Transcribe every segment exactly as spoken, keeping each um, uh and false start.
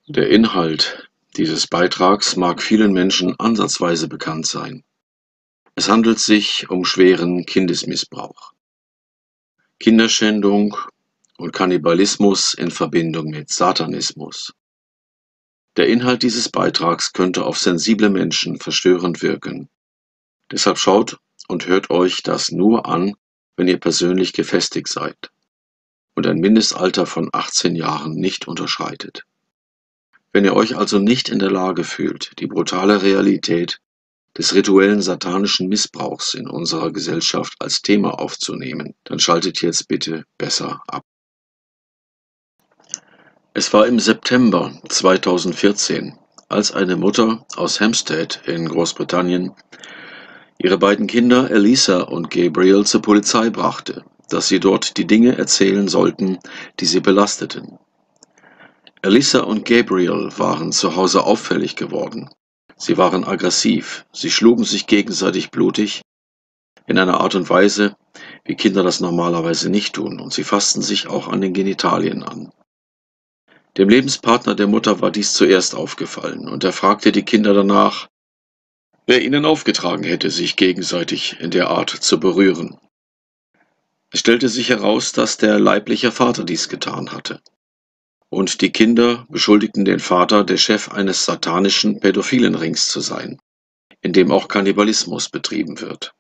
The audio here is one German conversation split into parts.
Der Inhalt dieses Beitrags mag vielen Menschen ansatzweise bekannt sein. Es handelt sich um schweren Kindesmissbrauch, Kinderschändung und Kannibalismus in Verbindung mit Satanismus. Der Inhalt dieses Beitrags könnte auf sensible Menschen verstörend wirken. Deshalb schaut und hört euch das nur an, wenn ihr persönlich gefestigt seid und ein Mindestalter von achtzehn Jahren nicht unterschreitet. Wenn ihr euch also nicht in der Lage fühlt, die brutale Realität des rituellen satanischen Missbrauchs in unserer Gesellschaft als Thema aufzunehmen, dann schaltet jetzt bitte besser ab. Es war im September zweitausendvierzehn, als eine Mutter aus Hampstead in Großbritannien ihre beiden Kinder Elisa und Gabriel zur Polizei brachte, dass sie dort die Dinge erzählen sollten, die sie belasteten. Elisa und Gabriel waren zu Hause auffällig geworden. Sie waren aggressiv, sie schlugen sich gegenseitig blutig, in einer Art und Weise, wie Kinder das normalerweise nicht tun, und sie fassten sich auch an den Genitalien an. Dem Lebenspartner der Mutter war dies zuerst aufgefallen, und er fragte die Kinder danach, wer ihnen aufgetragen hätte, sich gegenseitig in der Art zu berühren. Es stellte sich heraus, dass der leibliche Vater dies getan hatte. Und die Kinder beschuldigten den Vater, der Chef eines satanischen pädophilen Rings zu sein, in dem auch Kannibalismus betrieben wird.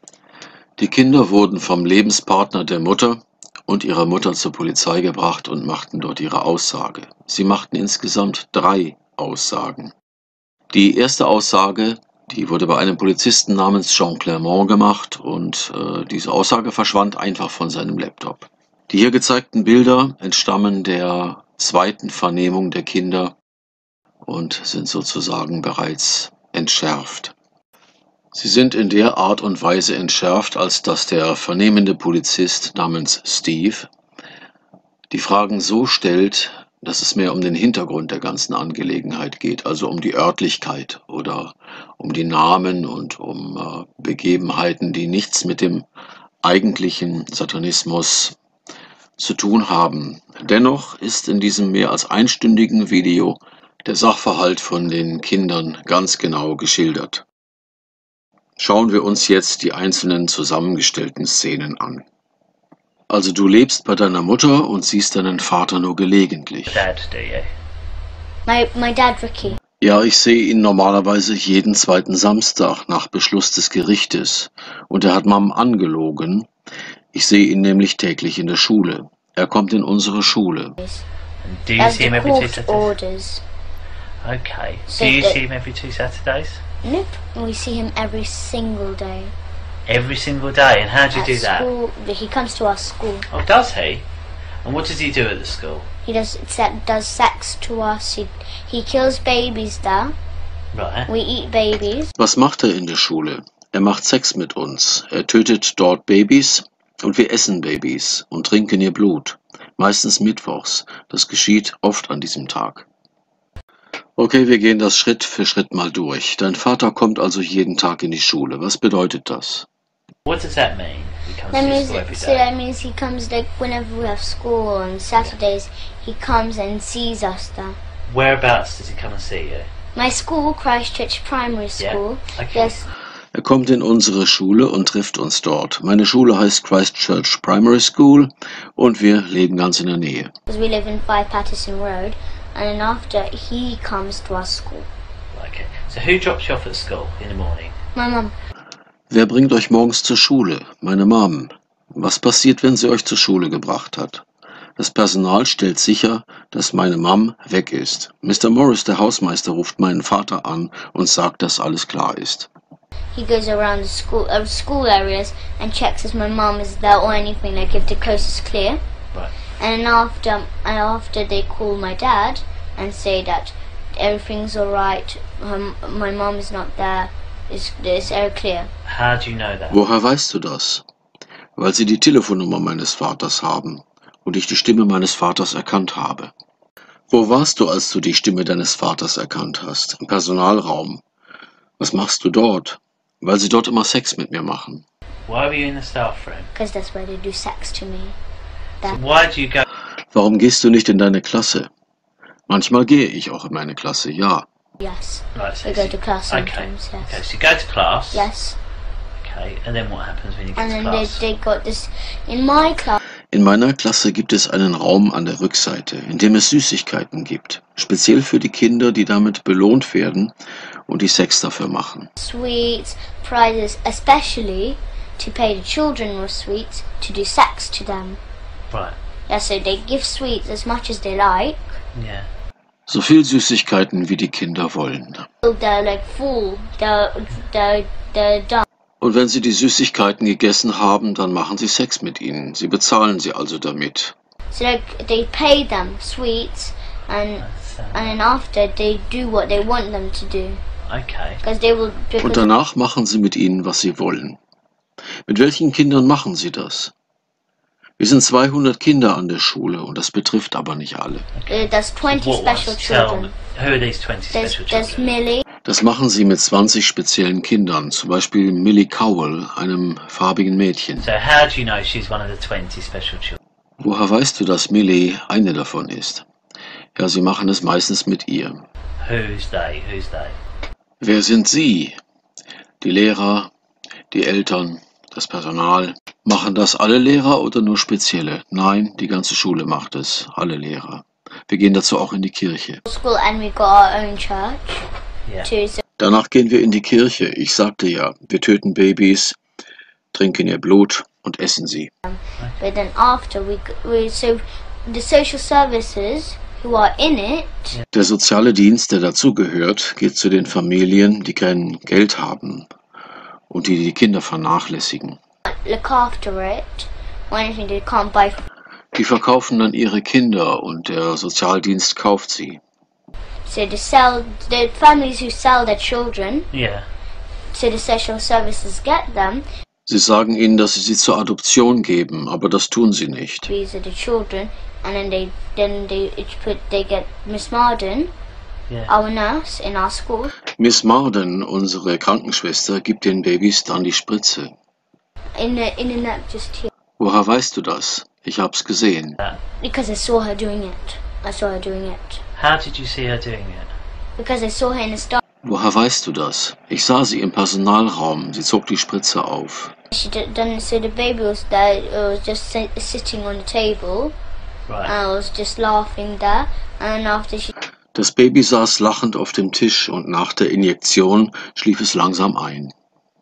Die Kinder wurden vom Lebenspartner der Mutter und ihrer Mutter zur Polizei gebracht und machten dort ihre Aussage. Sie machten insgesamt drei Aussagen. Die erste Aussage, die wurde bei einem Polizisten namens Jean Clermont gemacht, und äh, diese Aussage verschwand einfach von seinem Laptop. Die hier gezeigten Bilder entstammen der zweiten Vernehmung der Kinder und sind sozusagen bereits entschärft. Sie sind in der Art und Weise entschärft, als dass der vernehmende Polizist namens Steve die Fragen so stellt, dass es mehr um den Hintergrund der ganzen Angelegenheit geht, also um die Örtlichkeit oder um die Namen und um äh, Begebenheiten, die nichts mit dem eigentlichen Satanismus zu tun haben. Dennoch ist in diesem mehr als einstündigen Video der Sachverhalt von den Kindern ganz genau geschildert. Schauen wir uns jetzt die einzelnen zusammengestellten Szenen an. Also du lebst bei deiner Mutter und siehst deinen Vater nur gelegentlich. Dad, do you? My, my dad, Ricky. Ja, ich sehe ihn normalerweise jeden zweiten Samstag nach Beschluss des Gerichtes, und er hat Mom angelogen. Ich sehe ihn nämlich täglich in der Schule. Er kommt in unsere Schule. And do you As see him the every two court Saturdays? orders. Okay. So Do you that- see him every two Saturdays? Nope. We see him every single day. Every single day. And how do you At do that? school, he comes to our school. Oh, does he? And what does he do at the school? He does se- does sex to us. He he kills babies there. Right. We eat babies. Was macht er in der Schule? Er macht Sex mit uns. Er tötet dort Babys und wir essen Babys und trinken ihr Blut. Meistens mittwochs. Das geschieht oft an diesem Tag. Okay, wir gehen das Schritt für Schritt mal durch. Dein Vater kommt also jeden Tag in die Schule. Was bedeutet das? What does that mean? He comes That to means school every so day. that means he comes like whenever we have school on Saturdays. He comes and sees us there. Whereabouts does he come and see you? My school, Christchurch Primary Yeah. School. Okay. Yes. Er kommt in unsere Schule und trifft uns dort. Meine Schule heißt Christchurch Primary School und wir leben ganz in der Nähe. Because we live in five Patterson Road, and then after he comes to our school. Okay. So who drops you off at school in the morning? My mum. Wer bringt euch morgens zur Schule? Meine Mom. Was passiert, wenn sie euch zur Schule gebracht hat? Das Personal stellt sicher, dass meine Mom weg ist. Mister Morris, der Hausmeister, ruft meinen Vater an und sagt, dass alles klar ist. He goes around the school uh, school areas and checks if my mum is there or anything, like if the coast is clear. Right. And then after and after they call my dad and say that everything's alright, um, my mum is not there, it's, it's all clear. How do you know that? Woher weißt du das? Weil sie die Telefonnummer meines Vaters haben und ich die Stimme meines Vaters erkannt habe. Wo warst du, als du die Stimme deines Vaters erkannt hast? Im Personalraum. Was machst du dort? Weil sie dort immer Sex mit mir machen. Why were you in the staff room? Because that's where they do sex to me. So why do you go? Warum gehst du nicht in deine Klasse? Manchmal gehe ich auch in meine Klasse, ja. Yes. Right, so We go so- to class okay. sometimes. Okay, Yes. so you go to class. Yes. Okay, and then what happens when you get And to then they class? they got this in my class. In meiner Klasse gibt es einen Raum an der Rückseite, in dem es Süßigkeiten gibt. Speziell für die Kinder, die damit belohnt werden und die Sex dafür machen. Sweets, prizes, especially to pay the children with sweets to do sex to them. Right. Yeah, so they give sweets as much as they like. Yeah. So viel Süßigkeiten, wie die Kinder wollen. Till they're like full. They're they're they're done. Und wenn sie die Süßigkeiten gegessen haben, dann machen sie Sex mit ihnen. Sie bezahlen sie also damit. So like they pay them sweets, and That's, uh, and then after they do what they want them to do, okay. because they will. Und Because danach machen sie mit ihnen, was sie wollen. Mit welchen Kindern machen sie das? Wir sind zweihundert Kinder an der Schule und das betrifft aber nicht alle. uh, there's twenty What special ones? Tell children. me. Who are these twenty There's special there's children? Millie. Das machen sie mit zwanzig speziellen Kindern, zum Beispiel Millie Cowell, einem farbigen Mädchen. So how do you know she's one of the twenty special children? Woher weißt du, dass Millie eine davon ist? Ja, sie machen es meistens mit ihr. Who's they? Who's they? Wer sind sie? Die Lehrer, die Eltern, das Personal. Machen das alle Lehrer oder nur spezielle? Nein, die ganze Schule macht es, alle Lehrer. Wir gehen dazu auch in die Kirche. School, and we got our own church Yeah. too. So Danach gehen wir in die Kirche. Ich sagte ja, wir töten Babys, trinken ihr Blut und essen sie. but then after we g- we so the social services who are in it Der soziale Dienst, der dazugehört, geht zu den Familien, die kein Geld haben und die die Kinder vernachlässigen. look after it. Or anything they can't buy. Die verkaufen dann ihre Kinder und der Sozialdienst kauft sie. So they sell the families who sell their children. Yeah. So the social services get them. Sie sagen ihnen, dass sie sie zur Adoption geben, aber das tun sie nicht. These are the children, and then they then they it's put they get Miss Marden, Yeah. our nurse in our school. Miss Marden, unsere Krankenschwester, gibt den Babys dann die Spritze. In the in the net just here Woher weißt du das? Ich hab's gesehen. because I saw her doing it. I saw her doing it How did you see her doing it? because I saw her in the start. Woher weißt du das? Ich sah sie im Personalraum. Sie zog die Spritze auf. She did, then so the baby was there. It was just si- sitting on the table. Right. And I was just laughing there. And after she Das Baby saß lachend auf dem Tisch und nach der Injektion schlief es langsam ein.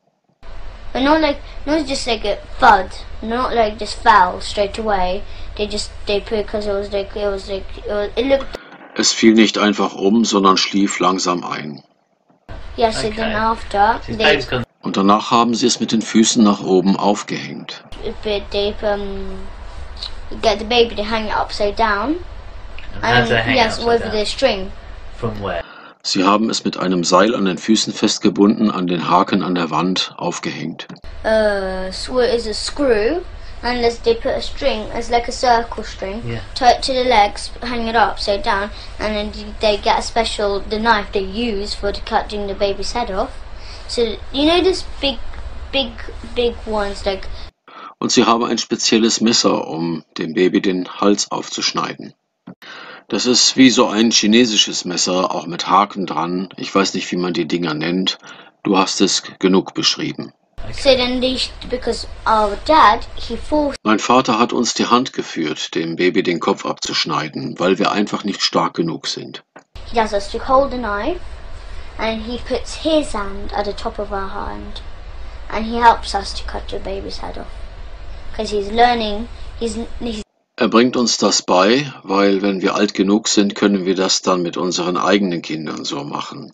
but not like not just like a thud, not like just fell straight away. They just they put because it was like it was like it, was, it looked. Es fiel nicht einfach um, sondern schlief langsam ein. Yeah, so then Okay. after So his they baby's gone. Und danach haben sie es mit den Füßen nach oben aufgehängt. but they um get the baby to hang it upside down. And how do they hang yes, it with upside the down? string. From where? Sie haben es mit einem Seil an den Füßen festgebunden, an den Haken an der Wand aufgehängt. Uh, so it is a screw, and as they put a string, it's like a circle string, Yeah. tie it to the legs, hang it upside down, and then they get a special the knife they use for the cutting the baby's head off. So you know this big, big, big ones like Und sie haben ein spezielles Messer, um dem Baby den Hals aufzuschneiden. Das ist wie so ein chinesisches Messer, auch mit Haken dran. Ich weiß nicht, wie man die Dinger nennt. Du hast es genug beschrieben. so. Then they because our dad he forced Mein Vater hat uns die Hand geführt, dem Baby den Kopf abzuschneiden, weil wir einfach nicht stark genug sind. he does us to hold the knife, and he puts his hand at the top of our hand, and he helps us to cut the baby's head off because he's learning. He's he's Er bringt uns das bei, weil wenn wir alt genug sind, können wir das dann mit unseren eigenen Kindern so machen.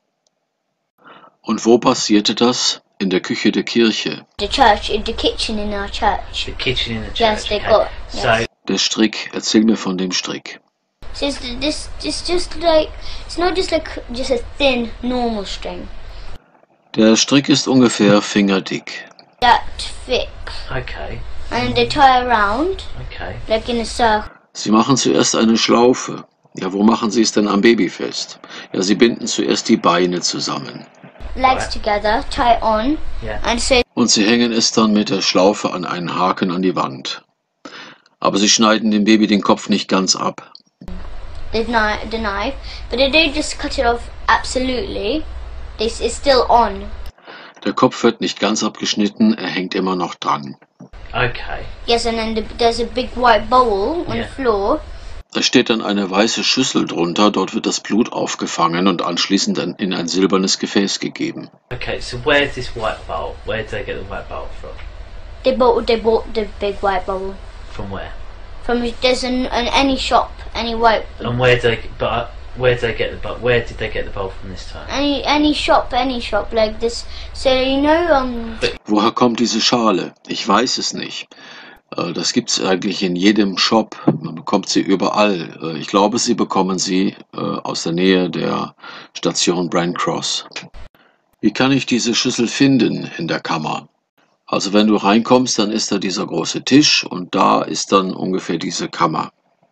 Und wo passierte das? In der Küche der Kirche. the church in the kitchen in our church. The kitchen in the church. Yes, they okay. got- So yes. Der Strick, erzähl mir von dem Strick. So it's this it's just like it's not just like just a thin normal string. Der Strick ist ungefähr fingerdick. That thick. okay, And they tie around okay. like in a circle. Sie machen zuerst eine Schlaufe. Ja, wo machen Sie es denn am Baby fest? Ja, Sie binden zuerst die Beine zusammen. Legs Right. together, tie on, Yeah. and so Und Sie hängen es dann mit der Schlaufe an einen Haken an die Wand. Aber Sie schneiden dem Baby den Kopf nicht ganz ab. the knife, the knife, but they don't just cut it off absolutely. This is still on. Der Kopf wird nicht ganz abgeschnitten, er hängt immer noch dran. Okay. Yes, and then the, there's a big white bowl on Yeah. the floor. Da steht dann eine weiße Schüssel drunter, dort wird das Blut aufgefangen und anschließend dann in ein silbernes Gefäß gegeben. Okay, so where's this white bowl? Where did they get the white bowl from? They bought they bought the big white bowl From where? from there's an, an any shop, any white And where did they? But uh, where did they get the bowl? Where did they get the bowl from this time? any any shop, any shop like this. So you know, um, Woher kommt diese Schale? Ich weiß es nicht. Äh, Das gibt es eigentlich in jedem Shop. Man bekommt sie überall. Äh, Ich glaube, Sie bekommen sie äh, aus der Nähe der Station Brand Cross. Wie kann ich diese Schüssel finden in der Kammer? Also wenn du reinkommst, dann ist da dieser große Tisch und da ist dann ungefähr diese Kammer.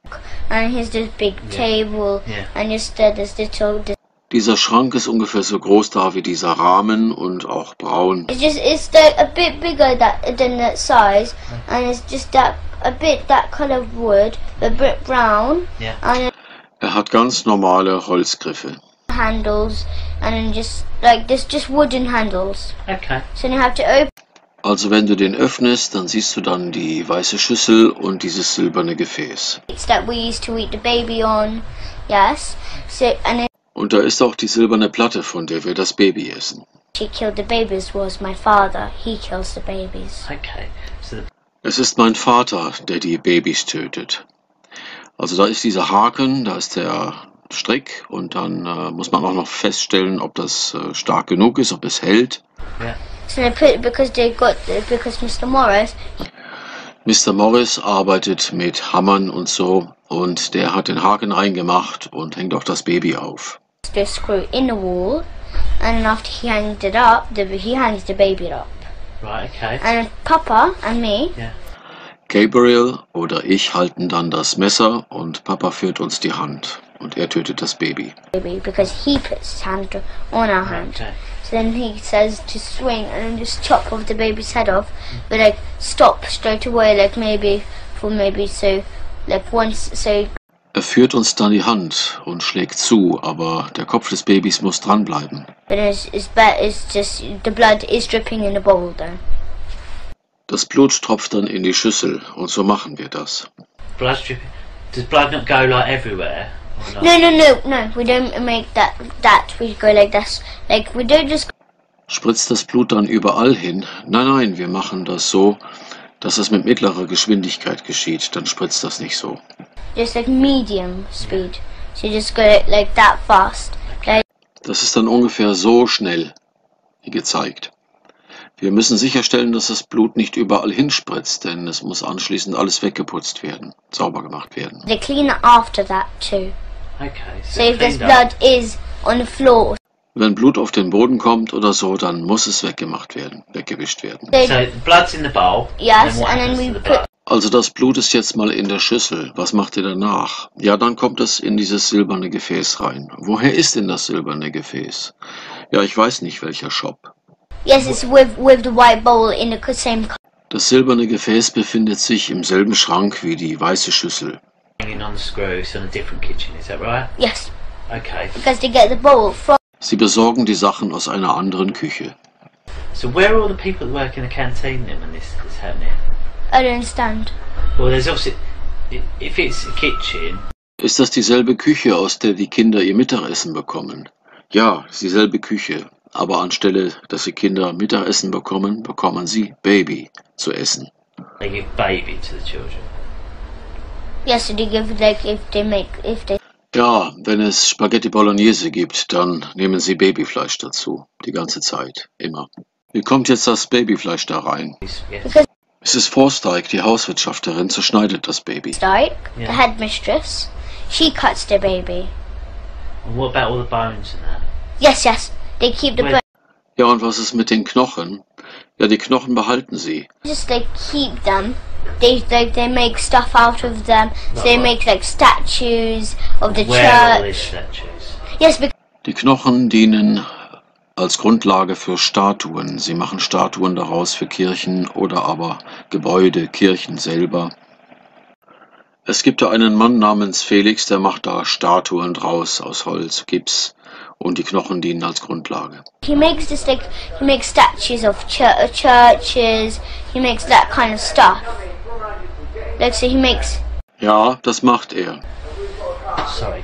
and here's this big Yeah. table, Yeah. and just uh, there's little. This, Dieser Schrank ist ungefähr so groß da wie dieser Rahmen und auch braun. it's just it's like a bit bigger that than that size, and it's just that a bit that color of wood, a bit brown, Yeah. and Er hat ganz normale Holzgriffe. handles, and then just like there's just wooden handles. Okay. So you have to open. Also wenn du den öffnest, dann siehst du dann die weiße Schüssel und dieses silberne Gefäß. It's that we used to eat the baby on, yes. So and then Und da ist auch die silberne Platte, von der wir das Baby essen. she killed the babies was my father. He kills the babies. Okay. So the, Es ist mein Vater, der die Babys tötet. Also da ist dieser Haken, da ist der Strick und dann äh, muss man auch noch feststellen, ob das äh, stark genug ist, ob es hält. yeah. So they put it because they got the, because Mister Morris Mister Morris arbeitet mit Hammern und so und der hat den Haken reingemacht und hängt auch das Baby auf. the screw in the wall, and then after he hanged it up, the, he hangs the baby up. Right. Okay. And then Papa and me, Yeah. Gabriel oder ich halten dann das Messer und Papa führt uns die Hand und er tötet das Baby. baby, because he puts his hand on our hand. Okay. So then he says to swing and then just chop off the baby's head off, but like stop straight away, like maybe for maybe so, like once so. Er führt uns dann die Hand und schlägt zu, aber der Kopf des Babys muss dranbleiben. But it's it's bad. It's just the blood is dripping in the bowl though. Das Blut tropft dann in die Schüssel und so machen wir das. Blood's dripping. Does blood not go like everywhere? Or not? No, no, no, no. We don't make that. That we go like this. Like we don't just Spritzt das Blut dann überall hin? Nein, nein, wir machen das so, dass es mit mittlerer Geschwindigkeit geschieht. Dann spritzt das nicht so. just like medium speed. So you just go like that fast. Like Das ist dann ungefähr so schnell, wie gezeigt. Wir müssen sicherstellen, dass das Blut nicht überall hinspritzt, denn es muss anschließend alles weggeputzt werden, sauber gemacht werden. they clean it after that too. Okay. So if there's cleaned up. blood is on the floor, Wenn Blut auf den Boden kommt oder so, dann muss es weggemacht werden, weggewischt werden. they, So the blood's in the bowl. Yes, And then what and then happens we to the put- blood? Also das Blut ist jetzt mal in der Schüssel. Was macht ihr danach? Ja, dann kommt es in dieses silberne Gefäß rein. Woher ist denn das silberne Gefäß? Ja, ich weiß nicht, welcher Shop. yes, it's with with the white bowl in the co- same. co- Das silberne Gefäß befindet sich im selben Schrank wie die weiße Schüssel. Hanging on the screws on a different kitchen. Is that right? Yes, Okay. because they get the bowl from. Sie besorgen die Sachen aus einer anderen Küche. So where are all the people that work in the canteen then when this is happening? I don't understand. Well, there's obviously, i- if it's a kitchen, Ist das dieselbe Küche, aus der die Kinder ihr Mittagessen bekommen? Ja, ist dieselbe Küche. Aber anstelle, dass die Kinder Mittagessen bekommen, bekommen sie Baby zu essen. they give baby to the children. Yes, so they give like if they make if they. Ja, wenn es Spaghetti Bolognese gibt, dann nehmen sie Babyfleisch dazu. Die ganze Zeit. Immer. Wie kommt jetzt das Babyfleisch da rein? Yes. Because Misses Forsythe, die Hauswirtschafterin, zerschneidet das Baby. Dyke, Yeah. the headmistress, she cuts the baby. And what about all the bones and that? Yes, yes, they keep the Wait. bones. Ja, und was ist mit den Knochen? Ja, die Knochen behalten sie. Just like keep them. They like they make stuff out of them. So they make like statues of the Where are all these church. statues? Yes, because Die Knochen dienen als Grundlage für Statuen. Sie machen Statuen daraus für Kirchen oder aber Gebäude, Kirchen selber. Es gibt da einen Mann namens Felix, der macht da Statuen draus aus Holz, Gips und die Knochen dienen als Grundlage. He makes this like he makes statues of ch churches. He makes that kind of stuff. Like so, he makes. Ja, das macht er. Sorry.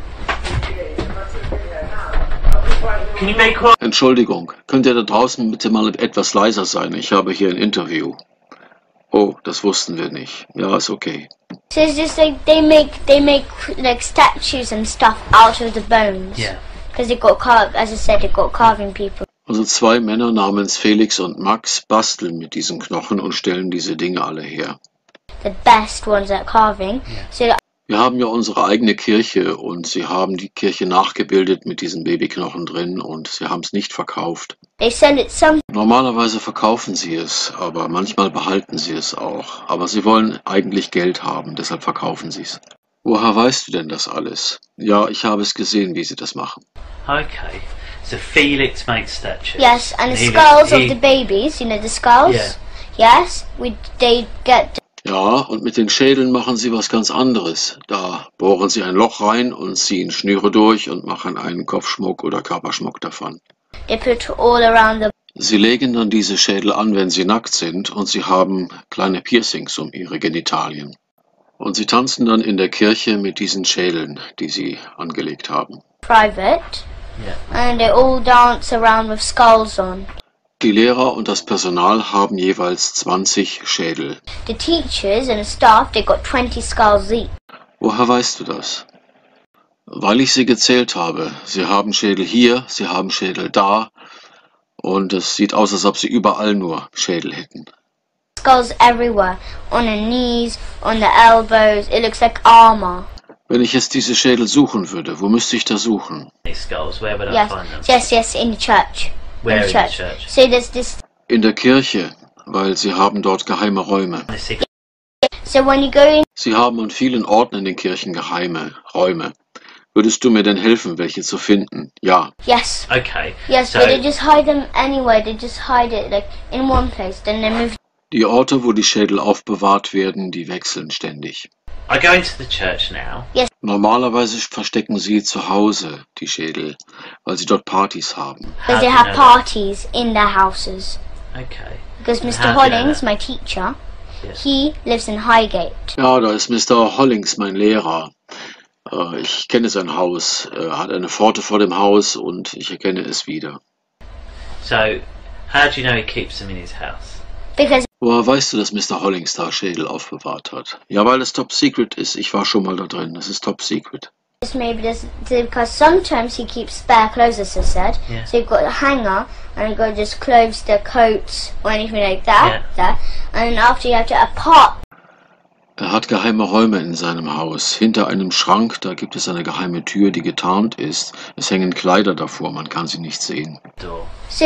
Can you make one? Entschuldigung, könnt ihr da draußen bitte mal etwas leiser sein? Ich habe hier ein Interview. Oh, das wussten wir nicht. Ja, ist okay. So it's just like they make they make like statues and stuff out of the bones. Yeah. Because they got carved, as I said, they got carving people. Also zwei Männer namens Felix und Max basteln mit diesen Knochen und stellen diese Dinge alle her. The best ones at carving. So Wir haben ja unsere eigene Kirche und sie haben die Kirche nachgebildet mit diesen Babyknochen drin und sie haben es nicht verkauft. they sell it some. Normalerweise verkaufen sie es, aber manchmal behalten sie es auch. Aber sie wollen eigentlich Geld haben, deshalb verkaufen sie es. Woher weißt du denn das alles? Ja, ich habe es gesehen, wie sie das machen. Okay. So Felix makes statues. Yes, and the He- skulls of he- the babies. You know the skulls. Yeah. Yes, we they get. Ja, und mit den Schädeln machen sie was ganz anderes. Da bohren sie ein Loch rein und ziehen Schnüre durch und machen einen Kopfschmuck oder Körperschmuck davon. They put all around the. Sie legen dann diese Schädel an, wenn sie nackt sind, und sie haben kleine Piercings um ihre Genitalien. Und sie tanzen dann in der Kirche mit diesen Schädeln, die sie angelegt haben. Private, Yeah. and they all dance around with skulls on. Die Lehrer und das Personal haben jeweils zwanzig Schädel. The teachers and the staff, they got twenty skulls each. Woher weißt du das? Weil ich sie gezählt habe. Sie haben Schädel hier, sie haben Schädel da und es sieht aus, als ob sie überall nur Schädel hätten. Skulls everywhere, on the knees, on the elbows. It looks like armor. Wenn ich jetzt diese Schädel suchen würde, wo müsste ich da suchen? These skulls. Where would I Yes, find them? yes, yes, in the church. Where in in the the church. church? So there's this. In der Kirche, weil sie haben dort geheime Räume. The secret. So when you go in, Sie haben an vielen Orten in den Kirchen geheime Räume. Würdest du mir denn helfen, welche zu finden? Ja. yes, Okay. yes, So but they just hide them anywhere. They just hide it like in one place, then they move. Die Orte, wo die Schädel aufbewahrt werden, die wechseln ständig. I go into the church now. Normalerweise verstecken sie zu Hause die Schädel, weil sie dort Partys haben. How Because do they you have know that? parties in their houses. Okay. Because And Mister how do you know Hollings, that? my teacher, Yes. he lives in Highgate. Ja, da ist Mister Hollings, mein Lehrer. Äh, Ich kenne sein Haus. Er hat eine Pforte vor dem Haus und ich erkenne es wieder. So, how do you know he keeps them in his house? Because Woher weißt du, dass Mister Hollings da Schädel aufbewahrt hat? Ja, weil es Top Secret ist. Ich war schon mal da drin. Es ist Top Secret. it's maybe this, because sometimes he keeps spare clothes, as I said. Yeah. So you've got a hanger, and you've got just clothes, the coats, or anything like that. That, and then after you have to apart. Er hat geheime Räume in seinem Haus. Hinter einem Schrank, da gibt es eine geheime Tür, die getarnt ist. Es hängen Kleider davor, man kann sie nicht sehen. Door. So,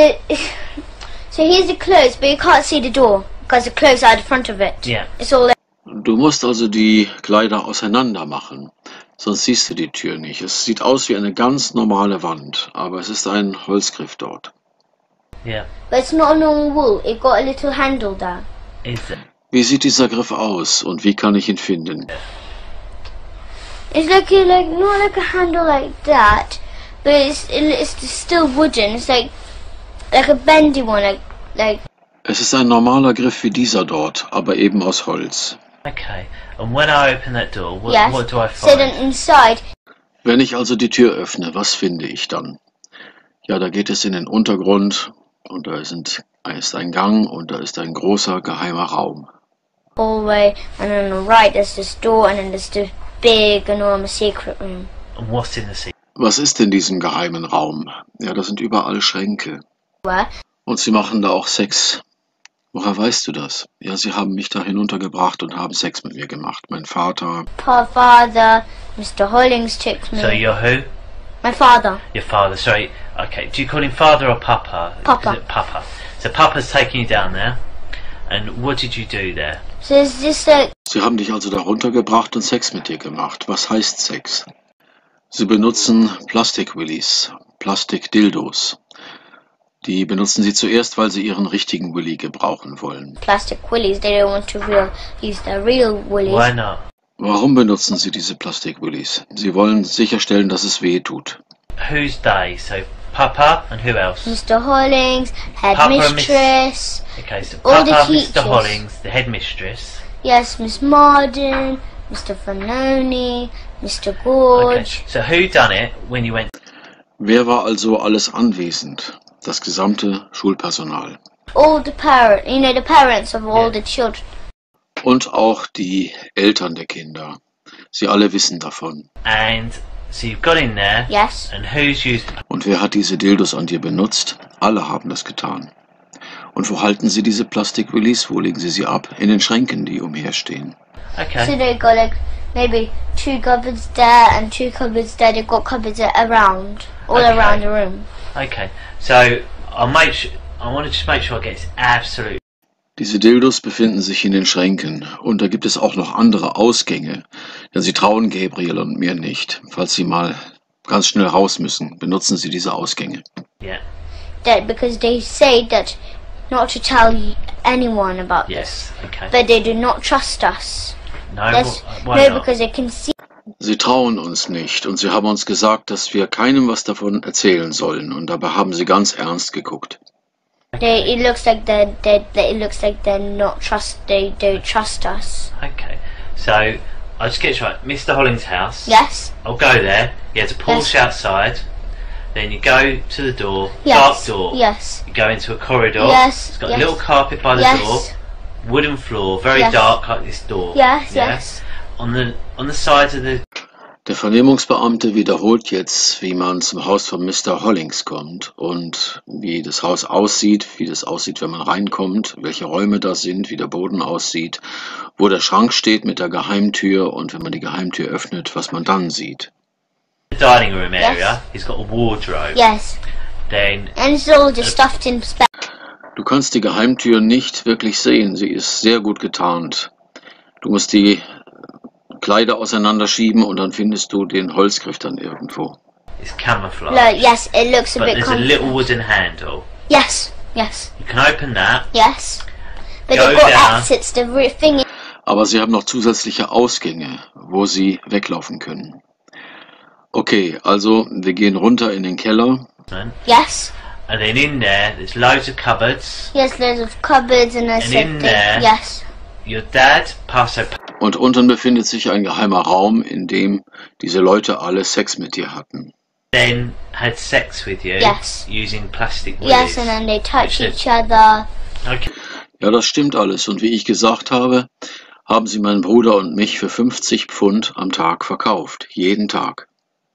so here's the clothes, but you can't see the door because the clothes are at the front of it. Yeah. It's all. Du musst also die Kleider auseinander machen, sonst siehst du die Tür nicht. Es sieht aus wie eine ganz normale Wand, aber es ist ein Holzgriff dort. Yeah. But it's not a normal wool. It got a little handle there. Is it? Wie sieht dieser Griff aus und wie kann ich ihn finden? It's like a, like not like a handle like that, but it's it's still wooden. It's like like a bendy one, like like. Es ist ein normaler Griff wie dieser dort, aber eben aus Holz. Okay. And when I open that door, what, Yes. what do I So find? then inside, Wenn ich also die Tür öffne, was finde ich dann? Ja, da geht es in den Untergrund und da sind, ist ein Gang und da ist ein großer geheimer Raum. hallway, and on the right there's this door, and then there's this big, enormous secret room. And what's in the secret? Was ist in diesem geheimen Raum? Ja, da sind überall Schränke. Where? Und sie machen da auch Sex. Woher weißt du das? Ja, sie haben mich da hinuntergebracht und haben Sex mit mir gemacht. Mein Vater. Pa father, Mister Hollings took me. So you're who? My father. Your father. Sorry. Okay. Do you call him father or papa? Papa. Is it papa. So papa's taking you down there. And what did you do there? So there's this like Sie haben dich also da runtergebracht und Sex mit dir gemacht. Was heißt Sex? Sie benutzen Plastik-Willis, Plastik-Dildos. Die benutzen sie zuerst, weil sie ihren richtigen Willy gebrauchen wollen. plastic willies. They don't want to real use their real willies. Why not? Warum benutzen Sie diese Plastik-Willis? Sie wollen sicherstellen, dass es weh tut. Who's they? So Papa and who else? Mister Hollings, Papa and Miss- headmistress. Okay, so All the Papa, Mister teachers. Hollings, the headmistress. Yes, Miss Marden, Mister Fanoni, Mister Okay, Gorge. so who done it when you went? Wer war also alles anwesend? Das gesamte Schulpersonal. All the parent, you know, the parents of all Yeah. the children. Und auch die Eltern der Kinder. Sie alle wissen davon. And so you've got in there. Yes. And who's used? Und wer hat diese Dildos an dir benutzt? Alle haben das getan. Und wo halten Sie diese Plastik-Willis? Wo legen Sie sie ab? In den Schränken, die umherstehen. So Okay. they got like maybe two cupboards there and two cupboards there. They've got cupboards around, all Okay. around the room. Okay. So I'll make sure. I want to just make sure I get this absolute. Diese Dildos befinden sich in den Schränken. Und da gibt es auch noch andere Ausgänge. Denn sie trauen Gabriel und mir nicht. Falls sie mal ganz schnell raus müssen, benutzen sie diese Ausgänge. Yeah. That because they say that not to tell y- anyone about this, Yes. Okay. but they do not trust us. No. That's, wh- Why no, not? because they can see. Sie trauen uns nicht und sie haben uns gesagt, dass wir keinem was davon erzählen sollen. Und dabei haben sie ganz ernst geguckt. They, it looks like they're, they're, they it looks like they're not trust. They don't trust us. Okay. So I'll just get this right. Mister Hollings' house. Yes. I'll go there. He has a Porsche Yes. outside. Then you go to the door. Yes. Dark door. Yes. You go into a corridor. Yes, It's got yes. a little carpet by the Yes. door. Wooden floor. Very Yes. dark like this door. Yes. Yeah? Yes. On the on the sides of the. Der Vernehmungsbeamte wiederholt jetzt, wie man zum Haus von Mister Hollings kommt und wie das Haus aussieht, wie das aussieht, wenn man reinkommt, welche Räume da sind, wie der Boden aussieht, wo der Schrank steht mit der Geheimtür und wenn man die Geheimtür öffnet, was man dann sieht. dining room area. Yes. He's got a wardrobe. Yes. Then And it's all just stuffed in space. Du kannst die Geheimtür nicht wirklich sehen, sie ist sehr gut getarnt. Du musst die Kleider auseinanderschieben und dann findest du den Holzgriff dann irgendwo. it's camouflage. No, yes, it looks a but bit. there's a com- little wooden handle. Yes. Yes. You can open that. Yes. But Go they've got down. exits. The re- thing is, Aber sie haben noch zusätzliche Ausgänge, wo sie weglaufen können. Okay, also wir gehen runter in den Keller. And yes. then in there, there's loads of cupboards. Yes, loads of cupboards and there's And in something. there- Yes. Your dad passed a Und unten befindet sich ein geheimer Raum, in dem diese Leute alle Sex mit dir hatten. then had sex with you Yes. using plastic Yes, willies. and then they touch Which each other. Okay. Ja, das stimmt alles. Und wie ich gesagt habe, haben sie meinen Bruder und mich für fünfzig Pfund am Tag verkauft. Jeden Tag.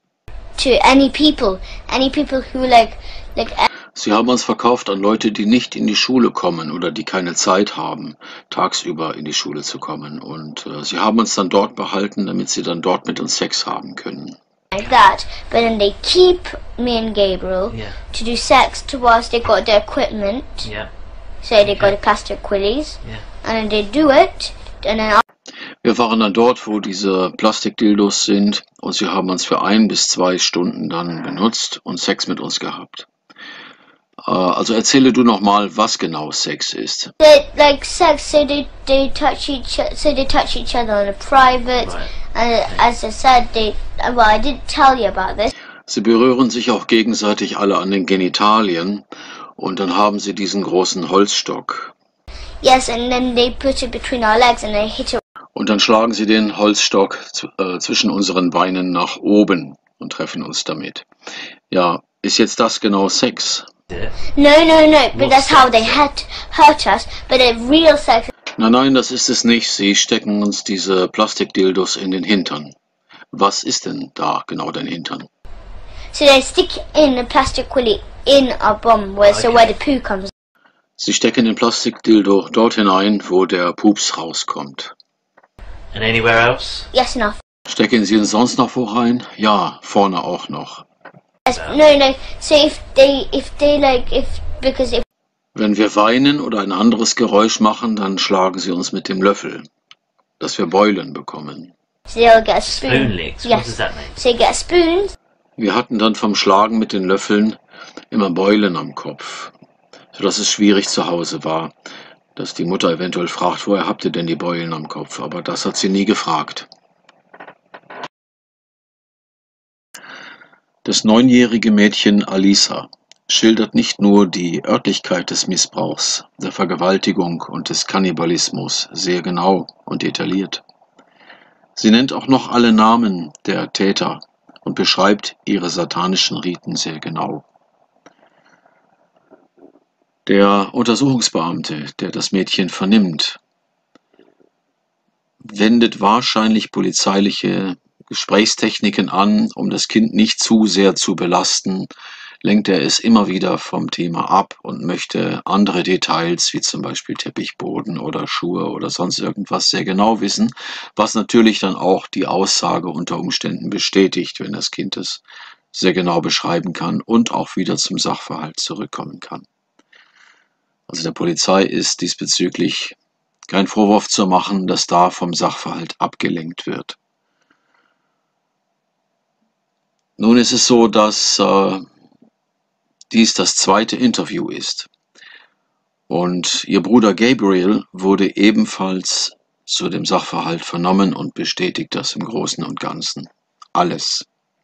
To any people, any people who like, like, Sie haben uns verkauft an Leute, die nicht in die Schule kommen oder die keine Zeit haben, tagsüber in die Schule zu kommen. Und äh, sie haben uns dann dort behalten, damit sie dann dort mit uns Sex haben können. like that. But then they keep me and Gabriel Yeah. to do sex to whilst they got their equipment. Yeah. So they got the plastic willies, Yeah. and then they do it, and then Wir waren dann dort, wo diese Plastikdildos sind und sie haben uns für ein bis zwei Stunden dann benutzt und Sex mit uns gehabt. Äh, also erzähle du noch mal, was genau Sex ist. they like sex. So they they touch each o- so they touch each other on a private. Right. And as I said, they well I didn't tell you about this. Sie berühren sich auch gegenseitig alle an den Genitalien und dann haben sie diesen großen Holzstock. Yes, and then they put it between our legs and they hit it. Und dann schlagen sie den Holzstock z- äh, zwischen unseren Beinen nach oben und treffen uns damit. Ja, ist jetzt das genau Sex? Yeah. No, no, no. But What's that's how they sex? hurt hurt us. But the real sex. Nein, nein, das ist es nicht. Sie stecken uns diese Plastikdildos in den Hintern. Was ist denn da genau dein Hintern? So they stick in the plastic willy in our bum, where so Okay. where the poo comes. Sie stecken den Plastikdildo dort hinein, wo der Pups rauskommt. And anywhere else? Yes, enough. Stecken Sie ihn sonst noch wo rein? Ja, vorne auch noch. Yes, no, no. So if they, if they like, if because if Wenn wir weinen oder ein anderes Geräusch machen, dann schlagen sie uns mit dem Löffel, dass wir Beulen bekommen. so they'll get a spoon. Spoon licks. What does Yes. that mean? So you get a spoon. Wir hatten dann vom Schlagen mit den Löffeln immer Beulen am Kopf, sodass es schwierig zu Hause war, dass die Mutter eventuell fragt, woher habt ihr denn die Beulen am Kopf? Aber das hat sie nie gefragt. Das neunjährige Mädchen Alisa schildert nicht nur die Örtlichkeit des Missbrauchs, der Vergewaltigung und des Kannibalismus sehr genau und detailliert. Sie nennt auch noch alle Namen der Täter und beschreibt ihre satanischen Riten sehr genau. Der Untersuchungsbeamte, der das Mädchen vernimmt, wendet wahrscheinlich polizeiliche Gesprächstechniken an, um das Kind nicht zu sehr zu belasten, lenkt er es immer wieder vom Thema ab und möchte andere Details, wie zum Beispiel Teppichboden oder Schuhe oder sonst irgendwas, sehr genau wissen, was natürlich dann auch die Aussage unter Umständen bestätigt, wenn das Kind es sehr genau beschreiben kann und auch wieder zum Sachverhalt zurückkommen kann. Also der Polizei ist diesbezüglich kein Vorwurf zu machen, dass da vom Sachverhalt abgelenkt wird. Nun ist es so, dass äh, dies das zweite Interview ist. Und ihr Bruder Gabriel wurde ebenfalls zu dem Sachverhalt vernommen und bestätigt das im Großen und Ganzen. Alles.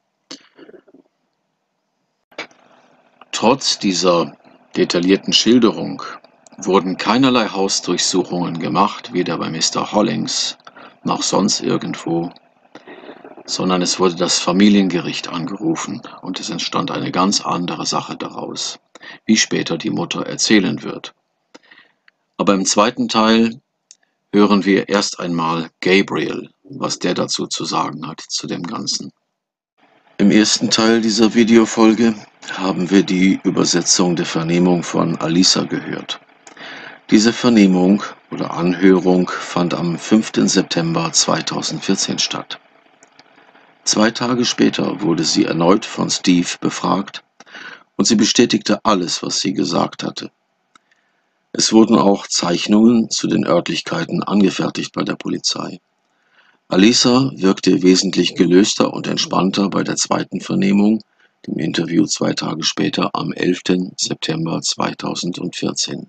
Trotz dieser detaillierten Schilderung wurden keinerlei Hausdurchsuchungen gemacht, weder bei Mister Hollings noch sonst irgendwo, sondern es wurde das Familiengericht angerufen und es entstand eine ganz andere Sache daraus, wie später die Mutter erzählen wird. Aber im zweiten Teil hören wir erst einmal Gabriel, was der dazu zu sagen hat, zu dem Ganzen. Im ersten Teil dieser Videofolge haben wir die Übersetzung der Vernehmung von Alisa gehört. Diese Vernehmung oder Anhörung fand am fünften September zweitausendvierzehn statt. Zwei Tage später wurde sie erneut von Steve befragt und sie bestätigte alles, was sie gesagt hatte. Es wurden auch Zeichnungen zu den Örtlichkeiten angefertigt bei der Polizei. Alisa wirkte wesentlich gelöster und entspannter bei der zweiten Vernehmung, dem Interview zwei Tage später am elften September zweitausendvierzehn.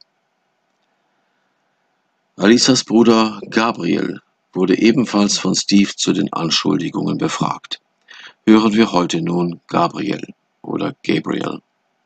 Alisas Bruder Gabriel wurde ebenfalls von Steve zu den Anschuldigungen befragt. Hören wir heute nun Gabriel oder Gabriel.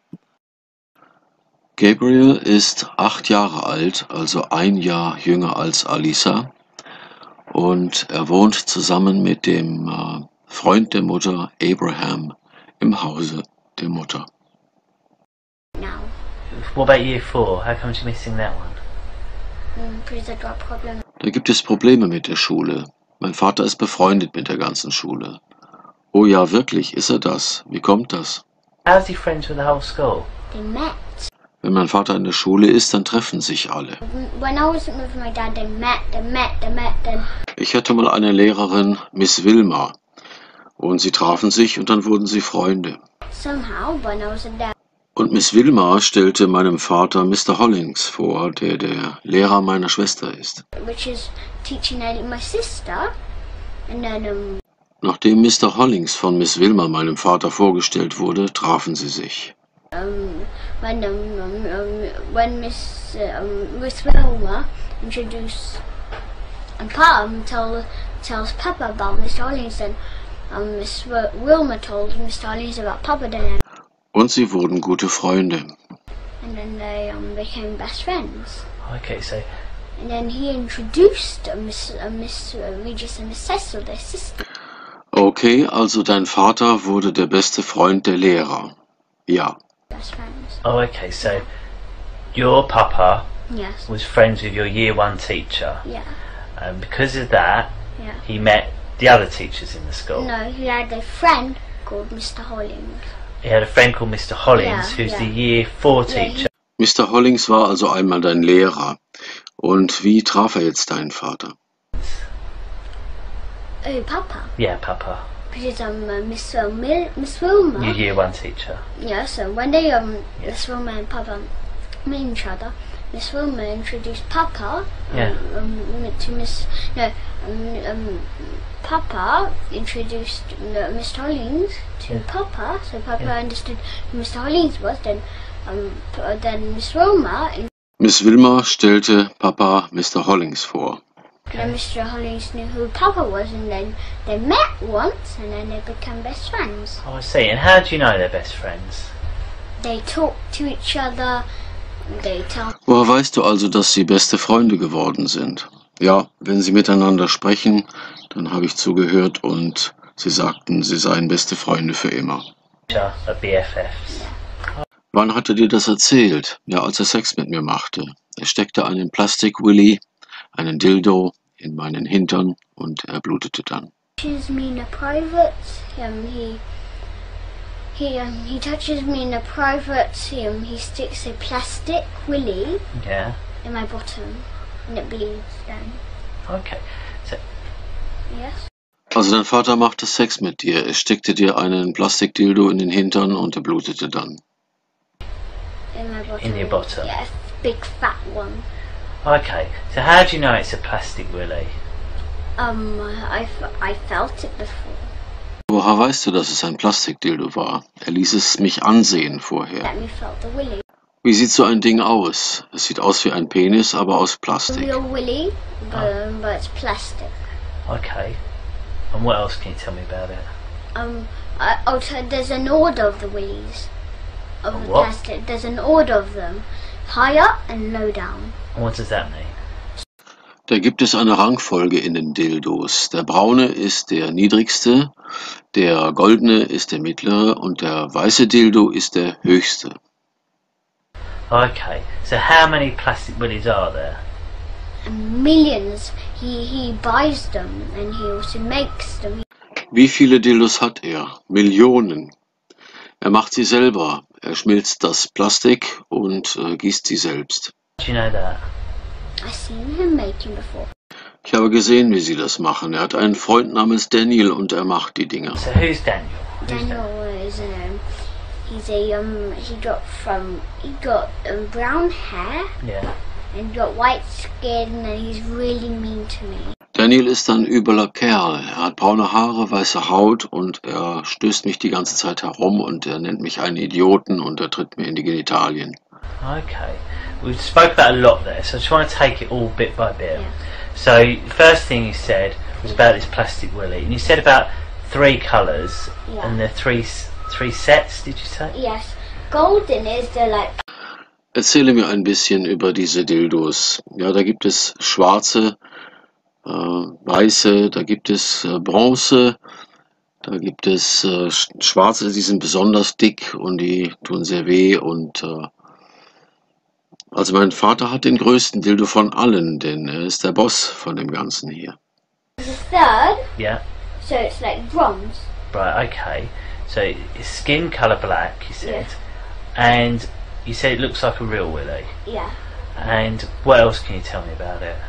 Gabriel ist acht Jahre alt, also ein Jahr jünger als Alisa, und er wohnt zusammen mit dem äh, Freund der Mutter, Abraham, im Hause der Mutter. No. What about year four? How come you're missing that one? Mm, because I got a problem. Da gibt es Probleme mit der Schule. Mein Vater ist befreundet mit der ganzen Schule. Oh ja, wirklich, ist er das? Wie kommt das? How's he friends with the whole school? They met. Wenn mein Vater in der Schule ist, dann treffen sich alle. When I wasn't with my dad, they met, they met, they met, then. Ich hatte mal eine Lehrerin, Miss Wilma, und sie trafen sich und dann wurden sie Freunde. Somehow, when I was in there. Und Miss Wilma stellte meinem Vater Mister Hollings vor, der der Lehrer meiner Schwester ist. Which is teaching my sister, and then um. Nachdem Mister Hollings von Miss Wilma meinem Vater vorgestellt wurde, trafen sie sich. Um, when um, um, um when Miss uh, um, Miss Wilma introduced and Pa um, tell, tells Papa about Mister Hollings, and um, Miss Wilma told Mister Hollings about Papa, then. Und sie wurden gute Freunde. And then they um, became best friends. Okay, so And then he introduced uh, Miss uh, Miss uh, Regis and Miss Cecil, their sister. Okay, also dein Vater wurde der beste Freund der Lehrer. Ja. Best friends. oh, okay, so your papa Yes. was friends with your year one teacher, Yeah. and because of that, Yeah. he met the other teachers in the school. No, he had a friend called Mister Hollings. He had a friend called Mister Hollings, Yeah, who's yeah. the year four Yeah, he- teacher. Mister Hollings war also einmal dein Lehrer. Und wie traf er jetzt deinen Vater? Oh, Papa. Yeah, Papa, Because um, uh, Miss uh, Mil- Miss Wilma. your year one teacher. Yeah. So one day um, Yeah. Miss Wilma and Papa met each other. Miss Wilma introduced Papa. Yeah. Um, um, to Miss no. Um, um, Papa introduced uh, Mister Hollings to Yeah. Papa. So Papa Yeah. understood who Mister Hollings was. Then um, p- uh, then Miss Wilma. Miss Wilma stellte Papa Mister Hollings vor. Then Mister Hollins knew who Papa was, and then they met once, and then they became best friends. Oh, I see. And how do you know they're best friends? They talk to each other. They tell. Woher weißt du also, dass sie beste Freunde geworden sind? Ja, wenn sie miteinander sprechen, dann habe ich zugehört und sie sagten, sie seien beste Freunde für immer. Are B F Fs. Wann hat er dir das erzählt? Ja, als er Sex mit mir machte. Er steckte einen Plastik-Willy, einen Dildo, in meinen Hintern und er blutete dann. Touches me in the private. Um, he he um, he touches me in the private. Um, he sticks a plastic willy Yeah. in my bottom, and it bleeds down. Okay. So, Yes. Also dein Vater machte Sex mit dir. Er steckte dir einen Plastik-Dildo in den Hintern und er blutete dann. In my bottom. In your bottom? Yes, big fat one. okay. So how do you know it's a plastic willy? Um, I, f- I felt it before. Woher weißt du, dass es ein Plastik-Dildo war? Er ließ es mich ansehen vorher. Let me felt the willy. Wie sieht so ein Ding aus? Es sieht aus wie ein Penis, aber aus A Plastik. real willy, but, um, but it's plastic. Okay. And what else can you tell me about it? Um, I, oh, t- there's an order of the willies. Of A the what? plastic. There's an order of them. High up and low down. And what does that mean? Da gibt es eine Rangfolge in den Dildos. Der braune ist der niedrigste, der goldene ist der mittlere und der weiße Dildo ist der höchste. Okay. So how many plastic willies are there? And millions. He, he buys them and he also makes them. Wie viele Dildos hat er? Millionen. Er macht sie selber. Er schmilzt das Plastik und äh, gießt sie selbst. Do you know that? I've seen him making before. Ich habe gesehen, wie sie das machen. Er hat einen Freund namens Daniel und er macht die Dinger. So who's Daniel? Who's Daniel is um, he's a um, he got from he got um, brown hair Yeah. and got white skin and he's really mean to me. Daniel ist ein übler Kerl. Er hat braune Haare, weiße Haut und er stößt mich die ganze Zeit herum und er nennt mich einen Idioten und er tritt mir in die Genitalien. Okay. We spoke about a lot there, so I just want to take it all bit by bit. Yeah. So the first thing you said was about this plastic willy, and you said about three colours Yeah. and the three s- three sets. Did you say? Yes, golden is the like Erzähle mir ein bisschen über diese Dildos. Ja, da gibt es schwarze, äh, weiße, da gibt es äh, Bronze, da gibt es äh, sch- schwarze, die sind besonders dick und die tun sehr weh und äh, also mein Vater hat den größten Dildo von allen, denn er ist der Boss von dem Ganzen hier. the third, Yeah. so it's like bronze. Right. Okay. So it's skin colour black. You said, Yes. and you said it looks like a real willy. Yeah, And what else can you tell me about it?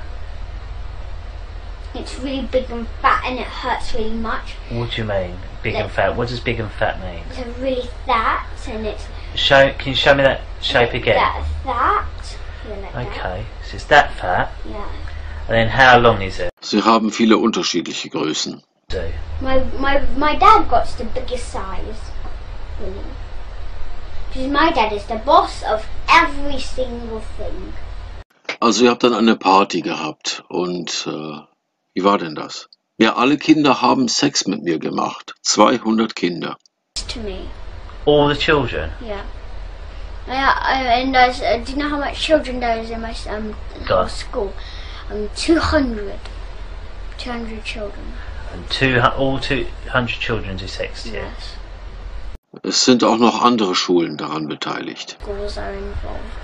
it's really big and fat and it hurts really much. What do you mean, big and Like- fat? What does big and fat mean? It's really fat and it's Show. Can you show me that shape again? that fat. Yeah, like that. Okay. So it's that fat, Yeah. and then how long is it? Sie haben viele unterschiedliche Größen. Do. My my my dad got the biggest size. Really. Because my dad is the boss of every single thing. Also ihr habt dann eine Party gehabt und äh, wie war denn das? Ja, alle Kinder haben Sex mit mir gemacht. zweihundert Kinder. To me. All the children. Yeah. Yeah, I, and there's, uh, do you know how much children there is in my um, Go whole on. school? Um, two hundred. two hundred children. And two, hu- all two hundred children do sex to you. Yes. Es sind auch noch andere Schulen daran beteiligt. Schools are involved.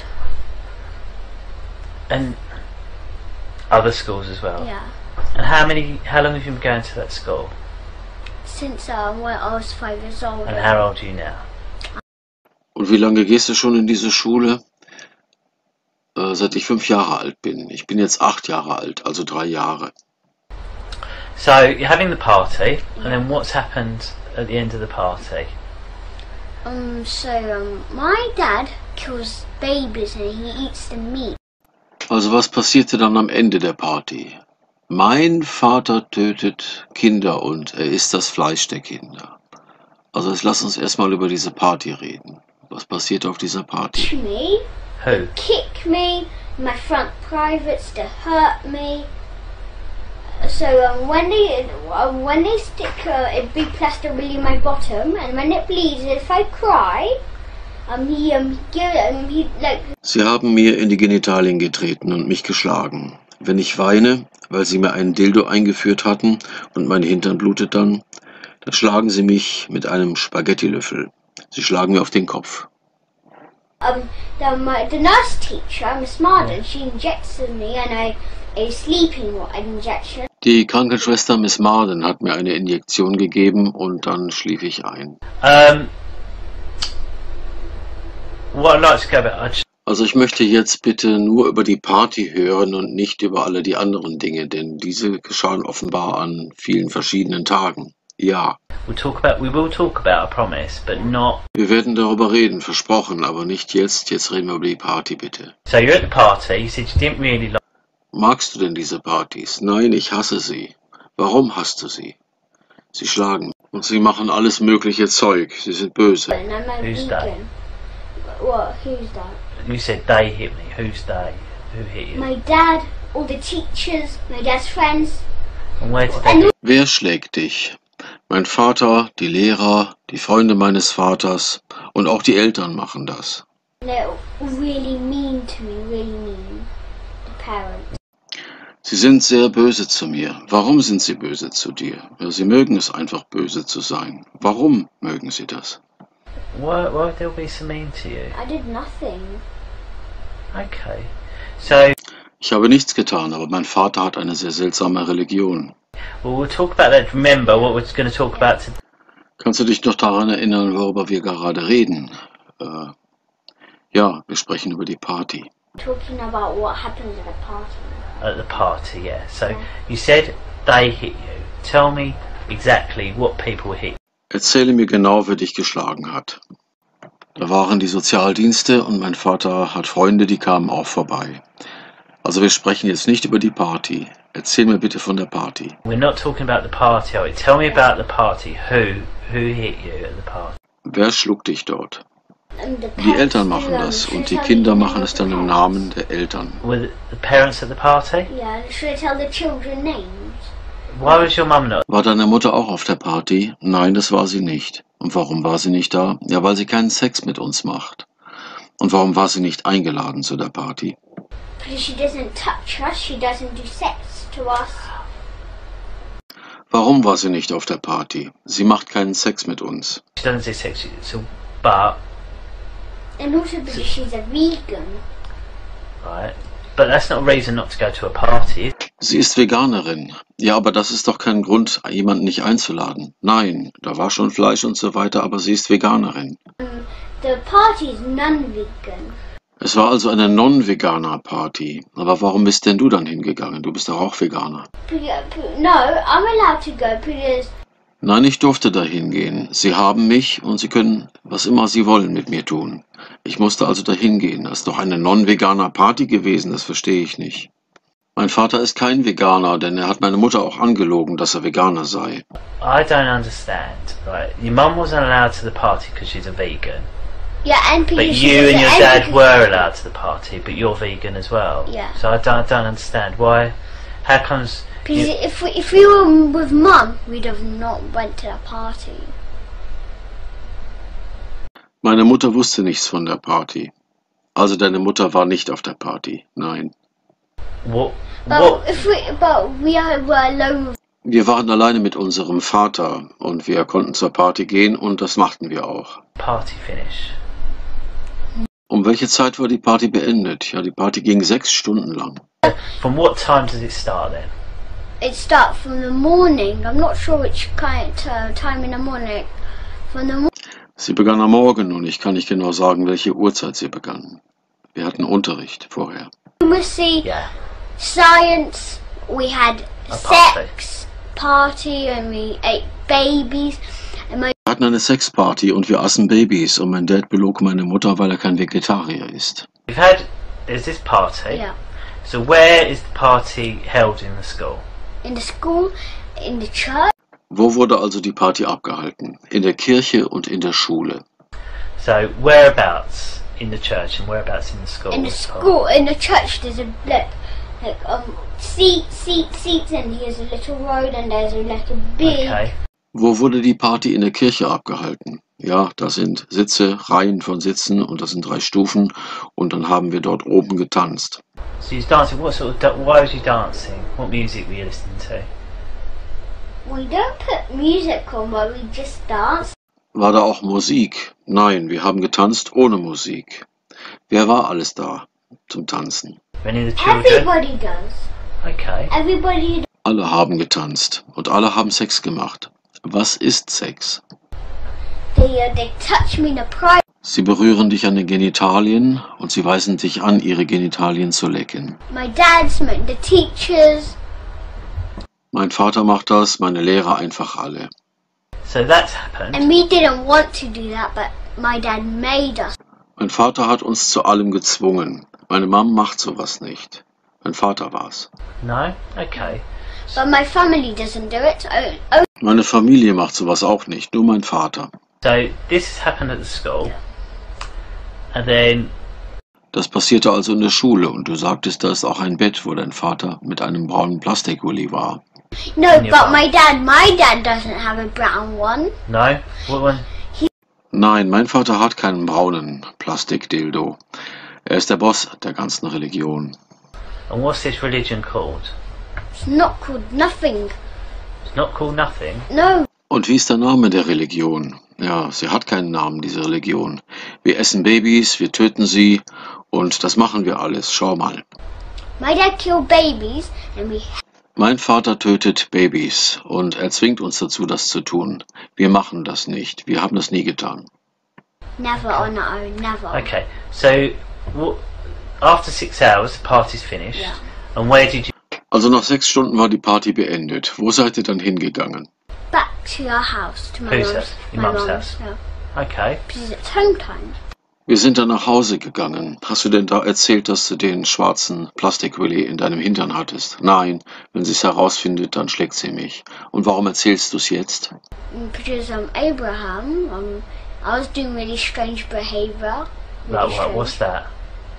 And other schools as well. Yeah. And how many? How long have you been going to that school? Since um, when I was five years old. And how old are you now? Und wie lange gehst du schon in diese Schule? Äh, seit ich fünf Jahre alt bin. Ich bin jetzt acht Jahre alt, also drei Jahre. So you're having the party, and then what's happened at the end of the party? Um, so um, my dad kills babies and he eats the meat. Also was passierte dann am Ende der Party? Mein Vater tötet Kinder und er isst das Fleisch der Kinder. Also jetzt lass uns erstmal über diese Party reden. Was passiert auf dieser Party? To me, Who? kick me, my front privates to hurt me. So um, when they um, when they stick uh, a big plaster really in my bottom, and when it bleeds, if I cry, um, he um, give, um, he like. Sie haben mir in die Genitalien getreten und mich geschlagen. Wenn ich weine, weil sie mir einen Dildo eingeführt hatten und mein Hintern blutet dann, dann schlagen sie mich mit einem Spaghettilöffel. Sie schlagen mir auf den Kopf. Um, the, my, the nurse teacher, Miss Marden, she injects me and I a sleeping injection. Die Krankenschwester Miss Marden hat mir eine Injektion gegeben und dann schlief ich ein. Um, what I'd like to go about, I just Also ich möchte jetzt bitte nur über die Party hören und nicht über alle die anderen Dinge, denn diese geschahen offenbar an vielen verschiedenen Tagen. Ja, we'll talk about. We will talk about, I promise, but not. wir werden darüber reden, versprochen, aber nicht jetzt. Jetzt reden wir über die Party, bitte. So you're at the party. You said you didn't really like. Magst du denn diese Partys? Nein, ich hasse sie. Warum hasst du sie? Sie schlagen und sie machen alles mögliche Zeug. Sie sind böse. And I'm a Who's vegan. What? Who's that? You said they hit me. Who's they? Who hit you? My dad, all the teachers, my dad's friends. And where did they? Do? Wer schlägt dich? Mein Vater, die Lehrer, die Freunde meines Vaters und auch die Eltern machen das. They're really mean to me, really mean. The parents. Sie sind sehr böse zu mir. Warum sind sie böse zu dir? Ja, sie mögen es einfach, böse zu sein. Warum mögen sie das? Why? Why would they be so mean to you? I did nothing. Okay. So Ich habe nichts getan, aber mein Vater hat eine sehr seltsame Religion. well, we'll talk about that. Remember what we're going to talk about today. Kannst du dich noch daran erinnern, worüber wir gerade reden? Äh, ja, wir sprechen über die Party. Talking about what happens at a party. At the party, yeah. So you said they hit you. Tell me exactly what people hit. Erzähle mir genau, wer dich geschlagen hat. Da waren die Sozialdienste und mein Vater hat Freunde, die kamen auch vorbei. Also wir sprechen jetzt nicht über die Party. Erzähl mir bitte von der Party. We're not talking about the party. Are we? Tell me about the party. Who? Who hit you at the party? Wer schlug dich dort? And the Die parents Eltern do, machen um, das should und I die tell Kinder the machen name es of the dann im parents? Namen der Eltern. Were the parents at the party? Yeah, should I tell the children names? Why was your mum not? War deine Mutter auch auf der Party? Nein, das war sie nicht. Und warum war sie nicht da? Ja, weil sie keinen Sex mit uns macht. Und warum war sie nicht eingeladen zu der Party? Because she doesn't touch us, she doesn't do sex to us. Warum war sie nicht auf der Party? Sie macht keinen Sex mit uns. She doesn't say sexy. So, but And also because she's a vegan. right. But that's not a reason not to go to a party. Sie ist Veganerin. Ja, aber das ist doch kein Grund, jemanden nicht einzuladen. Nein, da war schon Fleisch und so weiter, aber sie ist Veganerin. The party is non-vegan. Es war also eine Non-Veganer-Party. Aber warum bist denn du dann hingegangen? Du bist doch auch Veganer. P- p- No, I'm allowed to go because Nein, ich durfte da hingehen. Sie haben mich und sie können was immer sie wollen mit mir tun. Ich musste also dahin gehen. Das ist doch eine Non-Veganer-Party gewesen, das verstehe ich nicht. Mein Vater ist kein Veganer, denn er hat meine Mutter auch angelogen, dass er Veganer sei. I don't understand. Right. Your mum wasn't allowed to the party because she's a vegan. yeah, and But because you she and your and dad because- were allowed to the party, but you're vegan as well. Yeah. So I don't, I don't understand why. How comes? Because You, if we if we were with mum, we'd have not went to the party. Meine Mutter wusste nichts von der Party. Also deine Mutter war nicht auf der Party. Nein. what? But What? if we but we are, were alone with Wir waren alleine mit unserem Vater und wir konnten zur Party gehen und das machten wir auch. Party finish. Um welche Zeit war die Party beendet? Ja, die Party ging sechs Stunden lang. From what time does it start then? it start from the morning. I'm not sure which kind uh, time in the morning. From the mo- Sie begann am Morgen und ich kann nicht genau sagen, welche Uhrzeit sie begann. Wir hatten Unterricht vorher. numeracy, Yeah. science. We had A party. sex party, and we ate babies. And my Wir hatten eine Sexparty und wir aßen Babys und mein Dad belog meine Mutter, weil er kein Vegetarier ist. We've had. There's this party. yeah, So where is the party held in the school? in the school, in the church, Wo wurde also die Party abgehalten? In der Kirche und in der Schule. So whereabouts in the church and whereabouts in the school? in the was the party? school, in the church. There's a look. like um seats, seats, seats, and here's a little road, and there's a little big. Okay. Wo wurde die Party in der Kirche abgehalten? Ja, da sind Sitze, Reihen von Sitzen und das sind drei Stufen und dann haben wir dort oben getanzt. So you was dancing. What sort of? Da- why was you dancing? What music were you listening to? We don't put music on, but we just dance. War da auch Musik? Nein, wir haben getanzt ohne Musik. Wer war alles da zum Tanzen? Any of the children? Everybody does. Okay. Everybody. Alle haben getanzt und alle haben Sex gemacht. Was ist Sex? They uh, they touch me in the pride. Sie berühren dich an den Genitalien und sie weisen dich an, ihre Genitalien zu lecken. My dad's, my, the teachers. Mein Vater macht das, meine Lehrer einfach alle. So that's happened. And we didn't want to do that, but my dad made us. Mein Vater hat uns zu allem gezwungen. Meine Mom macht sowas nicht. Mein Vater war's. No. Okay. But my family doesn't do it. Oh, oh. Meine Familie macht sowas auch nicht, nur mein Vater. So this happened at the school, and then Das passierte also in der Schule und du sagtest, da ist auch ein Bett, wo dein Vater mit einem braunen Plastikgully war. No, And your but mum. my dad, my dad doesn't have a brown one. no. What one? Nein, mein Vater hat keinen braunen Plastikdildo. Er ist der Boss der ganzen Religion. And what's this religion called? It's not called nothing. It's not called nothing. No. Und wie ist der Name der Religion? Ja, sie hat keinen Namen, diese Religion. Wir essen Babys, wir töten sie und das machen wir alles. Schau mal. My dad killed babies, and we Mein Vater tötet Babys und er zwingt uns dazu, das zu tun. Wir machen das nicht. Wir haben das nie getan. never on our own, never. Okay. So what, after six hours, the party's finished. Yeah. And where did you? Also nach sechs Stunden war die Party beendet. Wo seid ihr dann hingegangen? Back to your house, to my Whose mum's. house? Your My mum's mum's, house. yeah. Okay. Because it's home time. Wir sind dann nach Hause gegangen. Hast du denn da erzählt, dass du den schwarzen Plastikgully in deinem Hintern hattest? Nein, wenn sie es herausfindet, dann schlägt sie mich. Und warum erzählst du es jetzt? Mm, Because um, Abraham, um, I was doing really strange behavior. Like Really what? What's strange. that?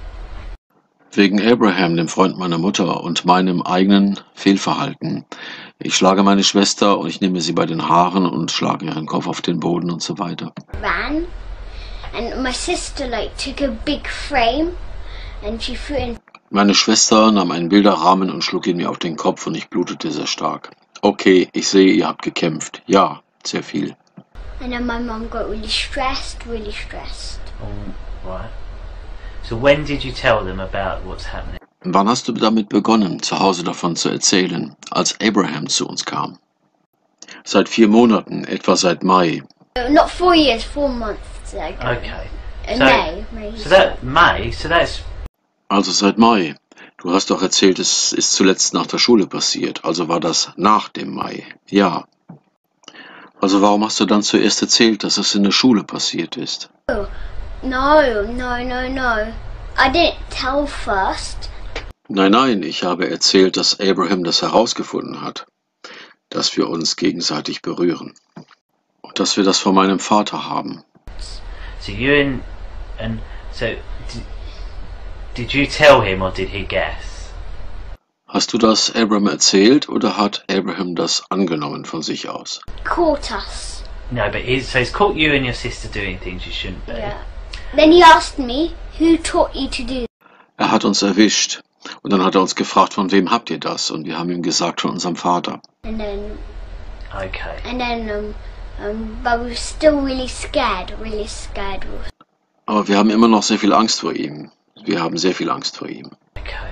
Wegen Abraham, dem Freund meiner Mutter, und meinem eigenen Fehlverhalten. Ich schlage meine Schwester und ich nehme sie bei den Haaren und schlage ihren Kopf auf den Boden und so weiter. Ran, and my sister like took a big frame, and she threw it in. Meine Schwester nahm einen Bilderrahmen und schlug ihn mir auf den Kopf und ich blutete sehr stark. Okay, ich sehe, ihr habt gekämpft. Ja, sehr viel. And then my mum got really stressed, really stressed. Oh, right. So when did you tell them about what's happening? Wann hast du damit begonnen, zu Hause davon zu erzählen, als Abraham zu uns kam? Seit vier Monaten, etwa seit Mai. Uh, Not four years, four months ago. Okay. In So- May, May. So that May. So that's Also seit Mai. Du hast doch erzählt, es ist zuletzt nach der Schule passiert. Also war das nach dem Mai. Ja. Also warum hast du dann zuerst erzählt, dass es in der Schule passiert ist? No, no, no, no. I didn't tell first. Nein, nein, ich habe erzählt, dass Abraham das herausgefunden hat, dass wir uns gegenseitig berühren. Und dass wir das von meinem Vater haben. so you and and so did, did you tell him or did he guess? Hast du das Abraham erzählt oder hat Abraham das angenommen von sich aus? Caught us. No, but he's, so he's caught you and your sister doing things you shouldn't be. Yeah. Then he asked me, who taught you to do? Er hat uns erwischt. Und dann hat er uns gefragt, von wem habt ihr das? Und wir haben ihm gesagt, von unserem Vater. And then, Okay. and then, um, um, but we were still really scared, really scared. Aber wir haben immer noch sehr viel Angst vor ihm. Wir haben sehr viel Angst vor ihm. Okay.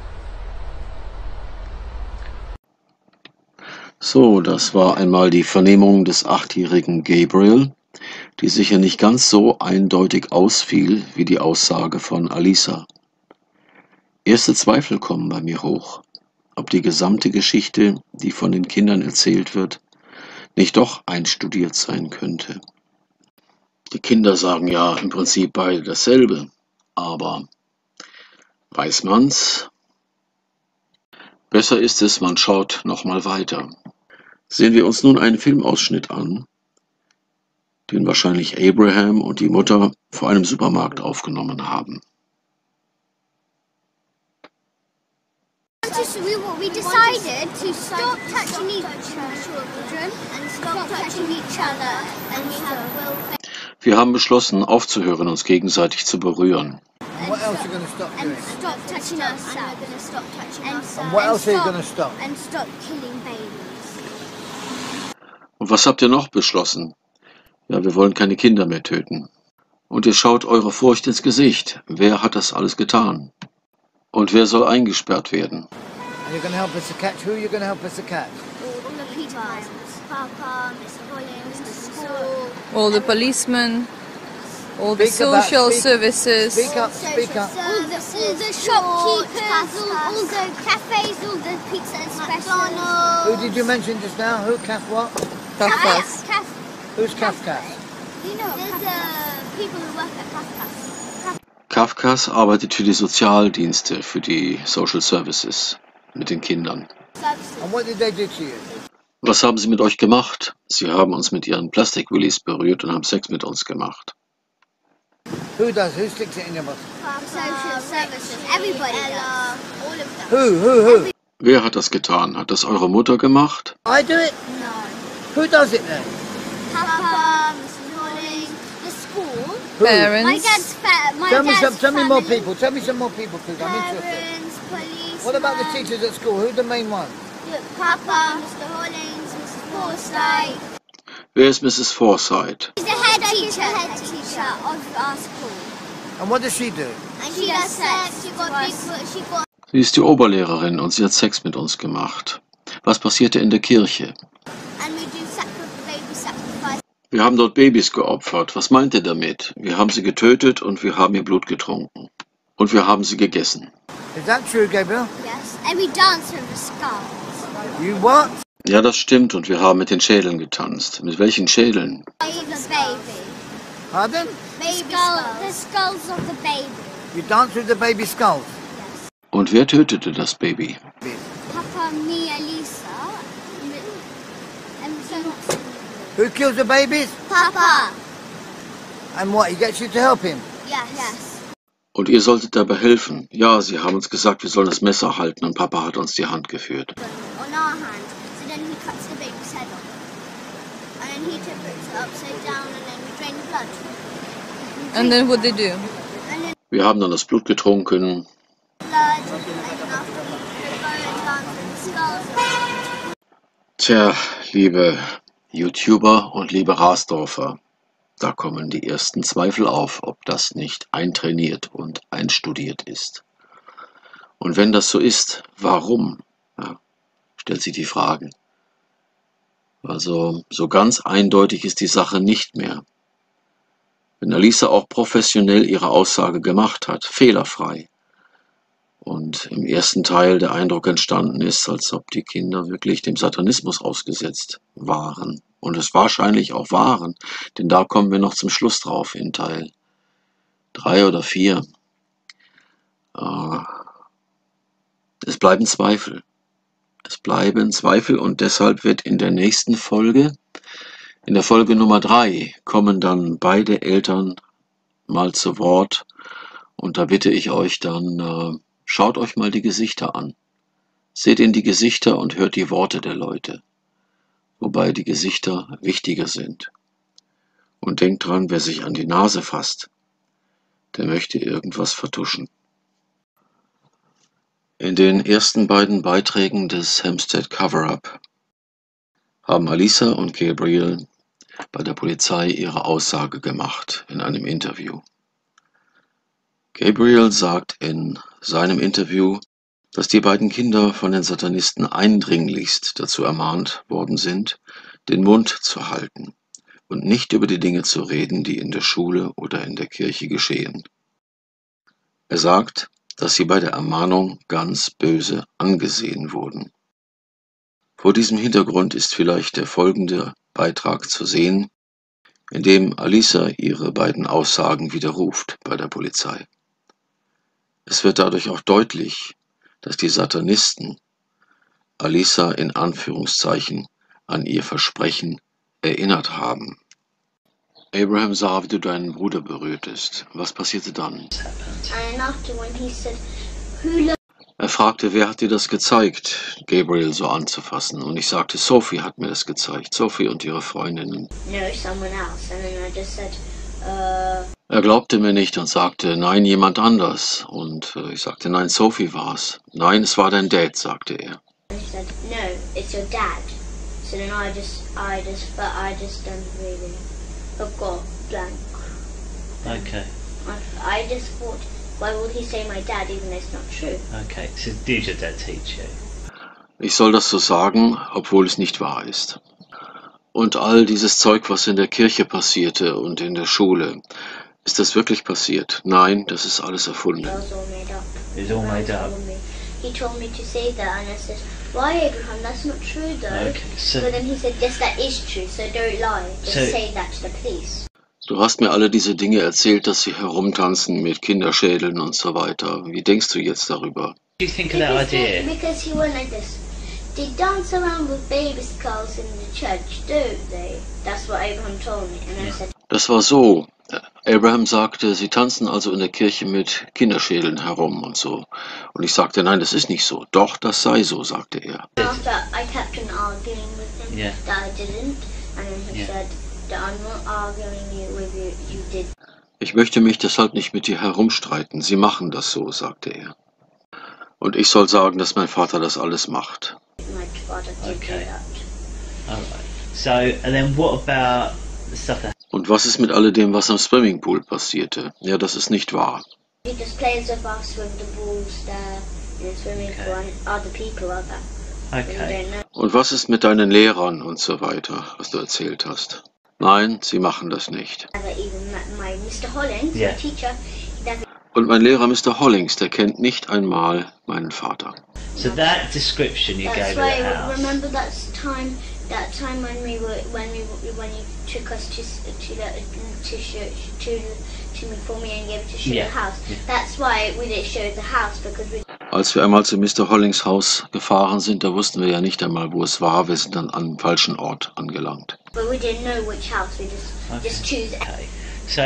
So, das war einmal die Vernehmung des achtjährigen Gabriel, die sicher nicht ganz so eindeutig ausfiel wie die Aussage von Alisa. Erste Zweifel kommen bei mir hoch, ob die gesamte Geschichte, die von den Kindern erzählt wird, nicht doch einstudiert sein könnte. Die Kinder sagen ja im Prinzip beide dasselbe, aber weiß man's? Besser ist es, man schaut nochmal weiter. Sehen wir uns nun einen Filmausschnitt an, den wahrscheinlich Abraham und die Mutter vor einem Supermarkt aufgenommen haben. we we decided to stop touching each children and stop touching each other and we have Wir haben beschlossen, aufzuhören, uns gegenseitig zu berühren. And what else are you going to stop and doing? stop touching ourselves. And we're going to stop touching ourselves. And what else are you going to stop? And stop killing babies. Und was habt ihr noch beschlossen? Ja, wir wollen keine Kinder mehr töten. Und ihr schaut eurer Furcht ins Gesicht. Wer hat das alles getan? Und wer soll eingesperrt werden? And you're going to help us to catch who? You're going to help us to catch? All the Peter Papa, Mister Hollins, Mister School. All the policemen, all the Speak about- social speak- services. Speak up, speak up. All the, all the shopkeepers, all, all the cafes, all the pizza specials. Who did you mention just now? Who? Calf what? Kafkas. Caf, Who's Calf Calf? you know, there's uh, people who work at Kafkas. Kafkas arbeitet für die Sozialdienste, für die Social Services mit den Kindern. And what did they do to you? Was haben sie mit euch gemacht? Sie haben uns mit ihren Plastikwillis berührt und haben Sex mit uns gemacht. Who does? Who sticks it in your butt? Social services, everybody does. All of them. Who? Who? Who? Wer hat das getan? Hat das eure Mutter gemacht? I do it? No. Who does it then? Papa, Mister Hollins, the school. Who? My Parents. dad's fa- my Tell me dad's some. Tell me more family. people. Tell me some more people, please. I'm interested. Parents, police. What about the teachers at school? Who's the main one? Papa, Mister Hollins, Missus Forsyth. Wer ist Missus Forsyth? She's the head teacher, head teacher of our school. And what does she do? And she does sex. She got big. She got. Sie ist die Oberlehrerin und sie hat Sex mit uns gemacht. Was passierte in der Kirche? And we do sacri- baby sacrifice. Wir haben dort Babys geopfert. Was meint ihr damit? Wir haben sie getötet und wir haben ihr Blut getrunken. Und wir haben sie gegessen. Is that true, Gabriel? Yes. And we dance with the skulls. You what? Ja, das stimmt und wir haben mit den Schädeln getanzt. Mit welchen Schädeln? Of the baby. Pardon? Baby skull. The skulls of the baby. You dance with the baby skulls. Und wer tötete das Baby? Papa, me, Elisa. And so. Who kills the babies? Papa. And what? He gets you to help him. Yes. Yes. Und ihr solltet dabei helfen. Ja, sie haben uns gesagt, wir sollen das Messer halten und Papa hat uns die Hand geführt. On our hand. So then he cuts the baby's head off. And then he puts it upside down and then we drain the blood. And then what they do? And then Wir haben dann das Blut getrunken. blood. And then after we go and dance with the skulls. Tja, liebe YouTuber und liebe Rasdorfer, da kommen die ersten Zweifel auf, ob das nicht eintrainiert und einstudiert ist. Und wenn das so ist, warum? Ja, stellt sich die Frage. Also so ganz eindeutig ist die Sache nicht mehr. Wenn Alisa auch professionell ihre Aussage gemacht hat, fehlerfrei, und im ersten Teil der Eindruck entstanden ist, als ob die Kinder wirklich dem Satanismus ausgesetzt waren. Und es wahrscheinlich auch waren, denn da kommen wir noch zum Schluss drauf in Teil drei oder vier. Äh, es bleiben Zweifel. Es bleiben Zweifel und deshalb wird in der nächsten Folge, in der Folge Nummer drei, kommen dann beide Eltern mal zu Wort und da bitte ich euch dann, äh, schaut euch mal die Gesichter an. Seht in die Gesichter und hört die Worte der Leute. Wobei die Gesichter wichtiger sind. Und denkt dran, wer sich an die Nase fasst, der möchte irgendwas vertuschen. In den ersten beiden Beiträgen des Hampstead Cover-Up haben Alisa und Gabriel bei der Polizei ihre Aussage gemacht in einem Interview. Gabriel sagt in seinem Interview, dass die beiden Kinder von den Satanisten eindringlichst dazu ermahnt worden sind, den Mund zu halten und nicht über die Dinge zu reden, die in der Schule oder in der Kirche geschehen. Er sagt, dass sie bei der Ermahnung ganz böse angesehen wurden. Vor diesem Hintergrund ist vielleicht der folgende Beitrag zu sehen, in dem Alisa ihre beiden Aussagen widerruft bei der Polizei. Es wird dadurch auch deutlich, dass die Satanisten Alisa in Anführungszeichen an ihr Versprechen erinnert haben. Abraham sah, wie du deinen Bruder berührtest. Was passierte dann? And after when he said, who loves Er fragte, wer hat dir das gezeigt, Gabriel so anzufassen? Und ich sagte, Sophie hat mir das gezeigt, Sophie und ihre Freundinnen. No, someone else. And then I just said, uh, Er glaubte mir nicht und sagte, nein, jemand anders. Und äh, ich sagte, nein, Sophie war's. Nein, es war dein Dad, sagte er. and he said, no, it's your dad. So then I just, I just, but I just done really, I've got blank. Okay. I, I just thought, why would he say my dad even though it's not true? Okay. So did your dad teach you? Ich soll das so sagen, obwohl es nicht wahr ist. Und all dieses Zeug, was in der Kirche passierte und in der Schule, ist das wirklich passiert? Nein, das ist alles erfunden. That was all made up. It's all made He up. told me- He told me to say that and I said, why Abraham, that's not true though. Okay. So But then he said, yes, that is true, so don't lie. Just So- say that to the police. Du hast mir alle diese Dinge erzählt, dass sie herumtanzen mit Kinderschädeln und so weiter. Wie denkst du jetzt darüber? what do you think of that Because, they, idea? because he went like this. They dance around with baby skulls in the church, don't they? That's what Abraham told me. And I said, Das war so. Abraham sagte, sie tanzen also in der Kirche mit Kinderschädeln herum und so. Und ich sagte, nein, das ist nicht so. Doch, das sei so, sagte er. after I kept on arguing with him Yeah. that I didn't. And then he Yeah. said that I'm not arguing you with you, you did. Ich möchte mich deshalb nicht mit dir herumstreiten. Sie machen das so, sagte er. Und ich soll sagen, dass mein Vater das alles macht. My father did Okay. do that. All right. So and then what about the stuff that? Und was ist mit alledem, was am Swimmingpool passierte? Ja, das ist nicht wahr. He just plays with us with the balls there in the swimming Okay. pool and other people are there. And we Okay. don't know. Und was ist mit deinen Lehrern und so weiter, was du erzählt hast? Nein, sie machen das nicht. Never even met my Mister Hollins, Yeah. the teacher. He never Und mein Lehrer Mister Hollings, der kennt nicht einmal meinen Vater. So that description you That's gave why of the house. remember that time that time when we were when we when you took us to s- to the to show to to me for me and gave to show Yeah, the house. yeah. That's why we didn't show the house because we Als wir einmal zu Mister Hollings Haus gefahren sind, da wussten wir ja nicht einmal, wo es war. Wir sind dann an einem falschen Ort angelangt. but we didn't know which house. We just Okay. just choose. Okay. So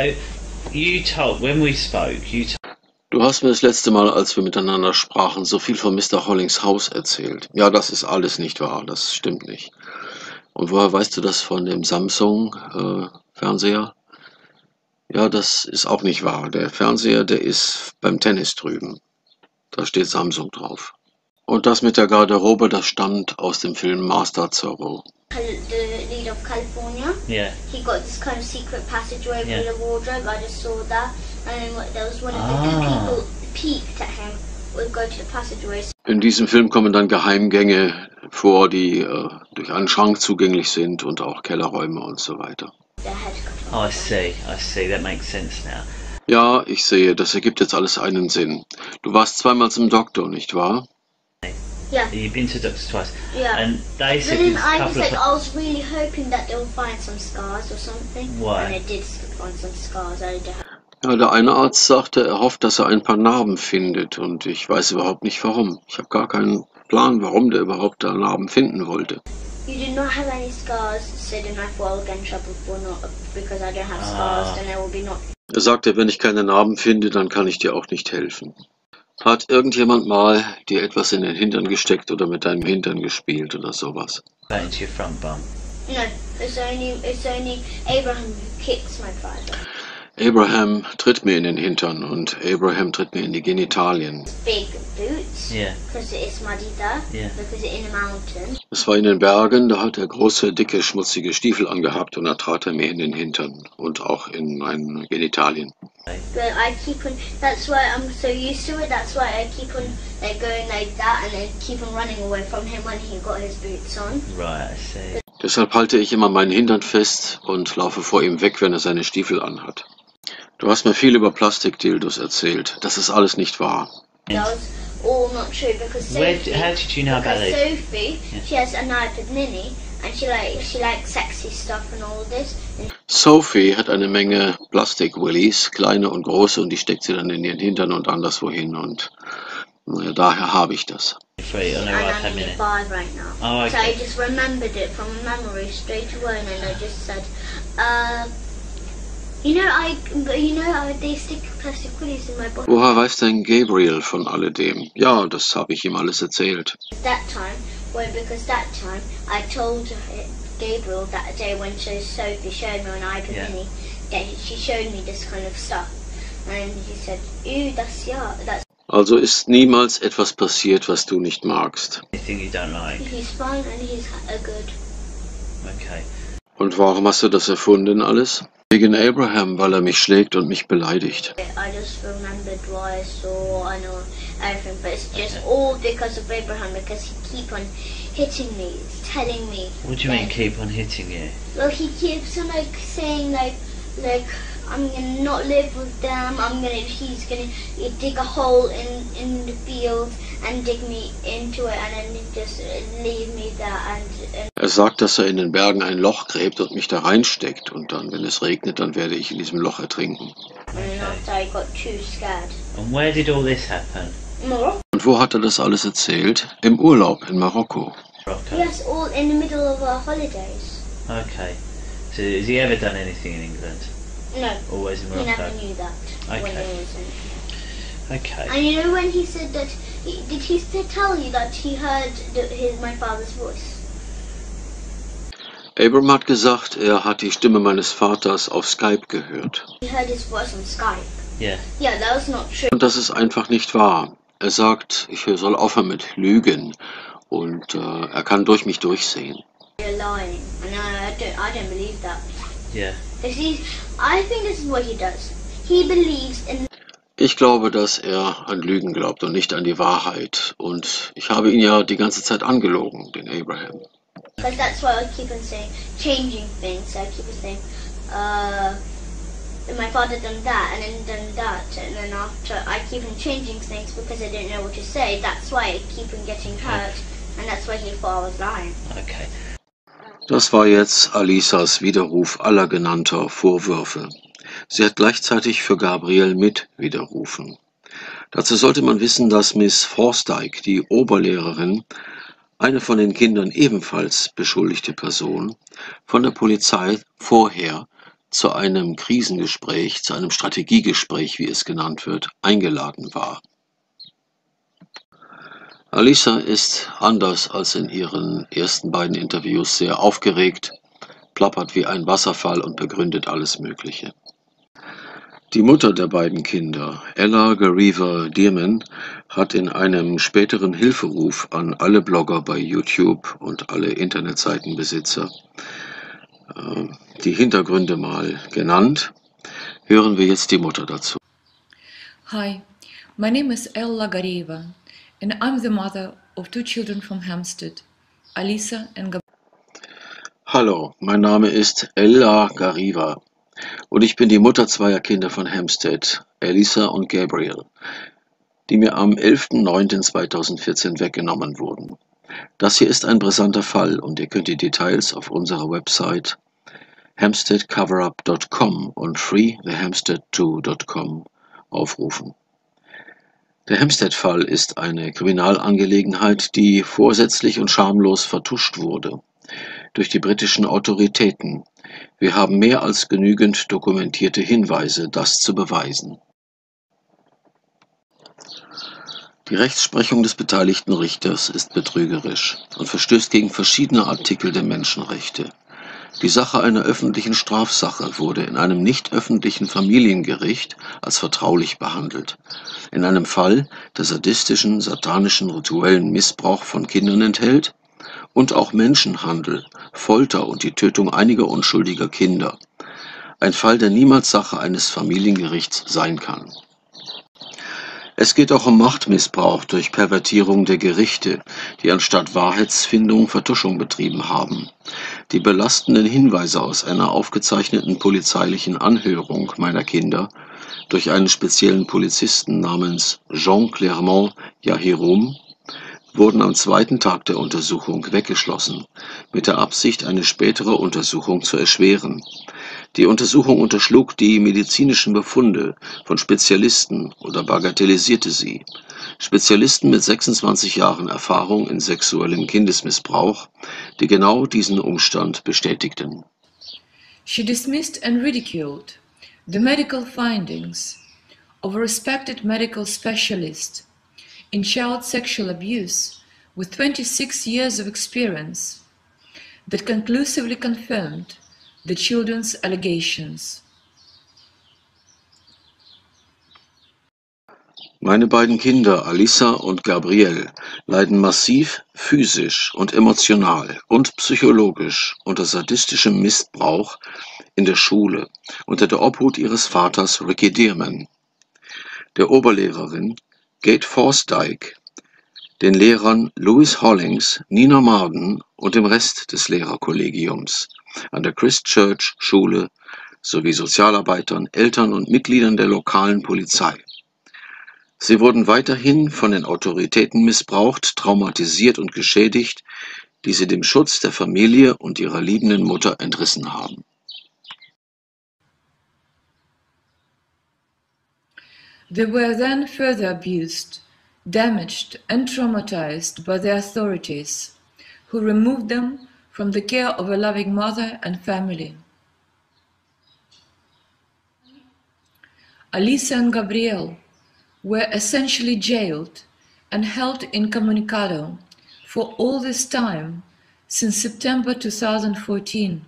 you told when we spoke, you told Du hast mir das letzte Mal, als wir miteinander sprachen, so viel von Mister Hollings Haus erzählt. Ja, das ist alles nicht wahr, das stimmt nicht. Und woher weißt du das von dem Samsung-Fernseher? Ja, das ist auch nicht wahr. Der Fernseher, der ist beim Tennis drüben. Da steht Samsung drauf. Und das mit der Garderobe, das stammt aus dem Film Master Zorro. Cal- The leader of California. yeah. He got this kind of secret passageway Yeah. with a wardrobe. I just saw that, and then what- there was one of the Ah. good people peeked at him. Would go to the passageway. In diesem Film kommen dann Geheimgänge vor, die äh, durch einen Schrank zugänglich sind und auch Kellerräume und so weiter. Their head cut Oh, off. I see. I see. That makes sense now. Ja, ich sehe, das ergibt jetzt alles einen Sinn. Du warst zweimal zum Doktor, nicht wahr? Yeah. You've been to doctors twice, Yeah. and they But said then there's I a was couple like, of. I was really hoping that they'll find some scars or something. Why? And they did find some scars. I did. Ja, der eine Arzt sagte, er hofft, dass er ein paar Narben findet und ich weiß überhaupt nicht warum. Ich habe gar keinen Plan, warum der überhaupt da Narben finden wollte. You did not have any scars, so then I thought I'll get in trouble for not because I don't have scars. Ah. Then I will be not. Er sagte, wenn ich keine Narben finde, dann kann ich dir auch nicht helfen. Hat irgendjemand mal dir etwas in den Hintern gesteckt oder mit deinem Hintern gespielt oder sowas? Back into your front bum. No, it's only it's only Abraham who kicks my father. Abraham tritt mir in den Hintern und Abraham tritt mir in die Genitalien. Big boots. Yeah. Because it's muddy there. Yeah. Because it's in a mountain. Es war in den Bergen, da hat er große, dicke, schmutzige Stiefel angehabt und da trat er mir in den Hintern und auch in meinen Genitalien. But I keep on. That's why I'm so used to it. That's why I keep on like going like that and then keep on running away from him when he got his boots on. Right. I see. Deshalb halte ich immer meinen Hintern fest und laufe vor ihm weg, wenn er seine Stiefel anhat. Du hast mir viel über Plastikdildos erzählt. Das ist alles nicht wahr. That was all not true because Where? Sophie. How did you know about because this? Sophie, Yeah. she has an iPad Mini and she like she likes sexy stuff and all this. And Sophie hat eine Menge Plastik-Willies, kleine und große, und die steckt sie dann in ihren Hintern und anderswohin. Und naja, daher habe ich das. Free on and her I'm iPad only Mini. five right now. Oh, So I okay. just remembered it from memory straight away and then I just said, uh, You know, I, but you know, I, they stick plastic willies in my body. Woher weiß denn Gabriel von alledem? Ja, das habe ich ihm alles erzählt. That time, well, because that time I told Gabriel that day when she, Sophie showed me on iPad, that she showed me this kind of stuff, and he said, "Ew, that's yeah, that's." Also ist niemals etwas passiert, was du nicht magst. Anything you don't like? He's fun and he's a good. Okay. Und warum hast du das erfunden alles? Wegen Abraham, weil er mich schlägt und mich beleidigt. I just remembered why I saw, I know everything, but it's just all because of Abraham, because he keep on hitting me, telling me. What do you mean keep on hitting you? Well, he keeps on like saying like, like I'm gonna not live with them. I'm gonna, he's gonna dig a hole in in the field and dig me into it, and then just leave me there. And, and Er sagt, dass er in den Bergen ein Loch gräbt und mich da reinsteckt. Und dann, wenn es regnet, dann werde ich in diesem Loch ertrinken. and after I got too scared. And where did all this happen? More? Und wo hat er das alles erzählt? Im Urlaub in Marokko. Morocco. Yes, all in the middle of our holidays. Okay. So has he ever done anything in England? No, Always in he Morocco? never knew that when Okay. he was in. Okay. And you know when he said that, he, did he still tell you that he heard the, his my father's voice? Abram hat gesagt, er hat die Stimme meines Vaters auf Skype gehört. He heard his voice on Skype. Yeah. Yeah, that was not true. Und das ist einfach nicht wahr. Er sagt, ich soll aufhören mit Lügen. Und äh, er kann durch mich durchsehen. You're lying. And I, I don't, I don't believe that. Yeah. Because he's, I think this is what he does. He believes in. Ich glaube, dass er an Lügen glaubt und nicht an die Wahrheit. Und ich habe ihn ja die ganze Zeit angelogen, den Abraham. Because that's why I keep on saying, changing things. I keep on saying, uh, my father done that and then done that, and then after I keep on changing things because I don't know what to say. That's why I keep on getting hurt, and that's why he thought I was lying. Okay. Das war jetzt Alisas Widerruf aller genannter Vorwürfe. Sie hat gleichzeitig für Gabriel mit widerrufen. Dazu sollte man wissen, dass Miss Forsyth, die Oberlehrerin, eine von den Kindern ebenfalls beschuldigte Person, von der Polizei vorher zu einem Krisengespräch, zu einem Strategiegespräch, wie es genannt wird, eingeladen war. Alisa ist anders als in ihren ersten beiden Interviews sehr aufgeregt, plappert wie ein Wasserfall und begründet alles Mögliche. Die Mutter der beiden Kinder, Ella Gariva Dearman, hat in einem späteren Hilferuf an alle Blogger bei YouTube und alle Internetseitenbesitzer äh, die Hintergründe mal genannt. Hören wir jetzt die Mutter dazu. Hi, my name is Ella Gariva, and I'm the mother of two children from Hampstead, Alisa and Gabriel. Hallo, mein Name ist Ella Gariva und ich bin die Mutter zweier Kinder von Hampstead, Alisa und Gabriel, die mir am elften neunten zweitausendvierzehn weggenommen wurden. Das hier ist ein brisanter Fall und ihr könnt die Details auf unserer Website hampstead cover up dot com und free the hampstead two dot com aufrufen. Der Hampstead-Fall ist eine Kriminalangelegenheit, die vorsätzlich und schamlos vertuscht wurde durch die britischen Autoritäten. Wir haben mehr als genügend dokumentierte Hinweise, das zu beweisen. Die Rechtsprechung des beteiligten Richters ist betrügerisch und verstößt gegen verschiedene Artikel der Menschenrechte. Die Sache einer öffentlichen Strafsache wurde in einem nicht öffentlichen Familiengericht als vertraulich behandelt. In einem Fall, der sadistischen, satanischen, rituellen Missbrauch von Kindern enthält und auch Menschenhandel, Folter und die Tötung einiger unschuldiger Kinder. Ein Fall, der niemals Sache eines Familiengerichts sein kann. Es geht auch um Machtmissbrauch durch Pervertierung der Gerichte, die anstatt Wahrheitsfindung Vertuschung betrieben haben. Die belastenden Hinweise aus einer aufgezeichneten polizeilichen Anhörung meiner Kinder durch einen speziellen Polizisten namens Jean Clermont Yahiroum wurden am zweiten Tag der Untersuchung weggeschlossen, mit der Absicht, eine spätere Untersuchung zu erschweren. Die Untersuchung unterschlug die medizinischen Befunde von Spezialisten oder bagatellisierte sie. Spezialisten mit sechsundzwanzig Jahren Erfahrung in sexuellem Kindesmissbrauch, die genau diesen Umstand bestätigten. She dismissed and ridiculed the medical findings of a respected medical specialist in child sexual abuse with twenty-six years of experience that conclusively confirmed the children's allegations. Meine beiden Kinder, Alisa und Gabriel, leiden massiv physisch und emotional und psychologisch unter sadistischem Missbrauch in der Schule unter der Obhut ihres Vaters Ricky Dearman, der Oberlehrerin Gate Forsdyke, den Lehrern Louis Hollings, Nina Marden und dem Rest des Lehrerkollegiums an der Christ Church Schule sowie Sozialarbeitern, Eltern und Mitgliedern der lokalen Polizei. Sie wurden weiterhin von den Autoritäten missbraucht, traumatisiert und geschädigt, die sie dem Schutz der Familie und ihrer liebenden Mutter entrissen haben. They were then further abused, damaged and traumatized by the authorities, who removed them from the care of a loving mother and family. Alisa and Gabriel were essentially jailed and held incommunicado for all this time since September two thousand fourteen.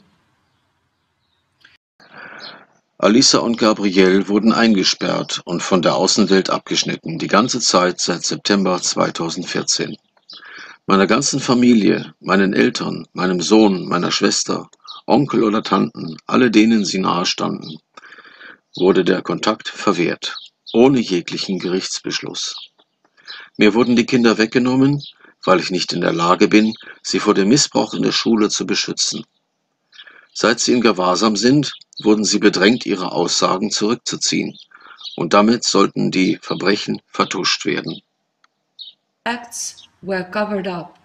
Alisa und Gabriel wurden eingesperrt und von der Außenwelt abgeschnitten, die ganze Zeit seit September zweitausendvierzehn. Meiner ganzen Familie, meinen Eltern, meinem Sohn, meiner Schwester, Onkel oder Tanten, alle denen sie nahestanden, wurde der Kontakt verwehrt, ohne jeglichen Gerichtsbeschluss. Mir wurden die Kinder weggenommen, weil ich nicht in der Lage bin, sie vor dem Missbrauch in der Schule zu beschützen. Seit sie in Gewahrsam sind, wurden sie bedrängt, ihre Aussagen zurückzuziehen, und damit sollten die Verbrechen vertuscht werden. Acts were covered up.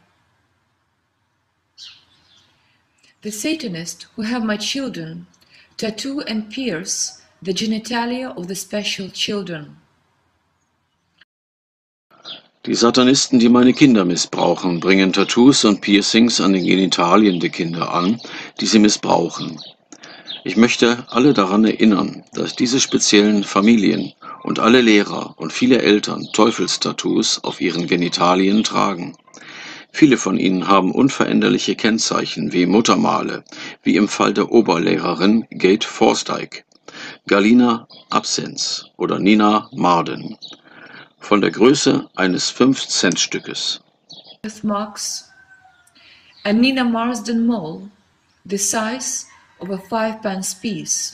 The Satanists who have my children tattoo and pierce the genitalia of the special children. Die Satanisten, die meine Kinder missbrauchen, bringen Tattoos und Piercings an den Genitalien der Kinder an, die sie missbrauchen. Ich möchte alle daran erinnern, dass diese speziellen Familien und alle Lehrer und viele Eltern Teufelstattoos auf ihren Genitalien tragen. Viele von ihnen haben unveränderliche Kennzeichen wie Muttermale, wie im Fall der Oberlehrerin Gate Forsdyke, Galina Absens oder Nina Marden, von der Größe eines fünf-Cent-Stückes. Marks and Nina Marsden mole, the size of a five-pence piece.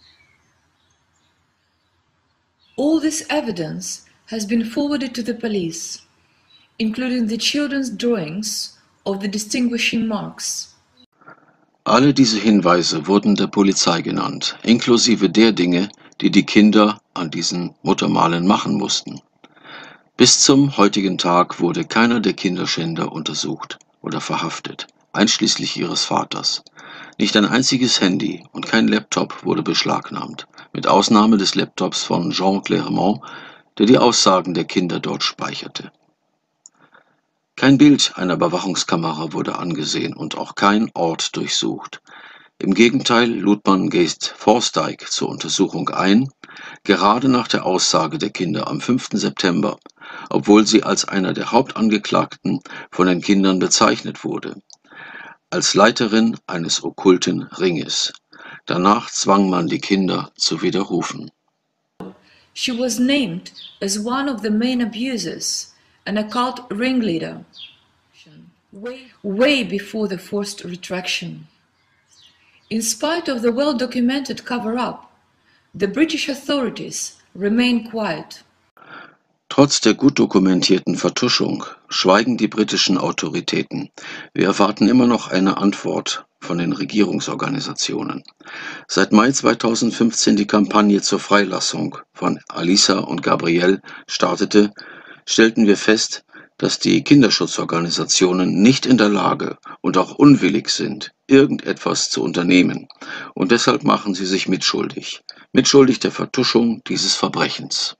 All this evidence has been forwarded to the police, including the children's drawings of the distinguishing marks. Alle diese Hinweise wurden der Polizei genannt, inklusive der Dinge, die die Kinder an diesen Muttermalen machen mussten. Bis zum heutigen Tag wurde keiner der Kinderschänder untersucht oder verhaftet, einschließlich ihres Vaters. Nicht ein einziges Handy und kein Laptop wurde beschlagnahmt, mit Ausnahme des Laptops von Jean Clermont, der die Aussagen der Kinder dort speicherte. Kein Bild einer Überwachungskamera wurde angesehen und auch kein Ort durchsucht. Im Gegenteil lud man Gate Forsdyke zur Untersuchung ein, gerade nach der Aussage der Kinder am fünften September, obwohl sie als einer der Hauptangeklagten von den Kindern bezeichnet wurde, als Leiterin eines okkulten Ringes. Danach zwang man die Kinder zu widerrufen. She was named as one of the main abusers and a cult ringleader, way, way before the forced retraction. In spite of the well-documented cover-up, the British authorities remain quiet. Trotz der gut dokumentierten Vertuschung schweigen die britischen Autoritäten. Wir erwarten immer noch eine Antwort von den Regierungsorganisationen. Seit Mai zweitausendfünfzehn die Kampagne zur Freilassung von Alisa und Gabriel startete, stellten wir fest, dass die Kinderschutzorganisationen nicht in der Lage und auch unwillig sind, irgendetwas zu unternehmen. Und deshalb machen sie sich mitschuldig, mitschuldig der Vertuschung dieses Verbrechens.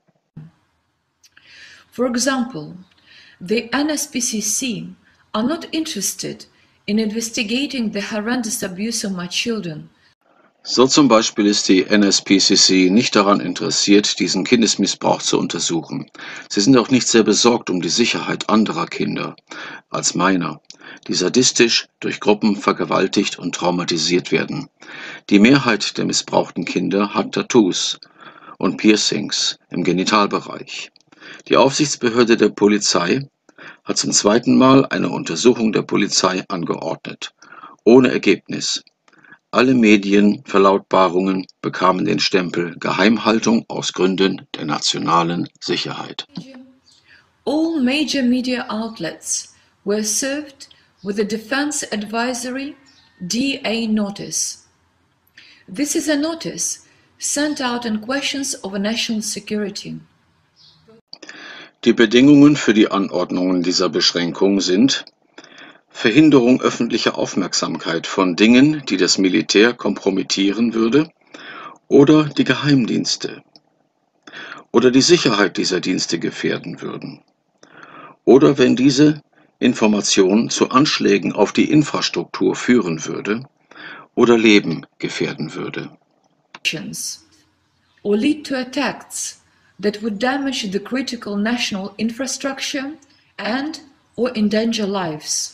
For example, the N S P C C are not interested in investigating the horrendous abuse of my children. So zum Beispiel ist die N S P C C nicht daran interessiert, diesen Kindesmissbrauch zu untersuchen. Sie sind auch nicht sehr besorgt um die Sicherheit anderer Kinder als meiner, die sadistisch durch Gruppen vergewaltigt und traumatisiert werden. Die Mehrheit der missbrauchten Kinder hat Tattoos und Piercings im Genitalbereich. Die Aufsichtsbehörde der Polizei hat zum zweiten Mal eine Untersuchung der Polizei angeordnet, ohne Ergebnis. Alle Medienverlautbarungen bekamen den Stempel Geheimhaltung aus Gründen der nationalen Sicherheit. All major media outlets were served with a Defense Advisory D A notice. This is a notice sent out on questions of national security. Die Bedingungen für die Anordnungen dieser Beschränkung sind Verhinderung öffentlicher Aufmerksamkeit von Dingen, die das Militär kompromittieren würde, oder die Geheimdienste, oder die Sicherheit dieser Dienste gefährden würden, oder wenn diese Information zu Anschlägen auf die Infrastruktur führen würde oder Leben gefährden würde. Or lead to attacks that would damage the critical national infrastructure and or endanger lives.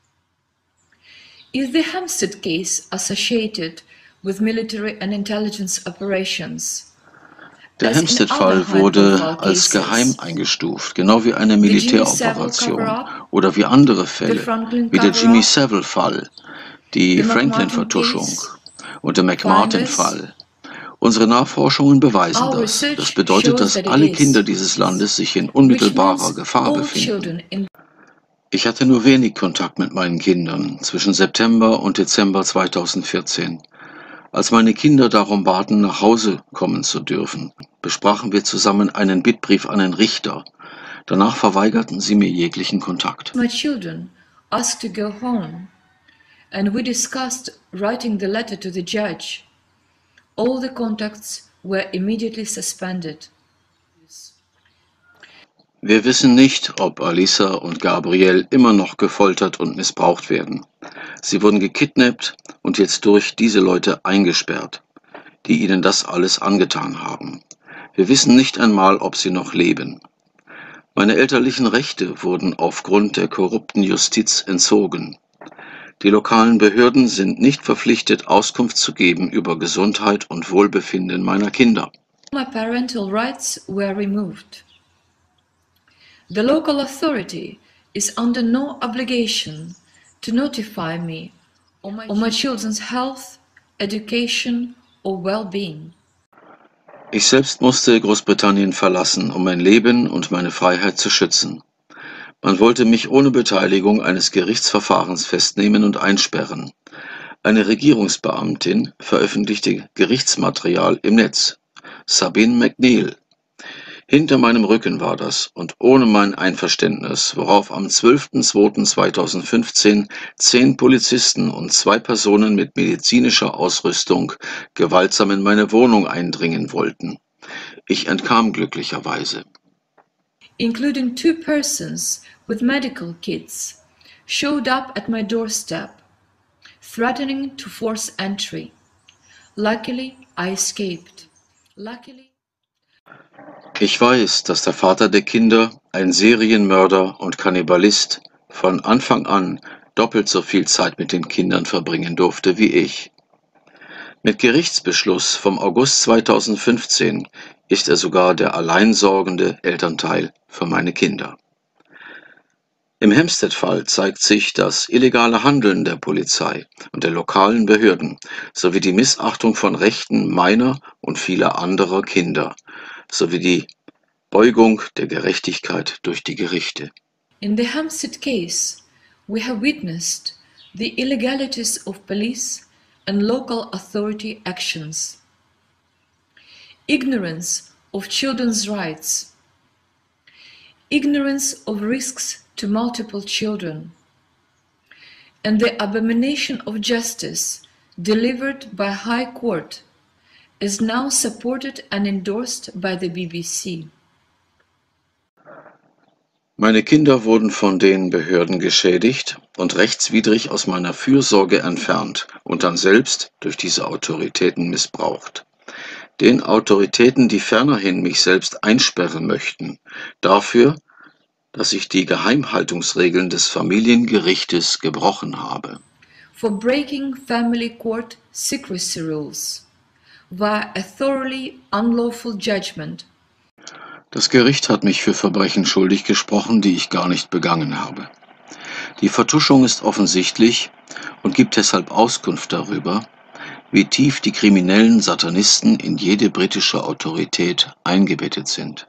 Is the Hampstead case associated with military and intelligence operations? Der Hampstead-Fall wurde als geheim eingestuft, genau wie eine Militäroperation oder wie andere Fälle, wie der Jimmy Savile-Fall, die Franklin-Vertuschung und der McMartin-Fall. Unsere Nachforschungen beweisen das. Das bedeutet, dass alle Kinder dieses Landes sich in unmittelbarer Gefahr befinden. Ich hatte nur wenig Kontakt mit meinen Kindern zwischen September und Dezember zweitausendvierzehn. Als meine Kinder darum baten, nach Hause kommen zu dürfen, besprachen wir zusammen einen Bittbrief an den Richter. Danach verweigerten sie mir jeglichen Kontakt. My children asked to go home, and we discussed writing the letter to the judge. All the contacts were immediately suspended. Wir wissen nicht, ob Alisa und Gabriel immer noch gefoltert und missbraucht werden. Sie wurden gekidnappt und jetzt durch diese Leute eingesperrt, die ihnen das alles angetan haben. Wir wissen nicht einmal, ob sie noch leben. Meine elterlichen Rechte wurden aufgrund der korrupten Justiz entzogen. Die lokalen Behörden sind nicht verpflichtet, Auskunft zu geben über Gesundheit und Wohlbefinden meiner Kinder. My parental rights were removed. The local authority is under no obligation to notify me of my, of my children's health, education or well-being. Ich selbst musste Großbritannien verlassen, um mein Leben und meine Freiheit zu schützen. Man wollte mich ohne Beteiligung eines Gerichtsverfahrens festnehmen und einsperren. Eine Regierungsbeamtin veröffentlichte Gerichtsmaterial im Netz. Sabine McNeil. Hinter meinem Rücken war das und ohne mein Einverständnis, worauf am zwölften zweiten zweitausendfünfzehn zehn Polizisten und zwei Personen mit medizinischer Ausrüstung gewaltsam in meine Wohnung eindringen wollten. Ich entkam glücklicherweise. Including two persons with medical kits, showed up at my doorstep, threatening to force entry. Luckily, I escaped. Luckily. Ich weiß, dass der Vater der Kinder, ein Serienmörder und Kannibalist, von Anfang an doppelt so viel Zeit mit den Kindern verbringen durfte wie ich. Mit Gerichtsbeschluss vom August zweitausendfünfzehn ist er sogar der alleinsorgende Elternteil für meine Kinder. Im Hampstead-Fall zeigt sich das illegale Handeln der Polizei und der lokalen Behörden sowie die Missachtung von Rechten meiner und vieler anderer Kinder sowie die Beugung der Gerechtigkeit durch die Gerichte. In the Hampstead case, we have witnessed the illegalities of police and local authority actions, ignorance of children's rights, ignorance of risks to multiple children, and the abomination of justice delivered by High Court is now supported and endorsed by the B B C. Meine Kinder wurden von den Behörden geschädigt und rechtswidrig aus meiner Fürsorge entfernt und dann selbst durch diese Autoritäten missbraucht. Den Autoritäten, die fernerhin mich selbst einsperren möchten, dafür, dass ich die Geheimhaltungsregeln des Familiengerichtes gebrochen habe. For breaking family court secrecy rules via a thoroughly unlawful judgment. Das Gericht hat mich für Verbrechen schuldig gesprochen, die ich gar nicht begangen habe. Die Vertuschung ist offensichtlich und gibt deshalb Auskunft darüber, wie tief die kriminellen Satanisten in jede britische Autorität eingebettet sind.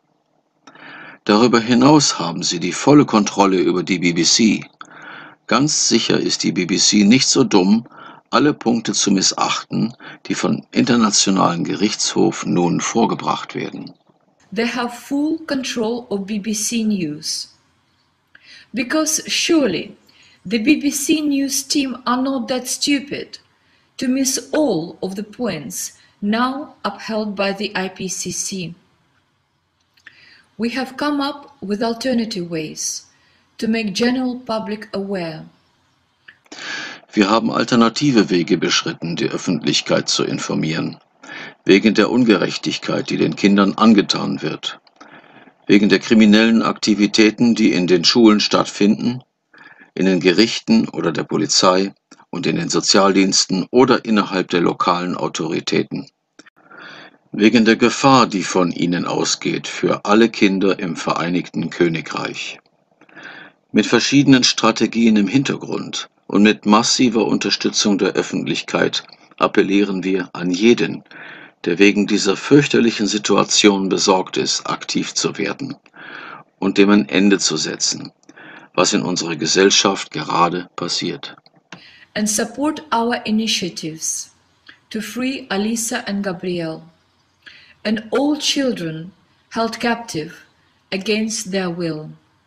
Darüber hinaus haben sie die volle Kontrolle über die B B C. Ganz sicher ist die B B C nicht so dumm, alle Punkte zu missachten, die vom Internationalen Gerichtshof nun vorgebracht werden. They have full control of B B C News. Because surely the B B C News team are not that stupid to miss all of the points now upheld by the I P C C. We have come up with alternative ways to make general public aware. Wir haben alternative Wege beschritten, die Öffentlichkeit zu informieren, wegen der Ungerechtigkeit, die den Kindern angetan wird, wegen der kriminellen Aktivitäten, die in den Schulen stattfinden, in den Gerichten oder der Polizei und in den Sozialdiensten oder innerhalb der lokalen Autoritäten, wegen der Gefahr, die von ihnen ausgeht für alle Kinder im Vereinigten Königreich. Mit verschiedenen Strategien im Hintergrund und mit massiver Unterstützung der Öffentlichkeit appellieren wir an jeden, der wegen dieser fürchterlichen Situation besorgt ist, aktiv zu werden und dem ein Ende zu setzen, was in unserer Gesellschaft gerade passiert. And support our initiatives to free Alisa and Gabriel and all children held captive against their will.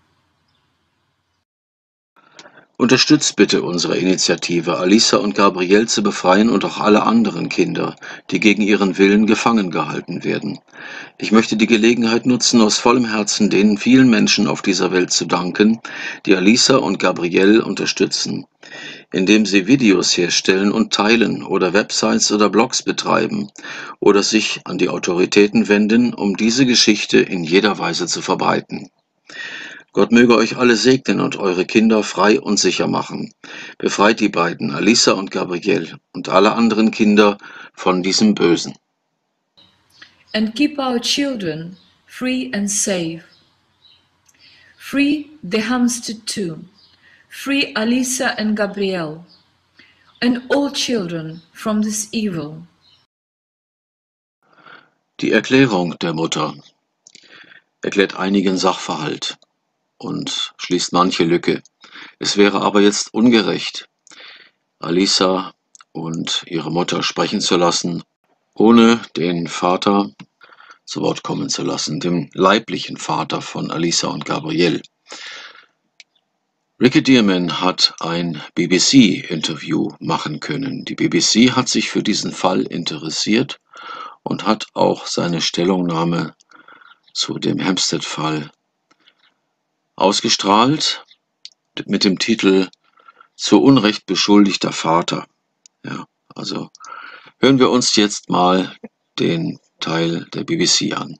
Unterstützt bitte unsere Initiative, Alisa und Gabriel zu befreien und auch alle anderen Kinder, die gegen ihren Willen gefangen gehalten werden. Ich möchte die Gelegenheit nutzen, aus vollem Herzen den vielen Menschen auf dieser Welt zu danken, die Alisa und Gabriel unterstützen, indem sie Videos herstellen und teilen oder Websites oder Blogs betreiben oder sich an die Autoritäten wenden, um diese Geschichte in jeder Weise zu verbreiten. Gott möge euch alle segnen und eure Kinder frei und sicher machen. Befreit die beiden, Alisa und Gabriel, und alle anderen Kinder von diesem Bösen. And keep our children free and safe. Free the Hampstead too. Free Alisa and Gabriel. And all children from this evil. Die Erklärung der Mutter erklärt einigen Sachverhalt und schließt manche Lücke. Es wäre aber jetzt ungerecht, Alisa und ihre Mutter sprechen zu lassen, ohne den Vater zu Wort kommen zu lassen, dem leiblichen Vater von Alisa und Gabriel. Ricky Dearman hat ein B B C-Interview machen können. Die B B C hat sich für diesen Fall interessiert und hat auch seine Stellungnahme zu dem Hampstead-Fall ausgestrahlt mit dem Titel "Zu Unrecht beschuldigter Vater". Ja, also hören wir uns jetzt mal den Teil der B B C an.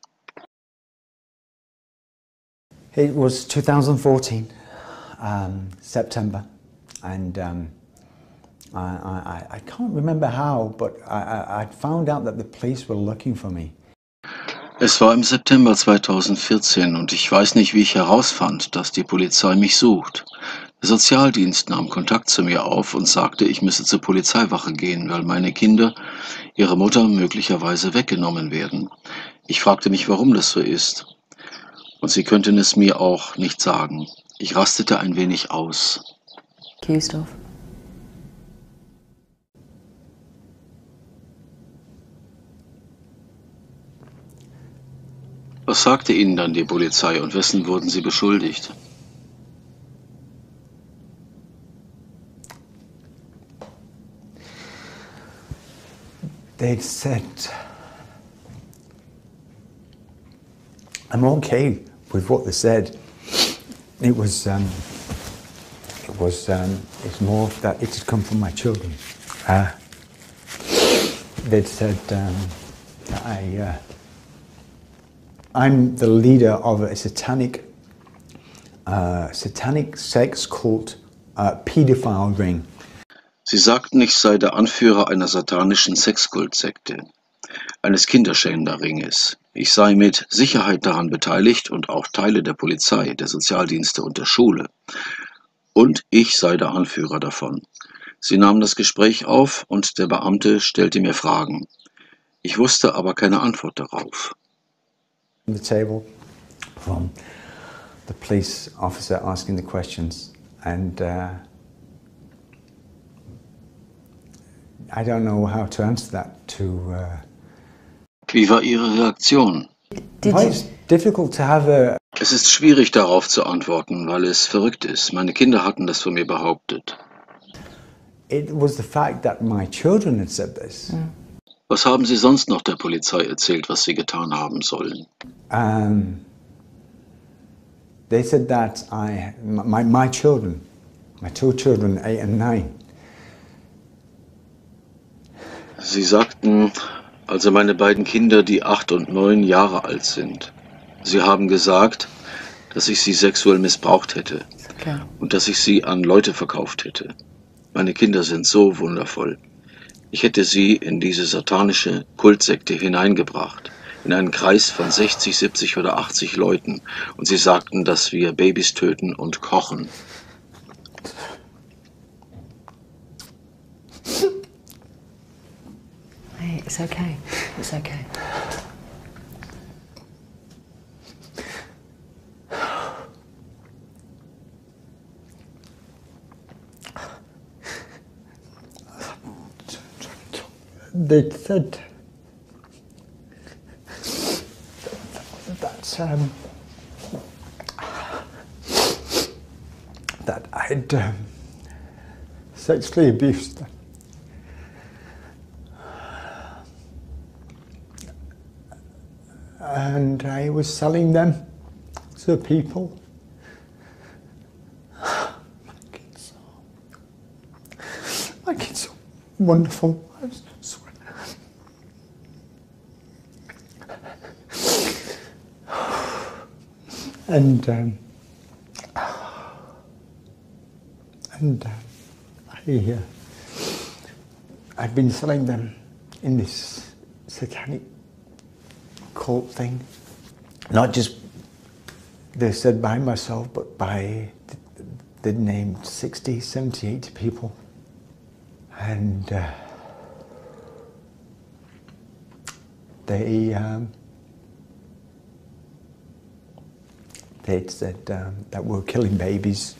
It was two thousand fourteen, um, September, and um, I, I, I can't remember how, but I, I found out that the police were looking for me. Es war im September zweitausendvierzehn und ich weiß nicht, wie ich herausfand, dass die Polizei mich sucht. Der Sozialdienst nahm Kontakt zu mir auf und sagte, ich müsse zur Polizeiwache gehen, weil meine Kinder ihrer Mutter möglicherweise weggenommen werden. Ich fragte mich, warum das so ist. Und sie könnten es mir auch nicht sagen. Ich rastete ein wenig aus. Accused of. Was sagte Ihnen dann die Polizei und wessen wurden Sie beschuldigt? They said, I'm okay with what they said. It was, um, it was um, it's more that it had come from my children. Uh, they'd said um, that I, uh, I'm the leader of a satanic, uh, satanic sex cult, uh, pedophile ring. Sie sagten, ich sei der Anführer einer satanischen Sexkultsekte, eines Kinderschänderringes. Ich sei mit Sicherheit daran beteiligt und auch Teile der Polizei, der Sozialdienste und der Schule. Und ich sei der Anführer davon. Sie nahmen das Gespräch auf und der Beamte stellte mir Fragen. Ich wusste aber keine Antwort darauf. The table from the police officer asking the questions, and uh, I don't know how to answer that to. Uh, Wie war Ihre Reaktion? well, it's difficult to have a. Es ist schwierig darauf zu antworten, weil es verrückt ist. Meine Kinder hatten das von mir behauptet. It was the fact that my children had said this. Was haben Sie sonst noch der Polizei erzählt, was Sie getan haben sollen? Um, they said that I, my, my children, my two children, eight and nine. Sie sagten, also meine beiden Kinder, die acht und neun Jahre alt sind. Sie haben gesagt, dass ich sie sexuell missbraucht hätte Okay. und dass ich sie an Leute verkauft hätte. Meine Kinder sind so wundervoll. Ich hätte sie in diese satanische Kultsekte hineingebracht, in einen Kreis von sechzig, siebzig oder achtzig Leuten. Und sie sagten, dass wir Babys töten und kochen. Hey, it's okay. It's okay. They said that um, that I'd um, sexually abused them. And I was selling them to people. My kids are, my kids are wonderful. I swear. And um, and uh, I uh, I've been selling them in this satanic cult thing, not just they said by myself, but by they named sixty, seventy, eighty people, and uh, they um, they said um, that we're killing babies.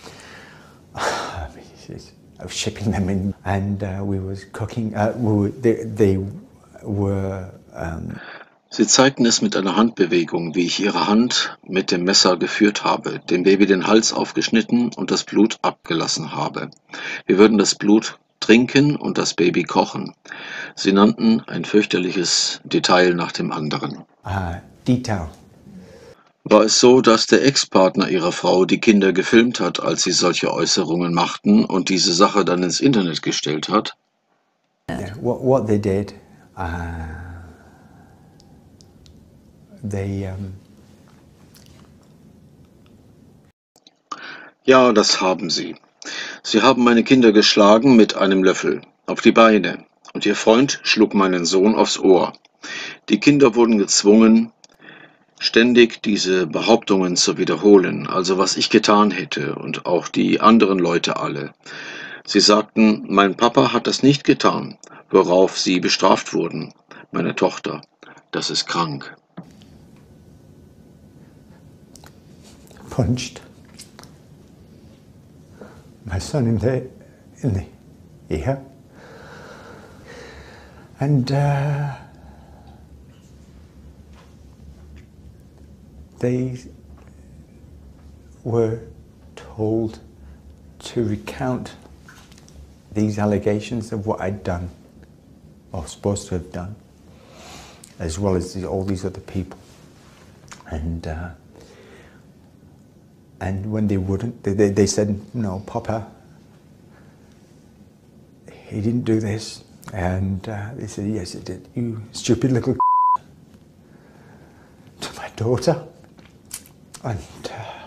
I was shipping them in, and uh, we was cooking. Uh, we were, they, they were. Um, Sie zeigten es mit einer Handbewegung, wie ich ihre Hand mit dem Messer geführt habe, dem Baby den Hals aufgeschnitten und das Blut abgelassen habe. Wir würden das Blut trinken und das Baby kochen. Sie nannten ein fürchterliches Detail nach dem anderen. uh, detail. War es so, dass der Ex-Partner ihrer Frau die Kinder gefilmt hat, als sie solche Äußerungen machten und diese Sache dann ins Internet gestellt hat? Yeah, what, what they did, uh, they um, Ja, das haben sie. Sie haben meine Kinder geschlagen mit einem Löffel auf die Beine und ihr Freund schlug meinen Sohn aufs Ohr. Die Kinder wurden gezwungen, ständig diese Behauptungen zu wiederholen, also was ich getan hätte und auch die anderen Leute alle. Sie sagten, mein Papa hat das nicht getan, worauf sie bestraft wurden. Meine Tochter, das ist krank. punched my son in the in the ear, and uh, they were told to recount these allegations of what I'd done, or supposed to have done, as well as the, all these other people. And uh, And when they wouldn't, they, they, they said, no, Papa, he didn't do this. And uh, they said, yes, it did. You stupid little to my daughter. And uh,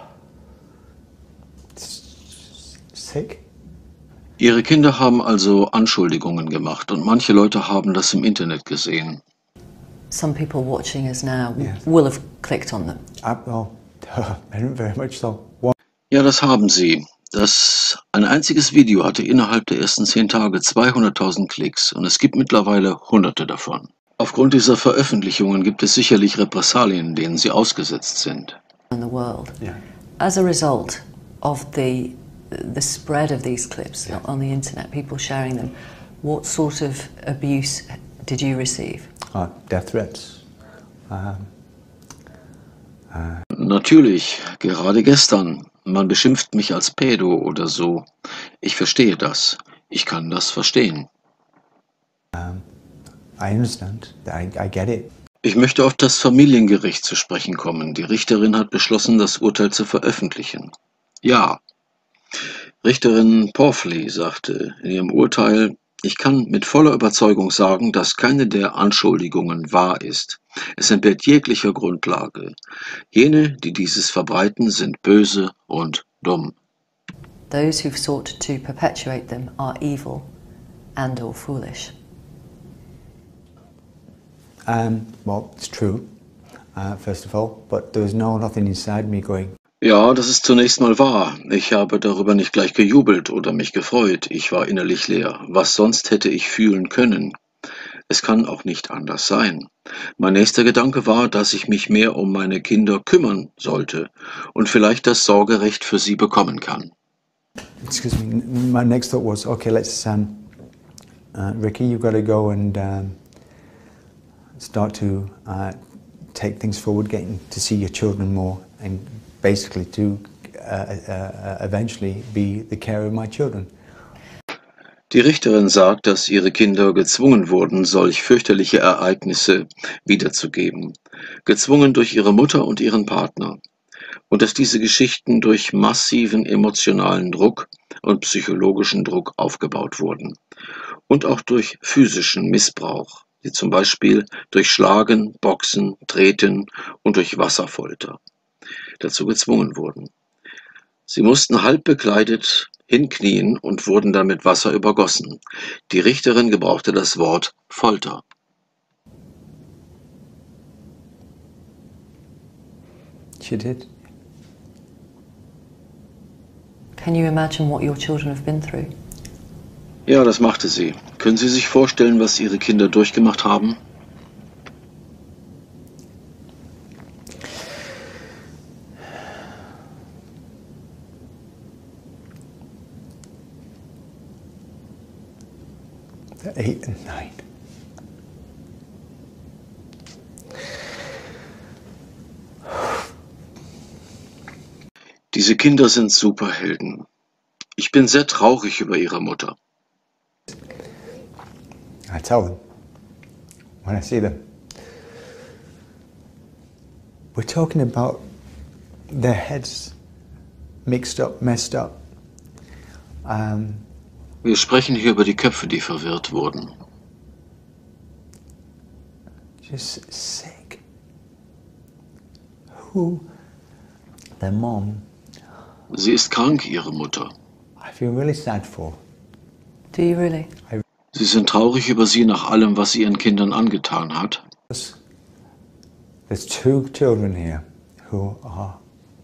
it's sick. Ihre Kinder haben also Anschuldigungen gemacht und manche Leute haben das im Internet gesehen. Some people watching us now Yes. will have clicked on them. Uh, well, very much so. Ja, das haben sie. Das, ein einziges Video hatte innerhalb der ersten zehn Tage zweihunderttausend Klicks und es gibt mittlerweile Hunderte davon. Aufgrund dieser Veröffentlichungen gibt es sicherlich Repressalien, denen sie ausgesetzt sind. In the world. Yeah. As a result of the the spread of these clips Yeah. on the internet, people sharing them, what sort of abuse did you receive? Uh, death threats. Um, Natürlich, gerade gestern. Man beschimpft mich als Pädo oder so. Ich verstehe das. Ich kann das verstehen. I understand. I, I get it. Ich möchte auf das Familiengericht zu sprechen kommen. Die Richterin hat beschlossen, das Urteil zu veröffentlichen. Ja. Richterin Porfley sagte in ihrem Urteil, ich kann mit voller Überzeugung sagen, dass keine der Anschuldigungen wahr ist. Es entbehrt jeglicher Grundlage. Jene, die dieses verbreiten, sind böse und dumm. Those who've sought to perpetuate them are evil and or foolish. Um, well, it's true, uh, first of all, but there was no nothing inside me going, Ja, das ist zunächst mal wahr. Ich habe darüber nicht gleich gejubelt oder mich gefreut. Ich war innerlich leer. Was sonst hätte ich fühlen können? Es kann auch nicht anders sein. Mein nächster Gedanke war, dass ich mich mehr um meine Kinder kümmern sollte und vielleicht das Sorgerecht für sie bekommen kann. excuse me, n- my next thought was, okay, let's, um, uh, Ricky, you've got to go and um, start to uh, take things forward, getting to see your children more, and basically to uh, uh, eventually be the carer of my children. Die Richterin sagt, dass ihre Kinder gezwungen wurden, solch fürchterliche Ereignisse wiederzugeben. Gezwungen durch ihre Mutter und ihren Partner. Und dass diese Geschichten durch massiven emotionalen Druck und psychologischen Druck aufgebaut wurden. Und auch durch physischen Missbrauch, wie zum Beispiel durch Schlagen, Boxen, Treten und durch Wasserfolter, dazu gezwungen wurden. Sie mussten halb bekleidet hinknien und wurden dann mit Wasser übergossen. Die Richterin gebrauchte das Wort Folter. She did. Can you imagine what your children have been through? Ja, das machte sie. Können Sie sich vorstellen, was Ihre Kinder durchgemacht haben? They're eight and nine. Diese Kinder sind Superhelden. Ich bin sehr traurig über ihre Mutter. I tell them when I see them. We're talking about their heads mixed up, messed up. Um, Wir sprechen hier über die Köpfe, die verwirrt wurden. just sick. Who? Their mom. Sie ist krank, ihre Mutter. I feel really sad for. Do you really? Sie sind traurig über sie nach allem, was sie ihren Kindern angetan hat. There's two children here who are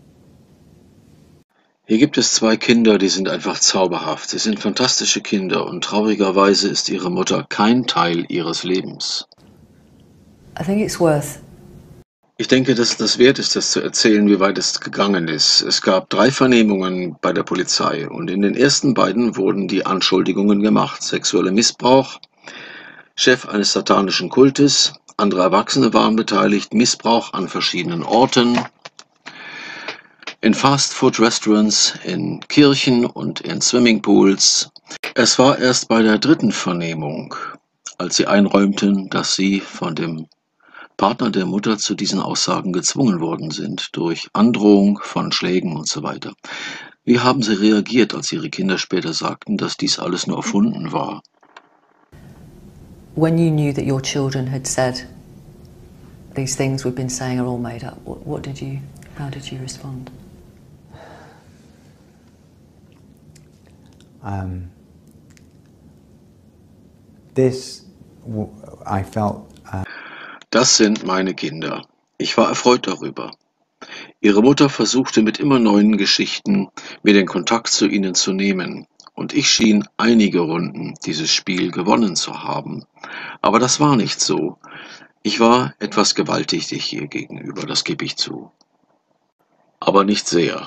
Hier gibt es zwei Kinder, die sind einfach zauberhaft. Sie sind fantastische Kinder und traurigerweise ist ihre Mutter kein Teil ihres Lebens. I think it's worth Ich denke, dass es das wert ist, das zu erzählen, wie weit es gegangen ist. Es gab drei Vernehmungen bei der Polizei und in den ersten beiden wurden die Anschuldigungen gemacht. Sexueller Missbrauch, Chef eines satanischen Kultes, andere Erwachsene waren beteiligt, Missbrauch an verschiedenen Orten, in Fast-Food-Restaurants, in Kirchen und in Swimmingpools. Es war erst bei der dritten Vernehmung, als sie einräumten, dass sie von dem Partner der Mutter zu diesen Aussagen gezwungen worden sind, durch Androhung von Schlägen und so weiter. Wie haben Sie reagiert, als Ihre Kinder später sagten, dass dies alles nur erfunden war? When you knew that your children had said these things we've been saying are all made up, what, what did you, how did you respond? Um, this, I felt. Uh Das sind meine Kinder. Ich war erfreut darüber. Ihre Mutter versuchte mit immer neuen Geschichten, mir den Kontakt zu ihnen zu nehmen, und ich schien einige Runden dieses Spiel gewonnen zu haben. Aber das war nicht so. Ich war etwas gewalttätig ihr gegenüber, das gebe ich zu. Aber nicht sehr.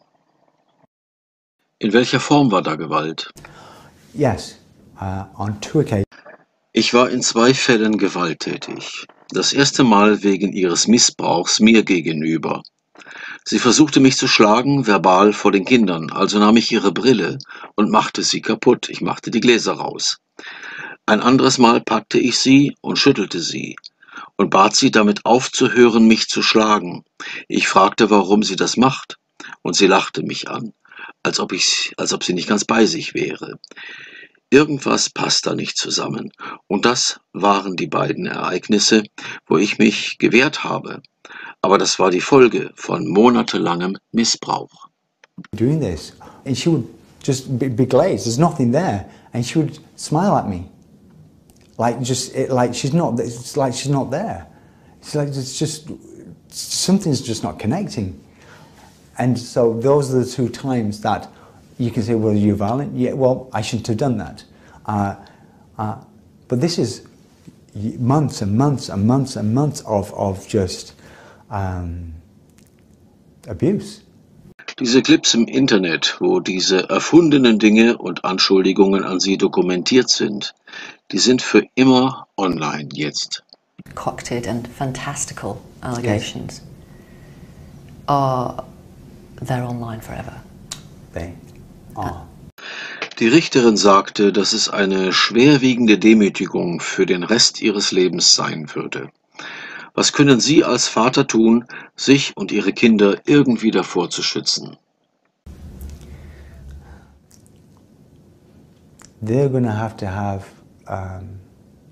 In welcher Form war da Gewalt? Yes, uh, on two occasions. Ich war in zwei Fällen gewalttätig. Das erste Mal wegen ihres Missbrauchs mir gegenüber. Sie versuchte mich zu schlagen, verbal vor den Kindern, also nahm ich ihre Brille und machte sie kaputt. Ich machte die Gläser raus. Ein anderes Mal packte ich sie und schüttelte sie und bat sie damit aufzuhören, mich zu schlagen. Ich fragte, warum sie das macht, und sie lachte mich an, als ob ich, als ob sie nicht ganz bei sich wäre. Irgendwas passt da nicht zusammen. Und das waren die beiden Ereignisse, wo ich mich gewehrt habe. Aber das war die Folge von monatelangem Missbrauch. Doing this, and she would just be, be glazed. There's nothing there, and she would smile at me, like just it, like she's not. It's like she's not there. It's like it's just something's just not connecting. And so those are the two times that you can say, well, you're violent. Yeah, well, I shouldn't have done that. Uh, uh, but this is months and months and months and months of, of just um, abuse. Diese Clips im Internet, wo diese erfundenen Dinge und Anschuldigungen an sie dokumentiert sind, die sind für immer online jetzt. Concocted and fantastical allegations are they're online forever. They are. Die Richterin sagte, dass es eine schwerwiegende Demütigung für den Rest ihres Lebens sein würde. Was können Sie als Vater tun, sich und Ihre Kinder irgendwie davor zu schützen? They're going to have to have um,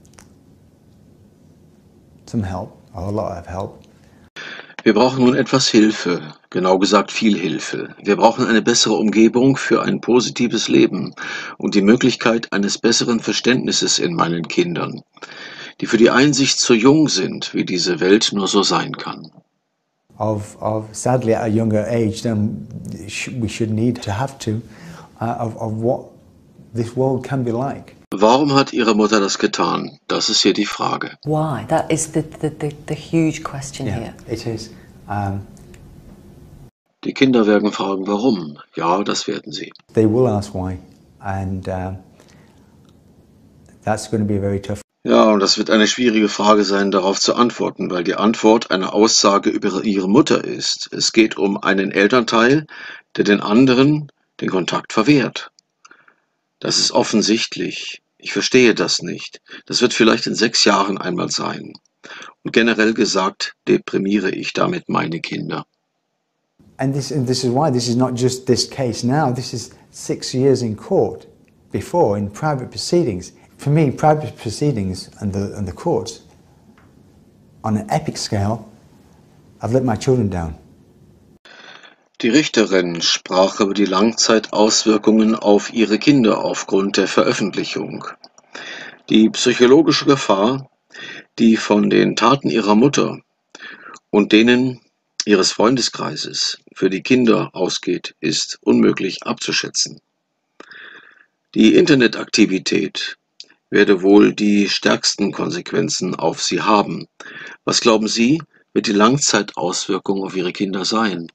some help, a lot of help. Wir brauchen nun etwas Hilfe, genau gesagt viel Hilfe. Wir brauchen eine bessere Umgebung für ein positives Leben und die Möglichkeit eines besseren Verständnisses in meinen Kindern, die für die Einsicht zu jung sind, wie diese Welt nur so sein kann. Of, of sadly at a younger age than we should need to have to, uh, of, of what this world can be like. Warum hat Ihre Mutter das getan? Das ist hier die Frage. Why? That is the, the, the, the huge question Yeah, here. it is. Um, Die Kinder werden fragen, warum? Ja, das werden sie. they will ask why, and uh, that's going to be very tough. Ja, und das wird eine schwierige Frage sein, darauf zu antworten, weil die Antwort eine Aussage über ihre Mutter ist. Es geht um einen Elternteil, der den anderen den Kontakt verwehrt. Das ist offensichtlich. Ich verstehe das nicht. Das wird vielleicht in sechs Jahren einmal sein. Und generell gesagt, deprimiere ich damit meine Kinder. And this, and this is why this is not just this case now. This is six years in court before in private proceedings. For me, private proceedings and the and the courts, on an epic scale, I've let my children down. Die Richterin sprach über die Langzeitauswirkungen auf ihre Kinder aufgrund der Veröffentlichung. Die psychologische Gefahr, die von den Taten ihrer Mutter und denen ihres Freundeskreises für die Kinder ausgeht, ist unmöglich abzuschätzen. Die Internetaktivität werde wohl die stärksten Konsequenzen auf sie haben. Was glauben Sie, wird die Langzeitauswirkung auf Ihre Kinder sein?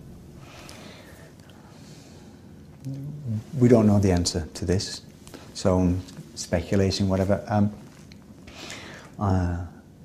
We don't know the answer to this, so I'm speculating, whatever. Um, uh,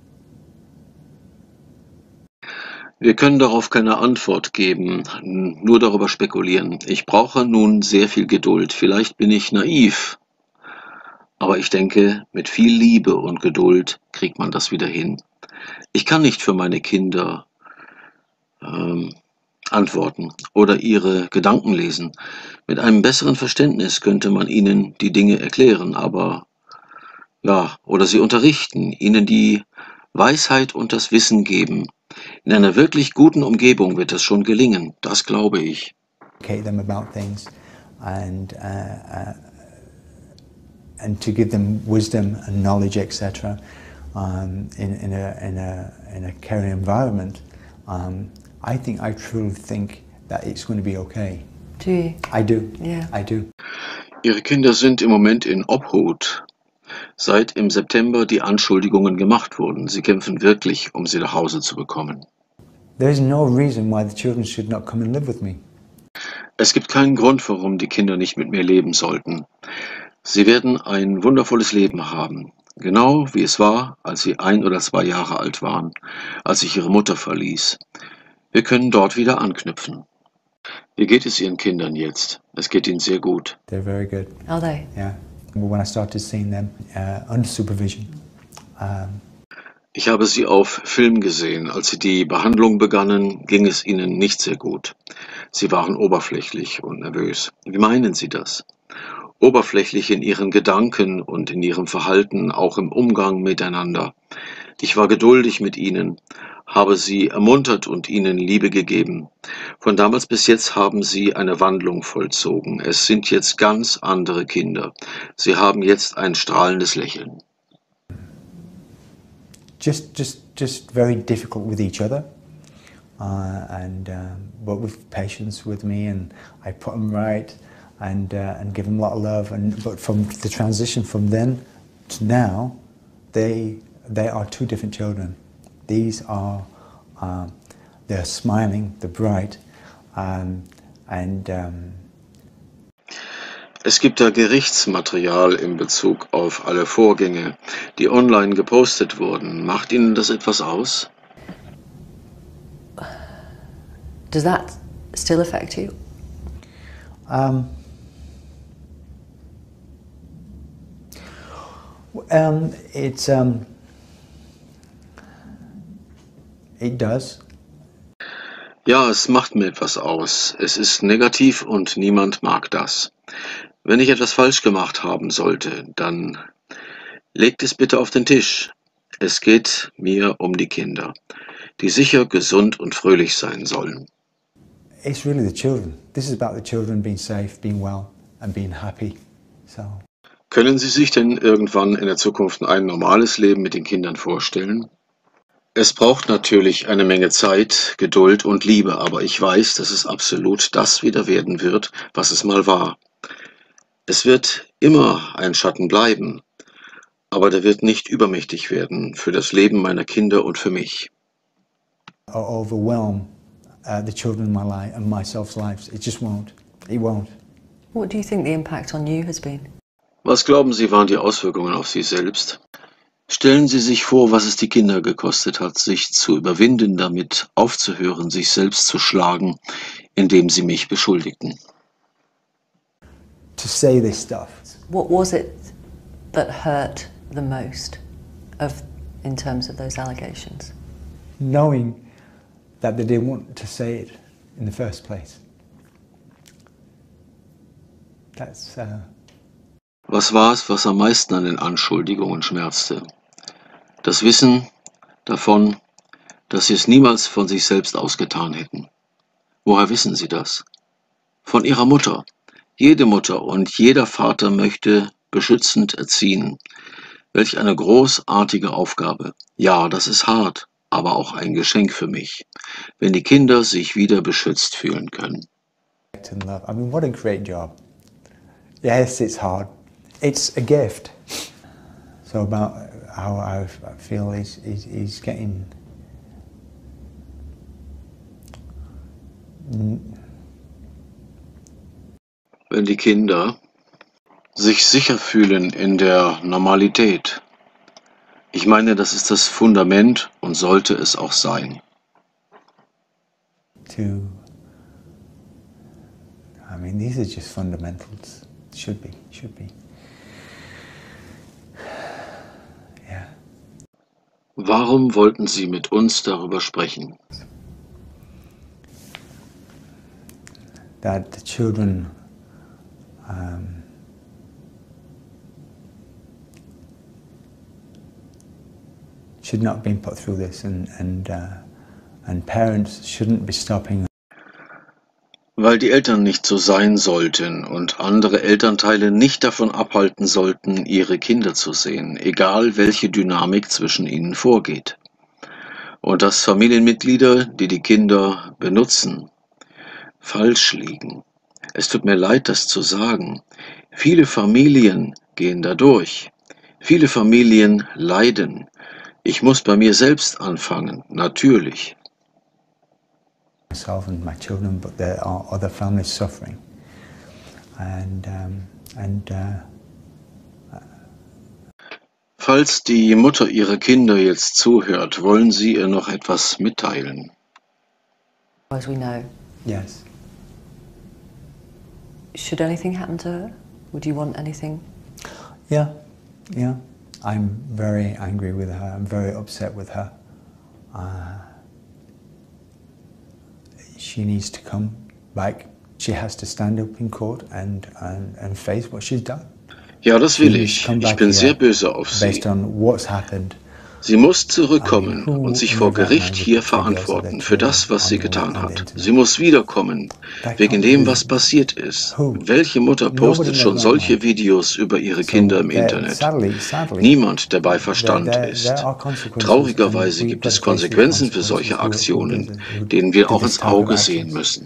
Wir können darauf keine Antwort geben, nur darüber spekulieren. Ich brauche nun sehr viel Geduld. Vielleicht bin ich naiv, aber ich denke, mit viel Liebe und Geduld kriegt man das wieder hin. Ich kann nicht für meine Kinder ähm, antworten oder ihre Gedanken lesen. Mit einem besseren Verständnis könnte man ihnen die Dinge erklären, aber ja, oder sie unterrichten, ihnen die Weisheit und das Wissen geben. In einer wirklich guten Umgebung wird das schon gelingen, das glaube ich. Educate them about things and uh, uh, and to give them wisdom and knowledge, et cetera. Um, in, in, a, in, a, in a caring environment, um, I think, I truly think that it's going to be okay. Do you? I do. Yeah. I do. Ihre Kinder sind im Moment in Obhut, seit im September die Anschuldigungen gemacht wurden. Sie kämpfen wirklich, um sie nach Hause zu bekommen. There is no reason why the children should not come and live with me. Es gibt keinen Grund, warum die Kinder nicht mit mir leben sollten. Sie werden ein wundervolles Leben haben. Genau wie es war, als sie ein oder zwei Jahre alt waren, als ich ihre Mutter verließ. Wir können dort wieder anknüpfen. Wie geht es Ihren Kindern jetzt? Es geht ihnen sehr gut. They're very good. Are they? Yeah. When I started seeing them uh, under supervision, um, Ich habe sie auf Film gesehen. Als sie die Behandlung begannen, ging es ihnen nicht sehr gut. Sie waren oberflächlich und nervös. Wie meinen Sie das? Oberflächlich in ihren Gedanken und in ihrem Verhalten, auch im Umgang miteinander. Ich war geduldig mit ihnen, habe sie ermuntert und ihnen Liebe gegeben. Von damals bis jetzt haben sie eine Wandlung vollzogen. Es sind jetzt ganz andere Kinder. Sie haben jetzt ein strahlendes Lächeln. just, just, just very difficult with each other, uh, and um, but with patience with me, and I put them right, and uh, and give them a lot of love. And but from the transition from then to now, they they are two different children. These are um, they're smiling, they're bright, um, and. Um, Es gibt da Gerichtsmaterial in Bezug auf alle Vorgänge, die online gepostet wurden. Macht Ihnen das etwas aus? Does that still affect you? Um, um, it's um, it does. Ja, es macht mir etwas aus. Es ist negativ und niemand mag das. Wenn ich etwas falsch gemacht haben sollte, dann legt es bitte auf den Tisch. Es geht mir um die Kinder, die sicher gesund und fröhlich sein sollen. It's really the children. This is about the children being safe, being well, and being happy. So. Können Sie sich denn irgendwann in der Zukunft ein normales Leben mit den Kindern vorstellen? Es braucht natürlich eine Menge Zeit, Geduld und Liebe, aber ich weiß, dass es absolut das wieder werden wird, was es mal war. Es wird immer ein Schatten bleiben, aber der wird nicht übermächtig werden für das Leben meiner Kinder und für mich. Or overwhelm uh, the children in my life and myself's lives. It just won't. It won't. What do you think the impact on you has been? Was glauben Sie, waren die Auswirkungen auf Sie selbst? Stellen Sie sich vor, was es die Kinder gekostet hat, sich zu überwinden, damit aufzuhören, sich selbst zu schlagen, indem sie mich beschuldigten. To say this stuff. What was it that hurt the most of, in terms of those allegations? Knowing that they didn't want to say it in the first place. That's. Uh, Was war es, was am meisten an den Anschuldigungen schmerzte? Das Wissen davon, dass sie es niemals von sich selbst ausgetan hätten. Woher wissen Sie das? Von Ihrer Mutter. Jede Mutter und jeder Vater möchte beschützend erziehen. Welch eine großartige Aufgabe. Ja, das ist hart, aber auch ein Geschenk für mich, wenn die Kinder sich wieder beschützt fühlen können. and love. I mean, what a great job. Yes, it's hard. It's a gift. So about how I feel he's, he's, he's getting Wenn die Kinder sich sicher fühlen in der Normalität. Ich meine, das ist das Fundament und sollte es auch sein. to, I mean, these are just fundamentals. Should be, should be. Yeah. Warum wollten Sie mit uns darüber sprechen? That the children um, should not have been put through this, and and uh, and parents shouldn't be stopping. Weil die Eltern nicht so sein sollten und andere Elternteile nicht davon abhalten sollten, ihre Kinder zu sehen, egal welche Dynamik zwischen ihnen vorgeht. Und dass Familienmitglieder, die die Kinder benutzen, falsch liegen. Es tut mir leid, das zu sagen. Viele Familien gehen da durch. Viele Familien leiden. Ich muss bei mir selbst anfangen, natürlich. Myself and my children, but there are other families suffering, and um, and. Uh, Falls die Mutter ihrer Kinder jetzt zuhört, wollen Sie ihr noch etwas mitteilen? As we know. Yes. Should anything happen to her? Would you want anything? Yeah, yeah. I'm very angry with her. I'm very upset with her. Uh, she needs to come back. She has to stand up in court and, and, and face what she's done. Ja, das will ich. Ich bin sehr böse auf sie. Based on what's happened. Sie muss zurückkommen und sich vor Gericht hier verantworten für das, was sie getan hat. Sie muss wiederkommen, wegen dem, was passiert ist. Welche Mutter postet schon solche Videos über ihre Kinder im Internet? Niemand, der bei Verstand ist. Traurigerweise gibt es Konsequenzen für solche Aktionen, denen wir auch ins Auge sehen müssen.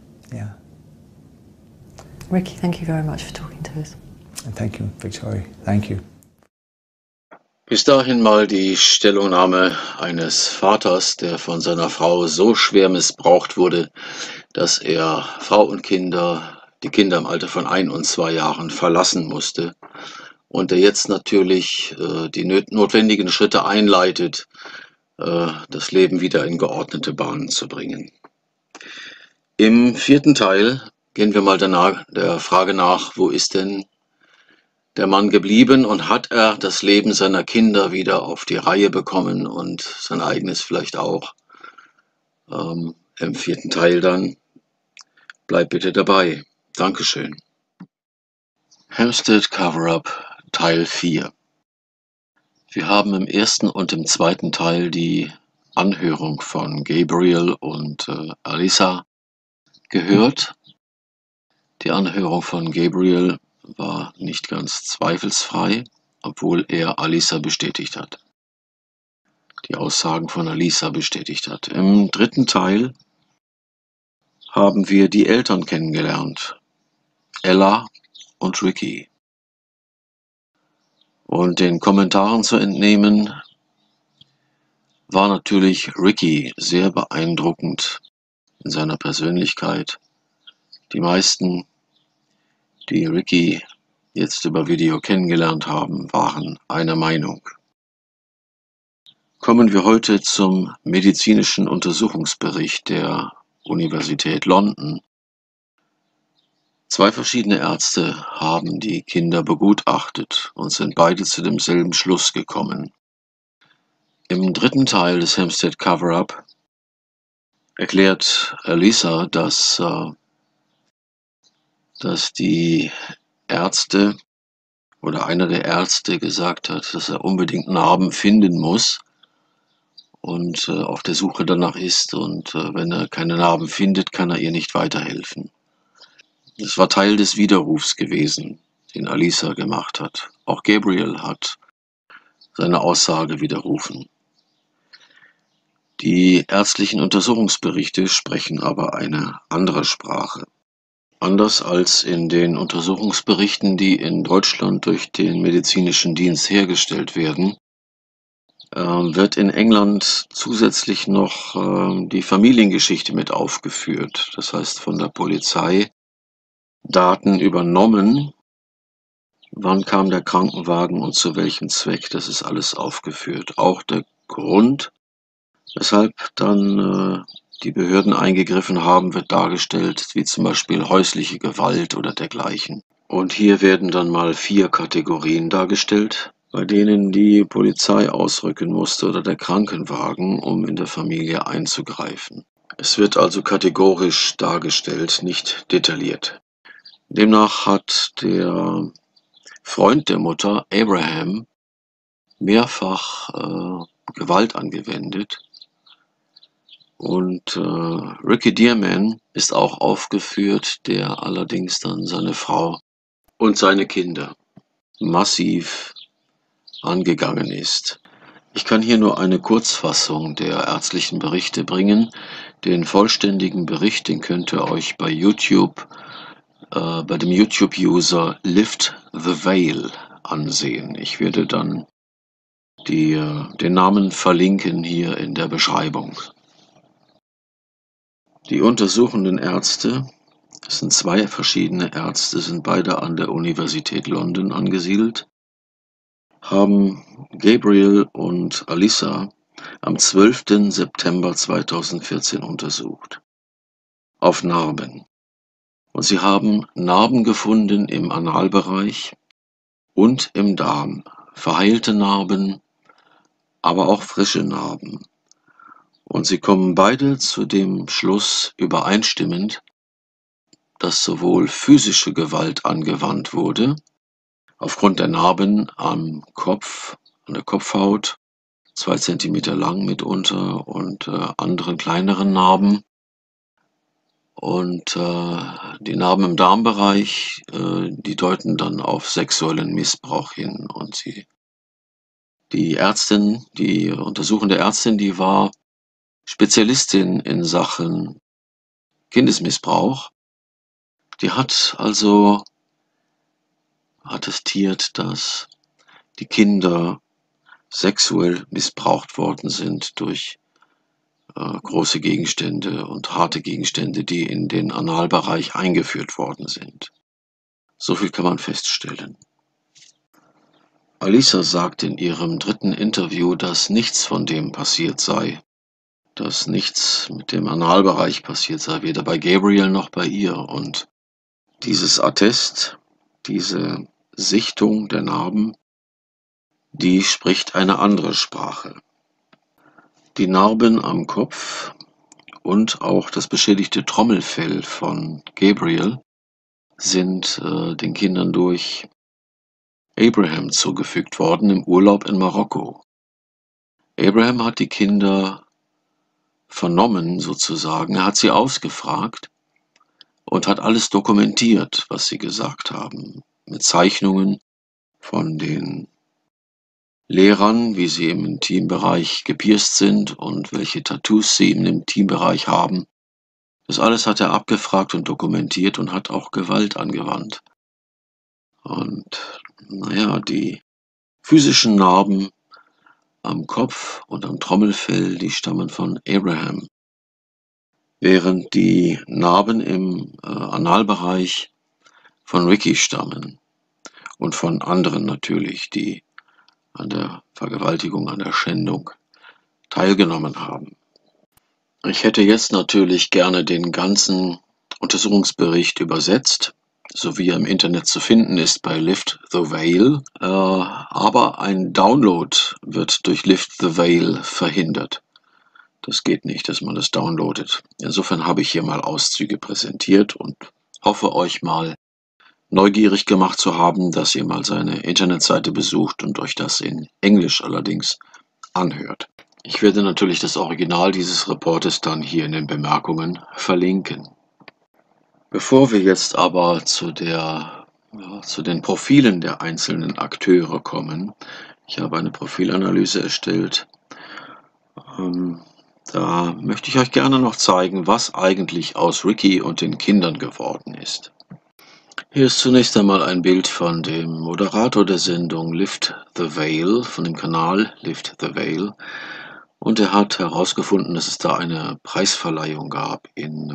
Ricky, thank you very much for talking to us. Thank you, Victoria. Thank you. Bis dahin mal die Stellungnahme eines Vaters, der von seiner Frau so schwer missbraucht wurde, dass er Frau und Kinder, die Kinder im Alter von ein und zwei Jahren verlassen musste und der jetzt natürlich äh, die notwendigen Schritte einleitet, äh, das Leben wieder in geordnete Bahnen zu bringen. Im vierten Teil gehen wir mal danach, der Frage nach, wo ist denn der Mann geblieben und hat er das Leben seiner Kinder wieder auf die Reihe bekommen und sein eigenes vielleicht auch. Ähm, im vierten Teil dann. Bleib bitte dabei. Dankeschön. Hampstead Cover-Up Teil vier. Wir haben im ersten und im zweiten Teil die Anhörung von Gabriel und äh, Alyssa gehört. Die Anhörung von Gabriel war nicht ganz zweifelsfrei, obwohl er Alyssa bestätigt hat. Die Aussagen von Alyssa bestätigt hat. Im dritten Teil haben wir die Eltern kennengelernt, Ella und Ricky. Und den Kommentaren zu entnehmen, war natürlich Ricky sehr beeindruckend in seiner Persönlichkeit. Die meisten, die Ricky jetzt über Video kennengelernt haben, waren einer Meinung. Kommen wir heute zum medizinischen Untersuchungsbericht der Universität London. Zwei verschiedene Ärzte haben die Kinder begutachtet und sind beide zu demselben Schluss gekommen. Im dritten Teil des Hampstead Cover-Up erklärt Alyssa, dass äh, dass die Ärzte oder einer der Ärzte gesagt hat, dass er unbedingt Narben finden muss und äh, auf der Suche danach ist und äh, wenn er keine Narben findet, kann er ihr nicht weiterhelfen. Das war Teil des Widerrufs gewesen, den Alyssa gemacht hat. Auch Gabriel hat seine Aussage widerrufen. Die ärztlichen Untersuchungsberichte sprechen aber eine andere Sprache. Anders als in den Untersuchungsberichten, die in Deutschland durch den medizinischen Dienst hergestellt werden, äh, wird in England zusätzlich noch äh, die Familiengeschichte mit aufgeführt. Das heißt, von der Polizei Daten übernommen. Wann kam der Krankenwagen und zu welchem Zweck? Das ist alles aufgeführt. Auch der Grund, weshalb dann äh, die Behörden eingegriffen haben, wird dargestellt, wie zum Beispiel häusliche Gewalt oder dergleichen. Und hier werden dann mal vier Kategorien dargestellt. bei denen die Polizei ausrücken musste oder der Krankenwagen, um in der Familie einzugreifen. Es wird also kategorisch dargestellt, nicht detailliert. Demnach hat der Freund der Mutter, Abraham, mehrfach äh, Gewalt angewendet. Und äh, Ricky Dearman ist auch aufgeführt, der allerdings dann seine Frau und seine Kinder massiv angegangen ist. Ich kann hier nur eine Kurzfassung der ärztlichen Berichte bringen. Den vollständigen Bericht, den könnt ihr euch bei YouTube, äh, bei dem YouTube-User Lift the Veil ansehen. Ich werde dann die, äh, den Namen verlinken hier in der Beschreibung. Die untersuchenden Ärzte, es sind zwei verschiedene Ärzte, sind beide an der Universität London angesiedelt, haben Gabriel und Alyssa am zwölften September zweitausendvierzehn untersucht. Auf Narben. Und sie haben Narben gefunden im Analbereich und im Darm. Verheilte Narben, aber auch frische Narben. Und sie kommen beide zu dem Schluss übereinstimmend, dass sowohl physische Gewalt angewandt wurde, aufgrund der Narben am Kopf, an der Kopfhaut, zwei Zentimeter lang mitunter und äh, anderen kleineren Narben. Und äh, die Narben im Darmbereich, äh, die deuten dann auf sexuellen Missbrauch hin. Und sie, die Ärztin, die untersuchende Ärztin, die war Spezialistin in Sachen Kindesmissbrauch. Die hat also attestiert, dass die Kinder sexuell missbraucht worden sind durch äh, große Gegenstände und harte Gegenstände, die in den Analbereich eingeführt worden sind. So viel kann man feststellen. Alyssa sagt in ihrem dritten Interview, dass nichts von dem passiert sei, dass nichts mit dem Analbereich passiert sei, weder bei Gabriel noch bei ihr. Und dieses Attest, diese Sichtung der Narben, die spricht eine andere Sprache. Die Narben am Kopf und auch das beschädigte Trommelfell von Gabriel sind äh, den Kindern durch Abraham zugefügt worden im Urlaub in Marokko. Abraham hat die Kinder vernommen sozusagen, er hat sie ausgefragt und hat alles dokumentiert, was sie gesagt haben, mit Zeichnungen von den Lehrern, wie sie im Intimbereich gepierst sind und welche Tattoos sie im Intimbereich haben. Das alles hat er abgefragt und dokumentiert und hat auch Gewalt angewandt. Und naja, die physischen Narben am Kopf und am Trommelfell, die stammen von Abraham, während die Narben im äh, Analbereich von Ricky stammen und von anderen natürlich, die an der Vergewaltigung, an der Schändung teilgenommen haben. Ich hätte jetzt natürlich gerne den ganzen Untersuchungsbericht übersetzt, so wie er im Internet zu finden ist bei Lift the Veil, äh, aber ein Download wird durch Lift the Veil verhindert. Das geht nicht, dass man das downloadet. Insofern habe ich hier mal Auszüge präsentiert und hoffe euch mal neugierig gemacht zu haben, dass ihr mal seine Internetseite besucht und euch das in Englisch allerdings anhört. Ich werde natürlich das Original dieses Reportes dann hier in den Bemerkungen verlinken. Bevor wir jetzt aber zu, der, ja, zu den Profilen der einzelnen Akteure kommen, ich habe eine Profilanalyse erstellt, ähm, da möchte ich euch gerne noch zeigen, was eigentlich aus Ricky und den Kindern geworden ist. Hier ist zunächst einmal ein Bild von dem Moderator der Sendung Lift the Veil, von dem Kanal Lift the Veil. Und er hat herausgefunden, dass es da eine Preisverleihung gab in,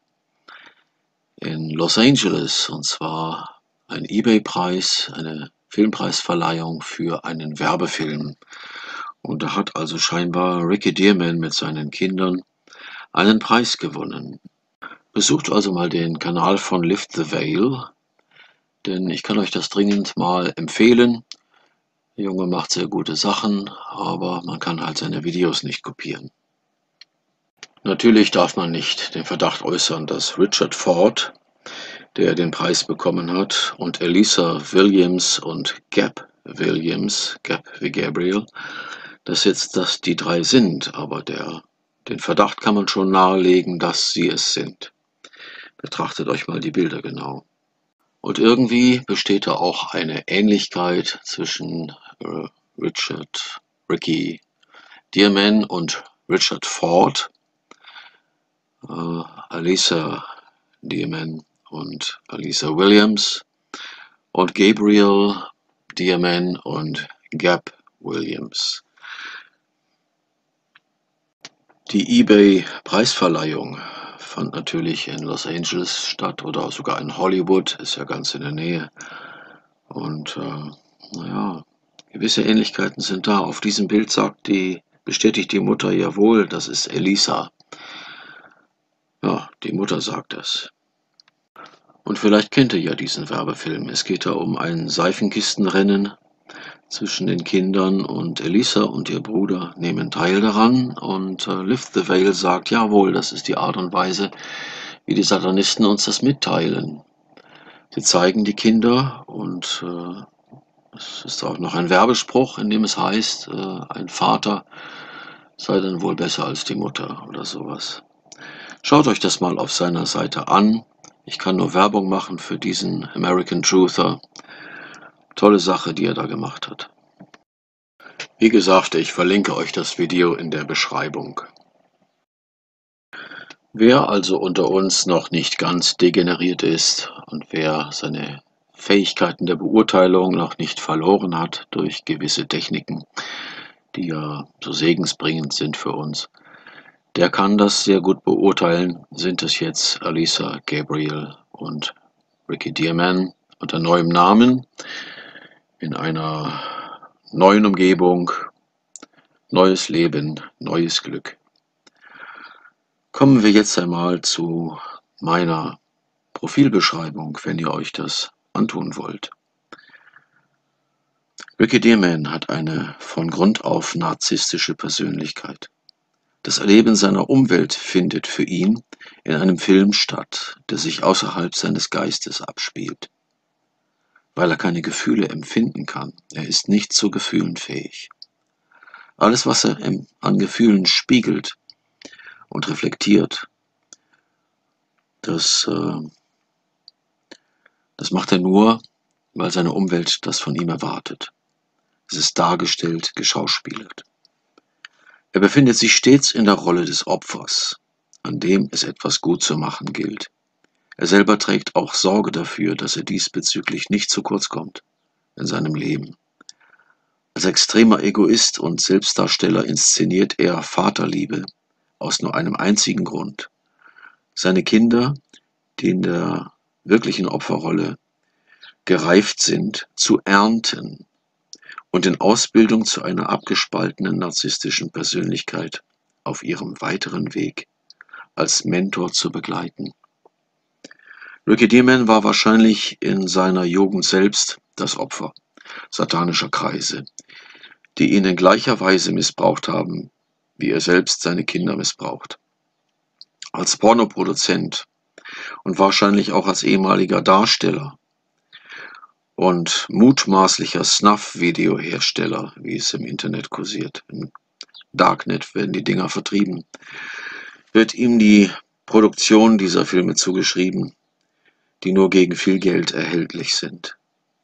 äh, in Los Angeles. Und zwar ein eBay-Preis, eine Filmpreisverleihung für einen Werbefilm. Und da hat also scheinbar Ricky Dearman mit seinen Kindern einen Preis gewonnen. Besucht also mal den Kanal von Lift the Veil. Denn ich kann euch das dringend mal empfehlen. Der Junge macht sehr gute Sachen, aber man kann halt seine Videos nicht kopieren. Natürlich darf man nicht den Verdacht äußern, dass Richard Ford, der den Preis bekommen hat, und Elisa Williams und Gab Williams, Gab wie Gabriel, dass jetzt das die drei sind, aber der, den Verdacht kann man schon nahelegen, dass sie es sind. Betrachtet euch mal die Bilder genau. Und irgendwie besteht da auch eine Ähnlichkeit zwischen äh, Richard, Ricky Dearman und Richard Ford, äh, Elisa Dearman und Elisa Williams und Gabriel Dearman und Gab Williams. Die eBay-Preisverleihung fand natürlich in Los Angeles statt oder sogar in Hollywood, ist ja ganz in der Nähe. Und äh, naja, gewisse Ähnlichkeiten sind da. Auf diesem Bild sagt die, bestätigt die Mutter, jawohl, das ist Elisa. Ja, die Mutter sagt es. Und vielleicht kennt ihr ja diesen Werbefilm. Es geht da um ein Seifenkistenrennen zwischen den Kindern und Elisa und ihr Bruder nehmen teil daran und äh, Lift the Veil sagt, jawohl, das ist die Art und Weise, wie die Satanisten uns das mitteilen. Sie zeigen die Kinder und äh, es ist auch noch ein Werbespruch, in dem es heißt, äh, ein Vater sei dann wohl besser als die Mutter oder sowas. Schaut euch das mal auf seiner Seite an. Ich kann nur Werbung machen für diesen American Truther. Tolle Sache, die er da gemacht hat. Wie gesagt, ich verlinke euch das Video in der Beschreibung. Wer also unter uns noch nicht ganz degeneriert ist und wer seine Fähigkeiten der Beurteilung noch nicht verloren hat durch gewisse Techniken, die ja so segensbringend sind für uns, der kann das sehr gut beurteilen. Sind es jetzt Elisa, Gabriel und Ricky Dearman unter neuem Namen, in einer neuen Umgebung, neues Leben, neues Glück. Kommen wir jetzt einmal zu meiner Profilbeschreibung, wenn ihr euch das antun wollt. Ricky Dearman hat eine von Grund auf narzisstische Persönlichkeit. Das Erleben seiner Umwelt findet für ihn in einem Film statt, der sich außerhalb seines Geistes abspielt. Weil er keine Gefühle empfinden kann. Er ist nicht zu Gefühlen fähig. Alles, was er an Gefühlen spiegelt und reflektiert, das, äh, das macht er nur, weil seine Umwelt das von ihm erwartet. Es ist dargestellt, geschauspielert. Er befindet sich stets in der Rolle des Opfers, an dem es etwas gut zu machen gilt. Er selber trägt auch Sorge dafür, dass er diesbezüglich nicht zu kurz kommt in seinem Leben. Als extremer Egoist und Selbstdarsteller inszeniert er Vaterliebe aus nur einem einzigen Grund. Seine Kinder, die in der wirklichen Opferrolle gereift sind, zu ernten und in Ausbildung zu einer abgespaltenen narzisstischen Persönlichkeit auf ihrem weiteren Weg als Mentor zu begleiten. Ricky Dearman war wahrscheinlich in seiner Jugend selbst das Opfer satanischer Kreise, die ihn in gleicher Weise missbraucht haben, wie er selbst seine Kinder missbraucht. Als Pornoproduzent und wahrscheinlich auch als ehemaliger Darsteller und mutmaßlicher Snuff-Videohersteller, wie es im Internet kursiert. Im Darknet werden die Dinger vertrieben. Wird ihm die Produktion dieser Filme zugeschrieben, die nur gegen viel Geld erhältlich sind.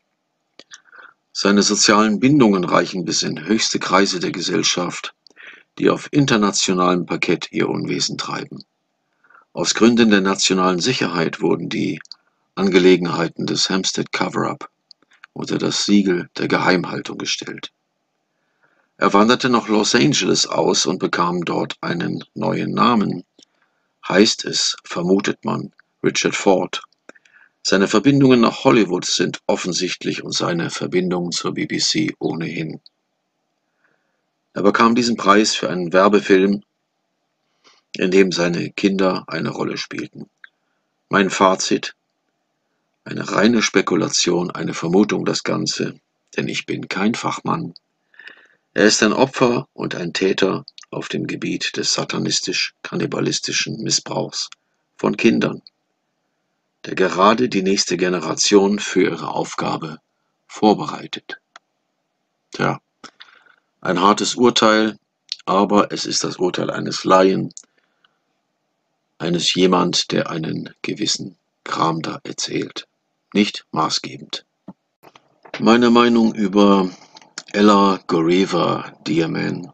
Seine sozialen Bindungen reichen bis in höchste Kreise der Gesellschaft, die auf internationalem Parkett ihr Unwesen treiben. Aus Gründen der nationalen Sicherheit wurden die Angelegenheiten des Hampstead Cover-up unter das Siegel der Geheimhaltung gestellt. Er wanderte nach Los Angeles aus und bekam dort einen neuen Namen. Heißt es, vermutet man, Richard Ford. Seine Verbindungen nach Hollywood sind offensichtlich und seine Verbindungen zur B B C ohnehin. Er bekam diesen Preis für einen Werbefilm, in dem seine Kinder eine Rolle spielten. Mein Fazit: Eine reine Spekulation, eine Vermutung das Ganze. denn ich bin kein Fachmann. Er ist ein Opfer und ein Täter auf dem Gebiet des satanistisch-kannibalistischen Missbrauchs von Kindern, der gerade die nächste Generation für ihre Aufgabe vorbereitet. Tja, ein hartes Urteil, aber es ist das Urteil eines Laien, eines jemand, der einen gewissen Kram da erzählt, nicht maßgebend. Meine Meinung über Ella Goreva Dearman.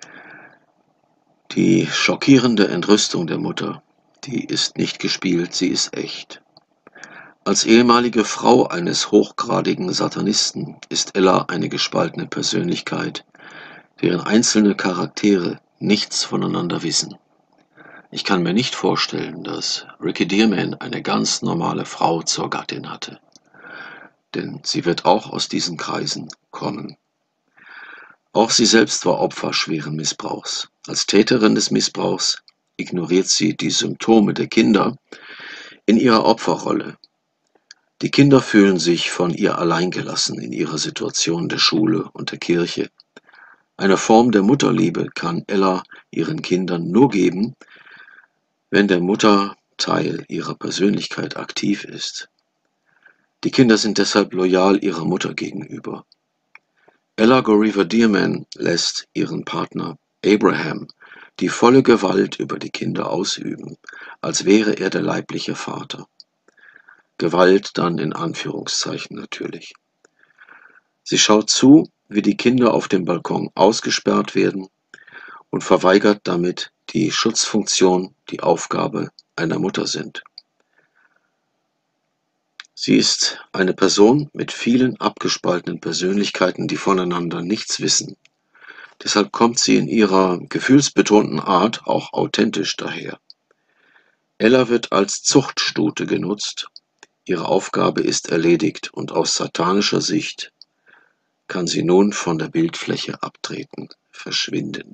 Die schockierende Entrüstung der Mutter, die ist nicht gespielt, sie ist echt. Als ehemalige Frau eines hochgradigen Satanisten ist Ella eine gespaltene Persönlichkeit, deren einzelne Charaktere nichts voneinander wissen. Ich kann mir nicht vorstellen, dass Ricky Dearman eine ganz normale Frau zur Gattin hatte. Denn sie wird auch aus diesen Kreisen kommen. Auch sie selbst war Opfer schweren Missbrauchs. Als Täterin des Missbrauchs ignoriert sie die Symptome der Kinder in ihrer Opferrolle. Die Kinder fühlen sich von ihr alleingelassen in ihrer Situation der Schule und der Kirche. Eine Form der Mutterliebe kann Ella ihren Kindern nur geben, wenn der Mutterteil ihrer Persönlichkeit aktiv ist. Die Kinder sind deshalb loyal ihrer Mutter gegenüber. Ella Goreva Dearman lässt ihren Partner Abraham die volle Gewalt über die Kinder ausüben, als wäre er der leibliche Vater. Gewalt dann in Anführungszeichen natürlich. Sie schaut zu, wie die Kinder auf dem Balkon ausgesperrt werden und verweigert damit die Schutzfunktion, die Aufgabe einer Mutter sind. Sie ist eine Person mit vielen abgespaltenen Persönlichkeiten, die voneinander nichts wissen. Deshalb kommt sie in ihrer gefühlsbetonten Art auch authentisch daher. Ella wird als Zuchtstute genutzt. Ihre Aufgabe ist erledigt und aus satanischer Sicht kann sie nun von der Bildfläche abtreten, verschwinden.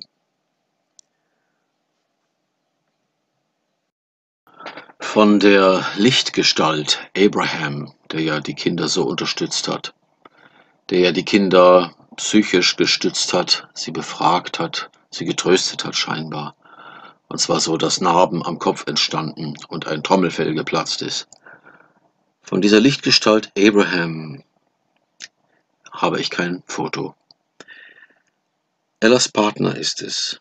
Von der Lichtgestalt Abraham, der ja die Kinder so unterstützt hat, der ja die Kinder psychisch gestützt hat, sie befragt hat, sie getröstet hat scheinbar. Und zwar so, dass Narben am Kopf entstanden und ein Trommelfell geplatzt ist. Von dieser Lichtgestalt Abraham habe ich kein Foto. Ellas Partner ist es.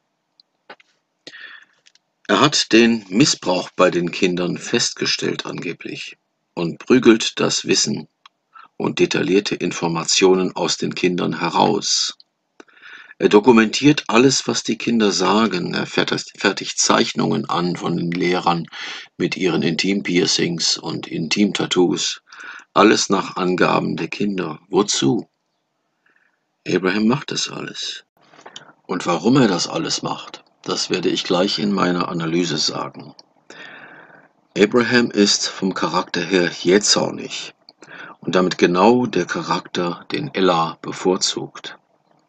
Er hat den Missbrauch bei den Kindern festgestellt angeblich und prügelt das Wissen und detaillierte Informationen aus den Kindern heraus. Er dokumentiert alles, was die Kinder sagen. Er fertigt Zeichnungen an von den Lehrern mit ihren Intimpiercings und Intimtattoos. Alles nach Angaben der Kinder. Wozu? Abraham macht das alles. Und warum er das alles macht, das werde ich gleich in meiner Analyse sagen. Abraham ist vom Charakter her jähzornig und damit genau der Charakter, den Ella bevorzugt.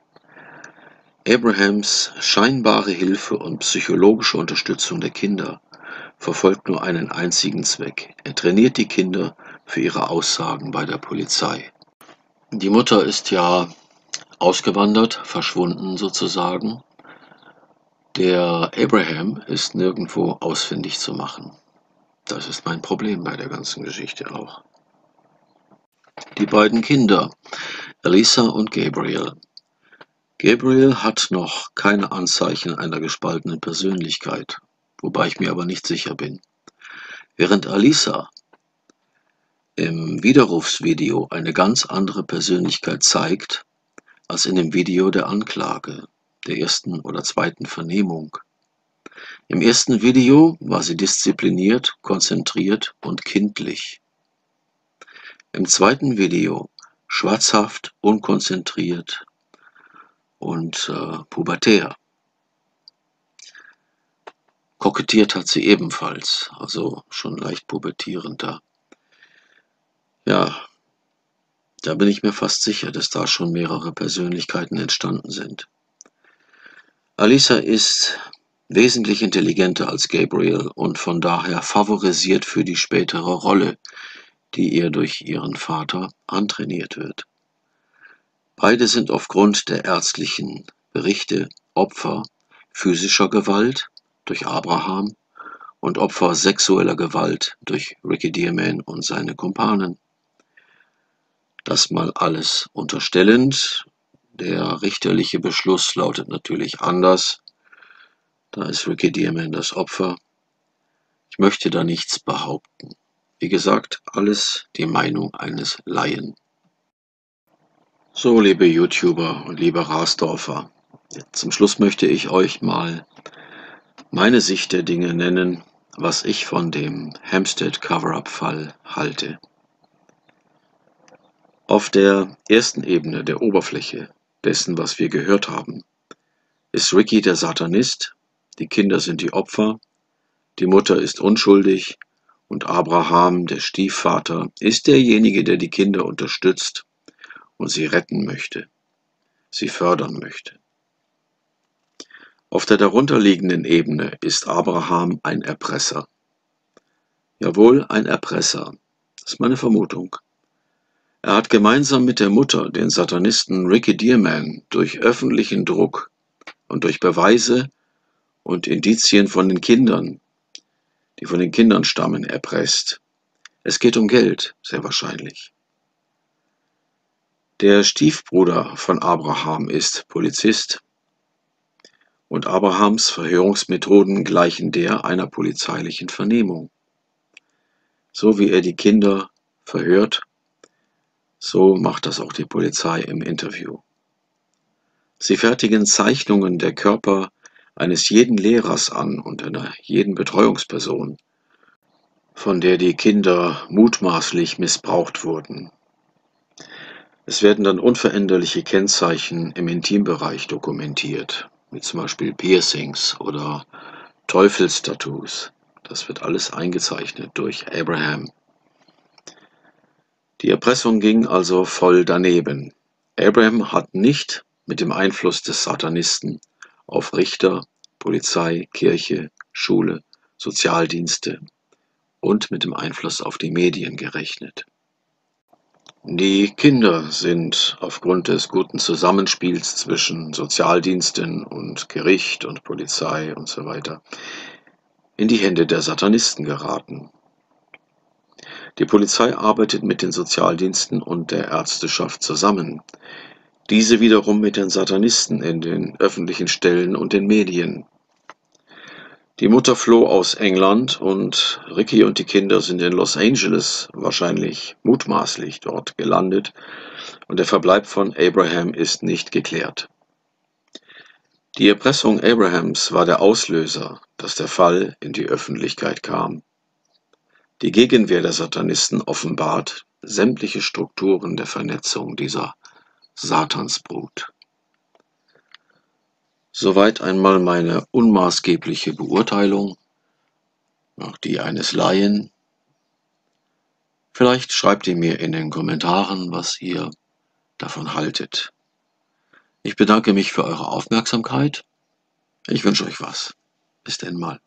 Abrahams scheinbare Hilfe und psychologische Unterstützung der Kinder verfolgt nur einen einzigen Zweck. Er trainiert die Kinder für ihre Aussagen bei der Polizei. Die Mutter ist ja ausgewandert, verschwunden sozusagen. Der Abraham ist nirgendwo ausfindig zu machen. Das ist mein Problem bei der ganzen Geschichte auch. Die beiden Kinder, Elisa und Gabriel. Gabriel hat noch keine Anzeichen einer gespaltenen Persönlichkeit, wobei ich mir aber nicht sicher bin. Während Elisa im Widerrufsvideo eine ganz andere Persönlichkeit zeigt, als in dem Video der Anklage, der ersten oder zweiten Vernehmung. Im ersten Video war sie diszipliniert, konzentriert und kindlich. Im zweiten Video schwarzhaft, unkonzentriert und äh, pubertär. Kokettiert hat sie ebenfalls, also schon leicht pubertierender. Ja, da bin ich mir fast sicher, dass da schon mehrere Persönlichkeiten entstanden sind. Elisa ist wesentlich intelligenter als Gabriel und von daher favorisiert für die spätere Rolle, die ihr durch ihren Vater antrainiert wird. Beide sind aufgrund der ärztlichen Berichte Opfer physischer Gewalt durch Abraham und Opfer sexueller Gewalt durch Ricky Dearman und seine Kumpanen. Das mal alles unterstellend. Der richterliche Beschluss lautet natürlich anders. Da ist Ricky Dearman das Opfer. Ich möchte da nichts behaupten. Wie gesagt, alles die Meinung eines Laien. So, liebe YouTuber und liebe Rasdorfer, zum Schluss möchte ich euch mal meine Sicht der Dinge nennen, was ich von dem Hampstead Cover-Up-Fall halte. Auf der ersten Ebene der Oberfläche dessen, was wir gehört haben, ist Ricky der Satanist, die Kinder sind die Opfer, die Mutter ist unschuldig und Abraham, der Stiefvater, ist derjenige, der die Kinder unterstützt und sie retten möchte, sie fördern möchte. Auf der darunterliegenden Ebene ist Abraham ein Erpresser. Jawohl, ein Erpresser. Das ist meine Vermutung. Er hat gemeinsam mit der Mutter den Satanisten Ricky Dearman durch öffentlichen Druck und durch Beweise und Indizien von den Kindern, die von den Kindern stammen, erpresst. Es geht um Geld, sehr wahrscheinlich. Der Stiefbruder von Abraham ist Polizist und Abrahams Verhörungsmethoden gleichen der einer polizeilichen Vernehmung. So wie er die Kinder verhört, so macht das auch die Polizei im Interview. Sie fertigen Zeichnungen der Körper eines jeden Lehrers an und einer jeden Betreuungsperson, von der die Kinder mutmaßlich missbraucht wurden. Es werden dann unveränderliche Kennzeichen im Intimbereich dokumentiert, wie zum Beispiel Piercings oder Teufelstattoos. Das wird alles eingezeichnet durch Abraham. Die Erpressung ging also voll daneben. Abraham hat nicht mit dem Einfluss des Satanisten auf Richter, Polizei, Kirche, Schule, Sozialdienste und mit dem Einfluss auf die Medien gerechnet. Die Kinder sind aufgrund des guten Zusammenspiels zwischen Sozialdiensten und Gericht und Polizei und so weiter in die Hände der Satanisten geraten. Die Polizei arbeitet mit den Sozialdiensten und der Ärzteschaft zusammen. Diese wiederum mit den Satanisten in den öffentlichen Stellen und den Medien. Die Mutter floh aus England und Ricky und die Kinder sind in Los Angeles, wahrscheinlich mutmaßlich dort gelandet, und der Verbleib von Abraham ist nicht geklärt. Die Erpressung Abrahams war der Auslöser, dass der Fall in die Öffentlichkeit kam. Die Gegenwehr der Satanisten offenbart sämtliche Strukturen der Vernetzung dieser Satansbrut. Soweit einmal meine unmaßgebliche Beurteilung, auch die eines Laien. Vielleicht schreibt ihr mir in den Kommentaren, was ihr davon haltet. Ich bedanke mich für eure Aufmerksamkeit. Ich wünsche euch was. Bis denn mal.